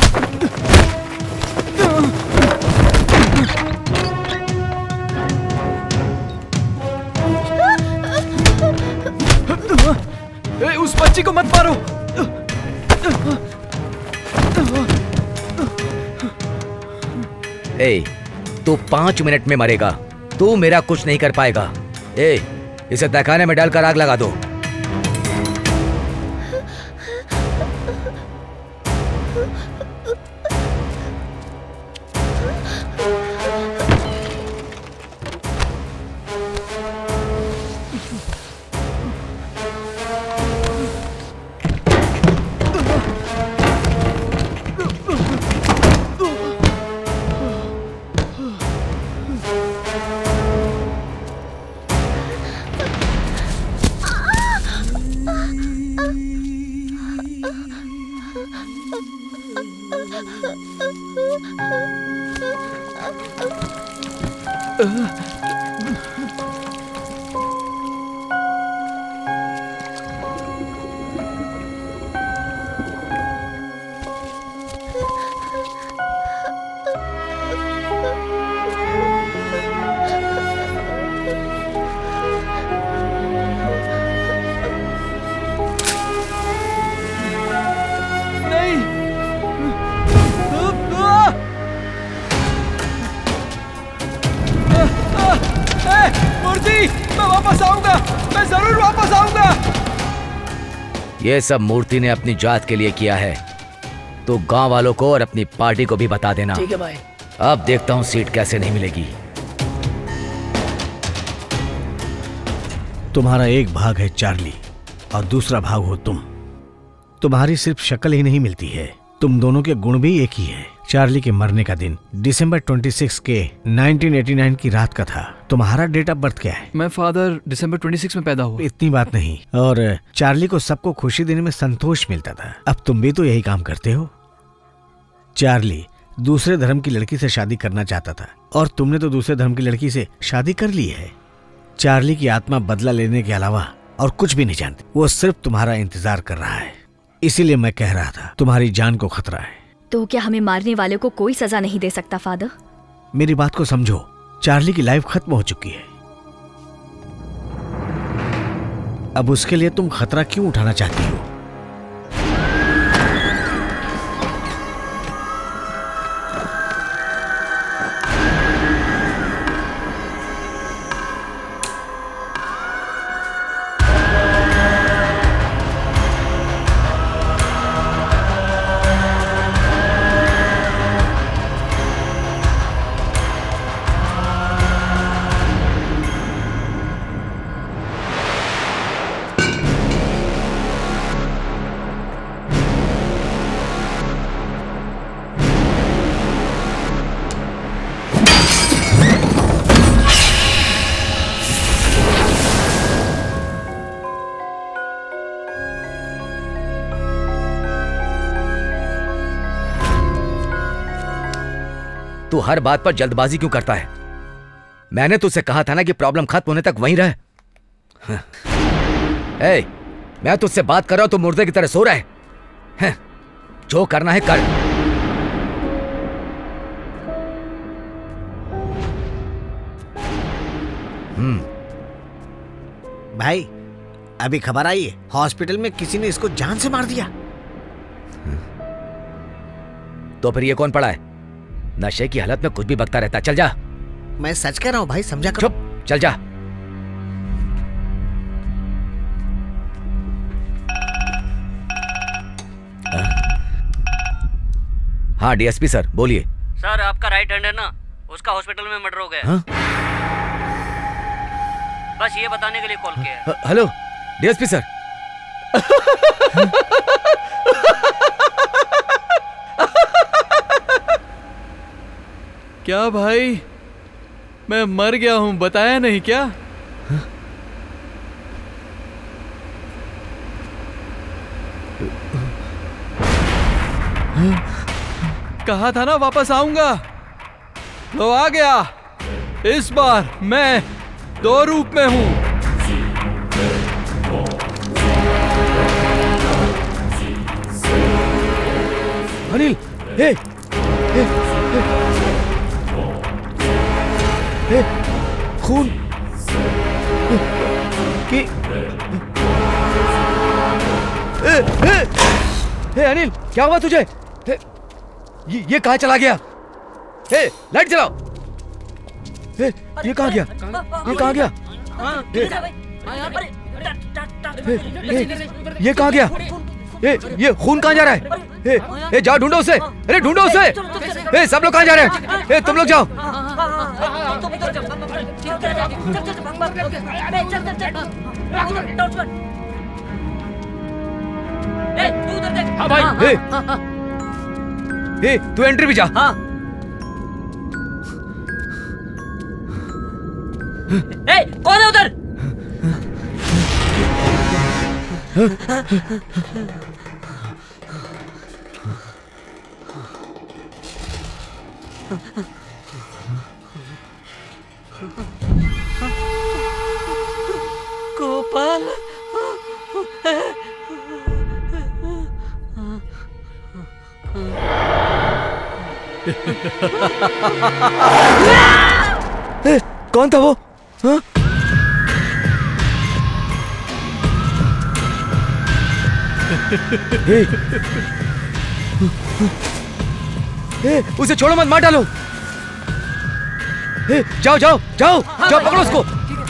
ए, उस बच्ची को मत मारो। ए, तू 5 मिनट में मरेगा, तू मेरा कुछ नहीं कर पाएगा। ए, इसे तहखाने में डालकर आग लगा दो। ये सब मूर्ति ने अपनी जात के लिए किया है, तो गांव वालों को और अपनी पार्टी को भी बता देना। ठीक है भाई। अब देखता हूँ सीट कैसे नहीं मिलेगी। तुम्हारा एक भाग है चार्ली और दूसरा भाग हो तुम। तुम्हारी सिर्फ शक्ल ही नहीं मिलती है, तुम दोनों के गुण भी एक ही है। चार्ली के मरने का दिन दिसंबर 26 के 1989 की रात का था। तुम्हारा डेट ऑफ बर्थ क्या है? मैं फादर दिसंबर 26 में पैदा हुआ। इतनी बात नहीं। और चार्ली को सबको खुशी देने में संतोष मिलता था। अब तुम भी तो यही काम करते हो। चार्ली दूसरे धर्म की लड़की से शादी करना चाहता था और तुमने तो दूसरे धर्म की लड़की से शादी कर ली है। चार्ली की आत्मा बदला लेने के अलावा और कुछ भी नहीं जानती। वो सिर्फ तुम्हारा इंतजार कर रहा है। इसीलिए मैं कह रहा था तुम्हारी जान को खतरा है। तो क्या हमें मारने वाले को कोई सजा नहीं दे सकता फादर? मेरी बात को समझो, चार्ली की लाइफ खत्म हो चुकी है। अब उसके लिए तुम खतरा क्यों उठाना चाहती हो? तू हर बात पर जल्दबाजी क्यों करता है? मैंने तुझसे कहा था ना कि प्रॉब्लम खत्म होने तक वहीं रह। ए, मैं तुझसे बात कर रहा हूं, तू मुर्दे की तरह सो रहा है। जो करना है कर। भाई, अभी खबर आई है हॉस्पिटल में किसी ने इसको जान से मार दिया। तो फिर ये कौन पड़ा है? नशे की हालत में कुछ भी बकता रहता। चल जा। मैं सच कह रहा हूँ भाई, समझा करो। चुप, चल जा। हाँ डीएसपी सर, बोलिए। सर आपका राइट हैंड है ना, उसका हॉस्पिटल में मर्डर हो गया। बस ये बताने के लिए कॉल किया है। Hello DSP sir. क्या भाई, मैं मर गया हूं, बताया नहीं क्या? कहा था ना वापस आऊंगा, तो आ गया। इस बार मैं 2 रूप में हूं। अनिल, हे, हे, हे, खून की। हे अनिल, क्या हुआ तुझे? ये कहाँ चला गया? हे, लाइट जलाओ। हे, ये कहाँ गया? ये कहाँ गया? ये कहाँ गया? ये खून कहाँ जा रहा है? हे, जाओ ढूंढो उसे। अरे ढूंढो उसे। हे, सब लोग कहाँ जा रहे हैं? हे, तुम लोग जाओ। हाँ भाई। हे, तू एंट्री भी जा। हाँ। कौन है उधर? गोपाल कौन था वो? हाँ? उसे छोड़ो मत, मार डालो। जाओ जाओ जाओ जाओ, पकड़ो उसको।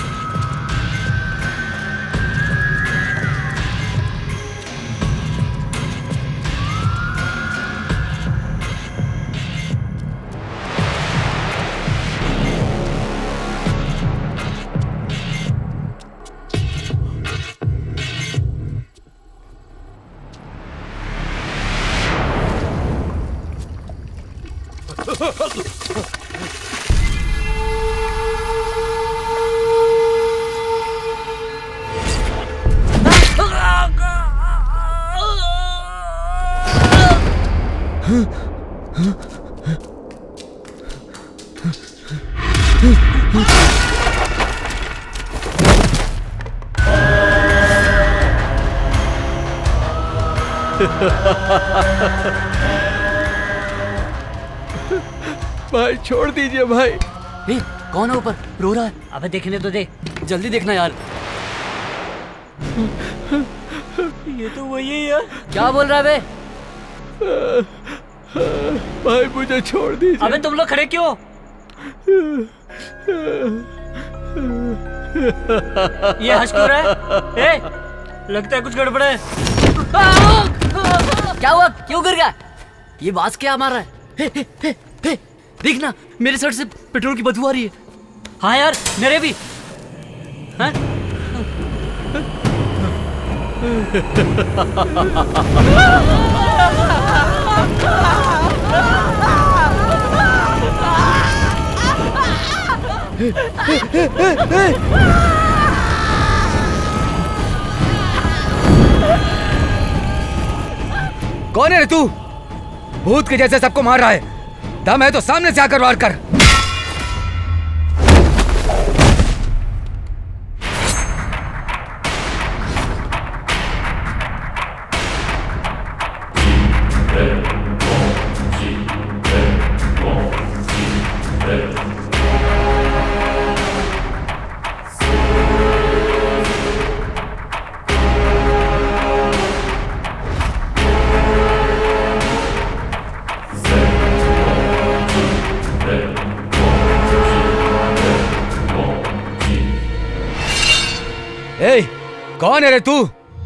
भाई छोड़ दीजिए भाई। कौन है ऊपर रो रहा है? अबे देखने तो दे, जल्दी देखना यार। ये तो वही है यार। क्या बोल रहा है बे? भाई मुझे छोड़ दीजिए। अबे तुम लोग खड़े क्यों? ये हंस क्यों रहा है? लगता है कुछ गड़बड़ है। क्या हुआ? क्यों गिर गया? ये बांस क्या मार रहा है? देखना, मेरे शर्ट से पेट्रोल की बदबू आ रही है। हाँ यार, मेरे भी। हाँ? कौन है रे तू? भूत के जैसे सबको मार रहा है। दम है तो सामने से आकर वार कर। कौन है रे तू?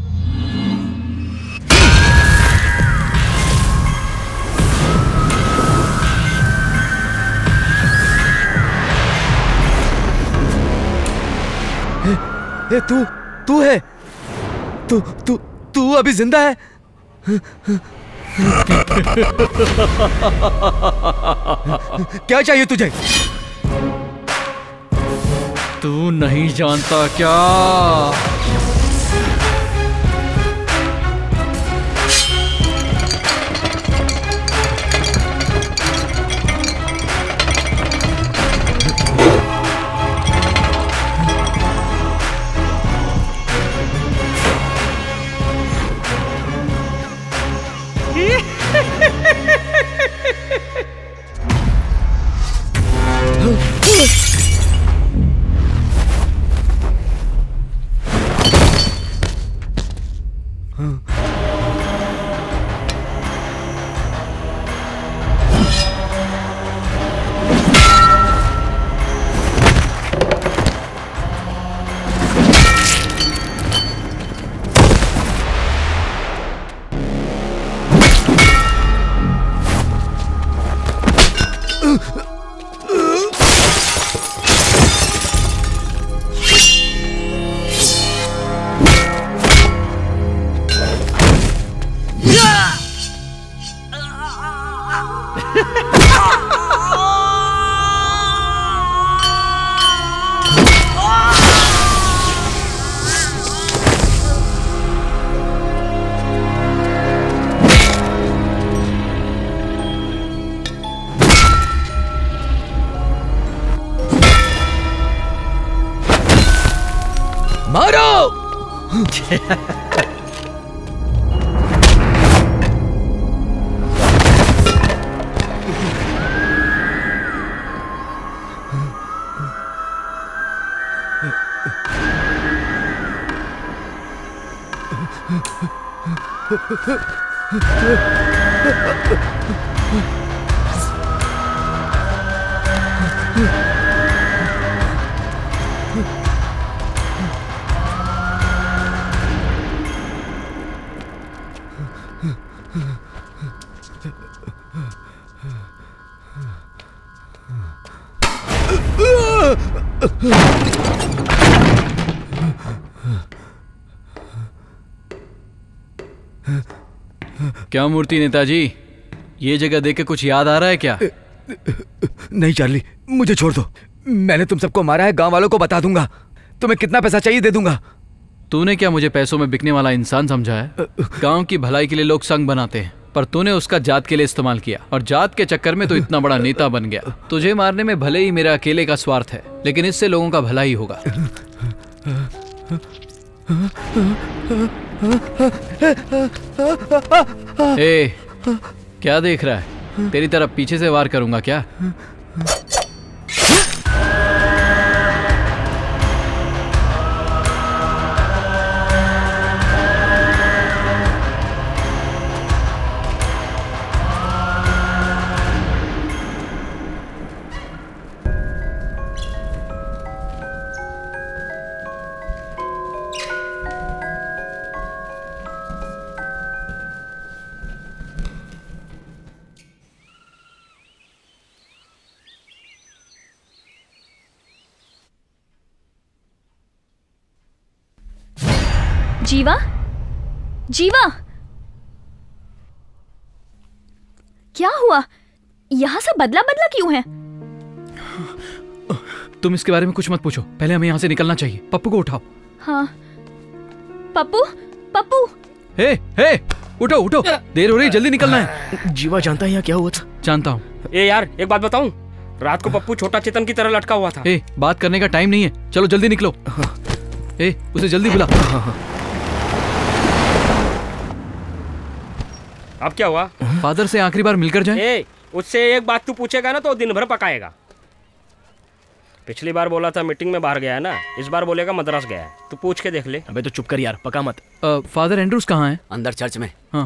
तू है? तू अभी जिंदा है? क्या चाहिए तुझे? तू नहीं जानता क्या? क्या मूर्ति नेताजी, ये जगह देख के कुछ याद आ रहा है क्या? नहीं चार्ली, मुझे छोड़ दो। मैंने तुम सबको मारा है, गांव वालों को बता दूंगा। तुम्हें कितना पैसा चाहिए दे दूंगा। तूने क्या मुझे पैसों में बिकने वाला इंसान समझा है? गांव की भलाई के लिए लोग संग बनाते हैं, पर तूने उसका जात के लिए इस्तेमाल किया और जात के चक्कर में तो इतना बड़ा नेता बन गया। तुझे मारने में भले ही मेरा अकेले का स्वार्थ है, लेकिन इससे लोगों का भला ही होगा। ए, क्या देख रहा है? तेरी तरफ पीछे से वार करूंगा क्या? जीवा, जीवा, क्या हुआ? यहाँ से बदला बदला क्यों है? तुम इसके बारे में कुछ मत पूछो, पहले हमें यहाँ से निकलना चाहिए। पप्पू को उठाओ। हाँ, पप्पू, पप्पू। हे, उठो उठो, देर हो रही, जल्दी निकलना है। जीवा जानता है यहाँ क्या हुआ था? जानता हूँ। ए यार, एक बात बताऊं, रात को पप्पू छोटा चेतन की तरह लटका हुआ था। बात करने का टाइम नहीं है, चलो जल्दी निकलो। उसे जल्दी बुला। अब क्या हुआ? फादर से आखिरी बार मिलकर जाए। उससे एक बात तू पूछेगा ना तो दिन भर पकाएगा। पिछली बार बोला था मीटिंग में बाहर गया है ना, इस बार बोलेगा मद्रास गया है। तू पूछ के देख ले। अबे तो चुप कर यार, पका मत। फादर एंड्रूज कहाँ है? अंदर चर्च में। हाँ।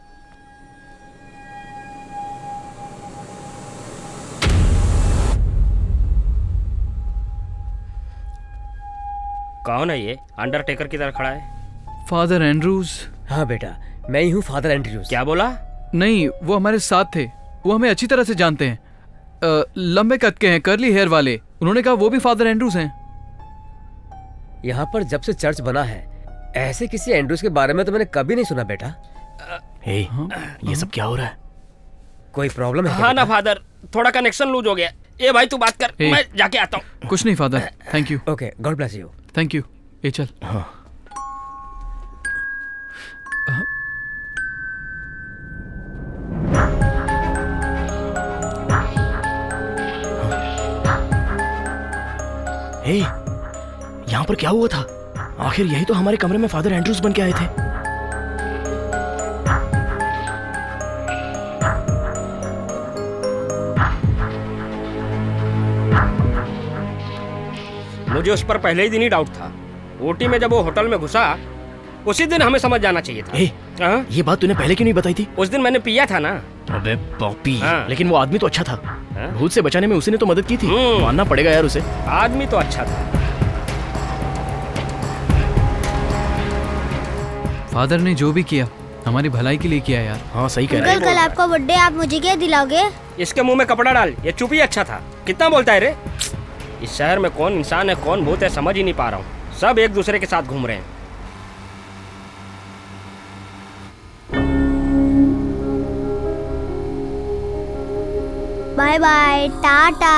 कौन है ये? अंडरटेकर की तरह खड़ा है। Father Andrews. हाँ बेटा, मैं ही हूँ फादर एंड्रूज। क्या बोला? नहीं, वो हमारे साथ थे, वो हमें अच्छी तरह से जानते हैं। लंबे कद के हैं, कर्ली हेयर वाले। उन्होंने कहा वो भी फादर एंड्रूज हैं। यहाँ पर जब से चर्च बना है, ऐसे किसी एंड्रूज के बारे में तो मैंने कभी नहीं सुना बेटा। ये सब क्या हो रहा है? कोई प्रॉब्लम है? हाँ ना फादर, थोड़ा कनेक्शन लूज हो गया। ये भाई तू बात कर, मैं जाके आता हूँ। कुछ नहीं father, thank you. Okay, god bless you. Thank you. ये चल। हाँ। यहाँ पर क्या हुआ था? आखिर यही तो हमारे कमरे में फादर एंड्रूज बन के आए थे। मुझे उस पर पहले ही दिन ही डाउट था। ऊटी में जब वो होटल में घुसा, उसी दिन हमें समझ जाना चाहिए था। ये बात तूने पहले क्यों नहीं बताई थी? उस दिन मैंने पिया था ना। अबे पॉपी। लेकिन वो आदमी तो अच्छा था। भूत से बचाने में उसी ने तो मदद की थी। मानना पड़ेगा यार उसे। आदमी तो अच्छा था। फादर ने जो भी किया हमारी भलाई के लिए किया यार। हाँ सही कह रहा है। कल आपका बर्थडे, आप मुझे क्या दिलाओगे? इसके मुंह में कपड़ा डाल, ये चुप ही अच्छा था। कितना बोलता है रे? इस शहर में कौन इंसान है कौन भूत है समझ ही नहीं पा रहा हूँ। सब एक दूसरे के साथ घूम रहे हैं। Bye bye, tata.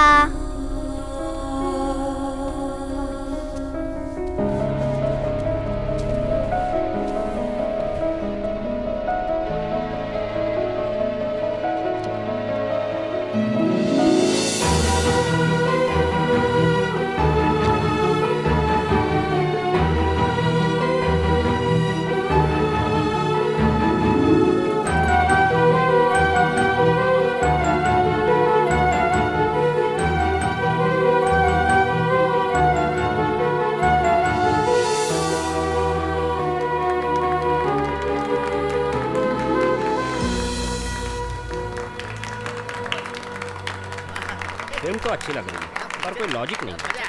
तो अच्छी लग रही है पर कोई लॉजिक नहीं है।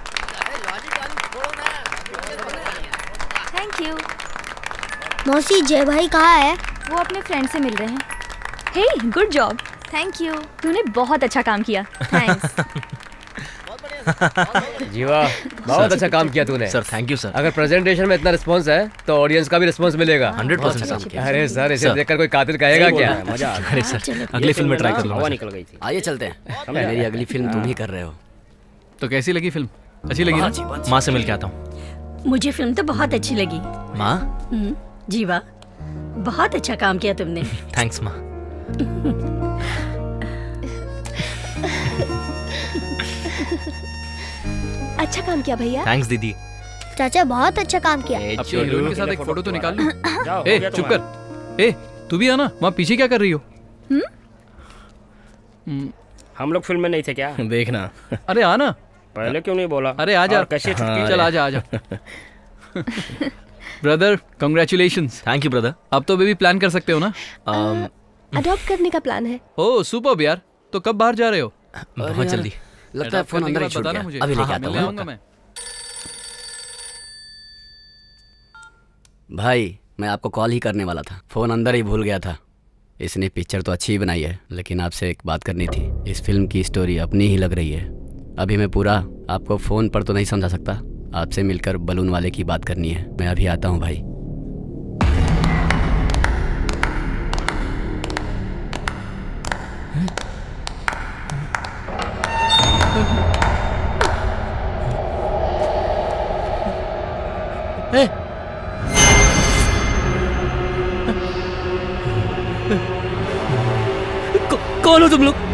Thank you. मौसी जय भाई कहाँ है? वो अपने फ्रेंड से मिल रहे हैं। Hey good job. Thank you. तूने बहुत अच्छा काम किया। थैंक्स। जीवा बहुत अच्छा काम किया तूने। Sir thank you sir. अगर प्रेजेंटेशन में इतना रिस्पांस है तो ऑडियंस का भी रिस्पांस मिलेगा। 100% काम किया। अरे सर इसे देखकर कोई कातिल कहेगा क्या? मजा आ गया। अरे सर अगली फिल्म में ट्राई कर लूंगा। हवा निकल गई थी। आइए चलते हैं। मेरी अगली फिल्म तुम ही कर रहे हो। तो कैसी लगी फिल्म? अच्छी लगी ना? माँ से मिल के आता हूँ। मुझे फिल्म तो बहुत अच्छी लगी। माँ? जीवा बहुत अच्छा काम किया तुमने। थैंक्स माँ। अच्छा काम किया भैया। थैंक्स दीदी। चाचा बहुत अच्छा काम किया। अब तो हीरोइन के साथ एक फोटो तो निकाल लो। ए चुप कर। ए तू भी आना। वहाँ पीछे क्या कर रही हो? हम लोग फिल्म में नहीं थे क्या? देखना। अरे आना। पहले क्यों नहीं बोला? अरे आजा। कैसी छुट्टी? चल आजा आजा। Brother congratulations. Thank you brother. अब तो बेबी प्लान कर सकते हो ना? अडॉप्ट करने का प्लान है। ओह सुपर्ब यार। तो कब बाहर जा रहे हो? बहुत जल्दी। लगता है फोन अंदर ही छूट गया। अभी लेके आता हूँ मैं। भाई मैं आपको कॉल ही करने वाला था, फोन अंदर ही भूल गया था। इसने पिक्चर तो अच्छी ही बनाई है लेकिन आपसे एक बात करनी थी। इस फिल्म की स्टोरी अपनी ही लग रही है। अभी मैं पूरा आपको फ़ोन पर तो नहीं समझा सकता। आपसे मिलकर बलून वाले की बात करनी है। मैं अभी आता हूँ भाई। कौन हो तुम लोग?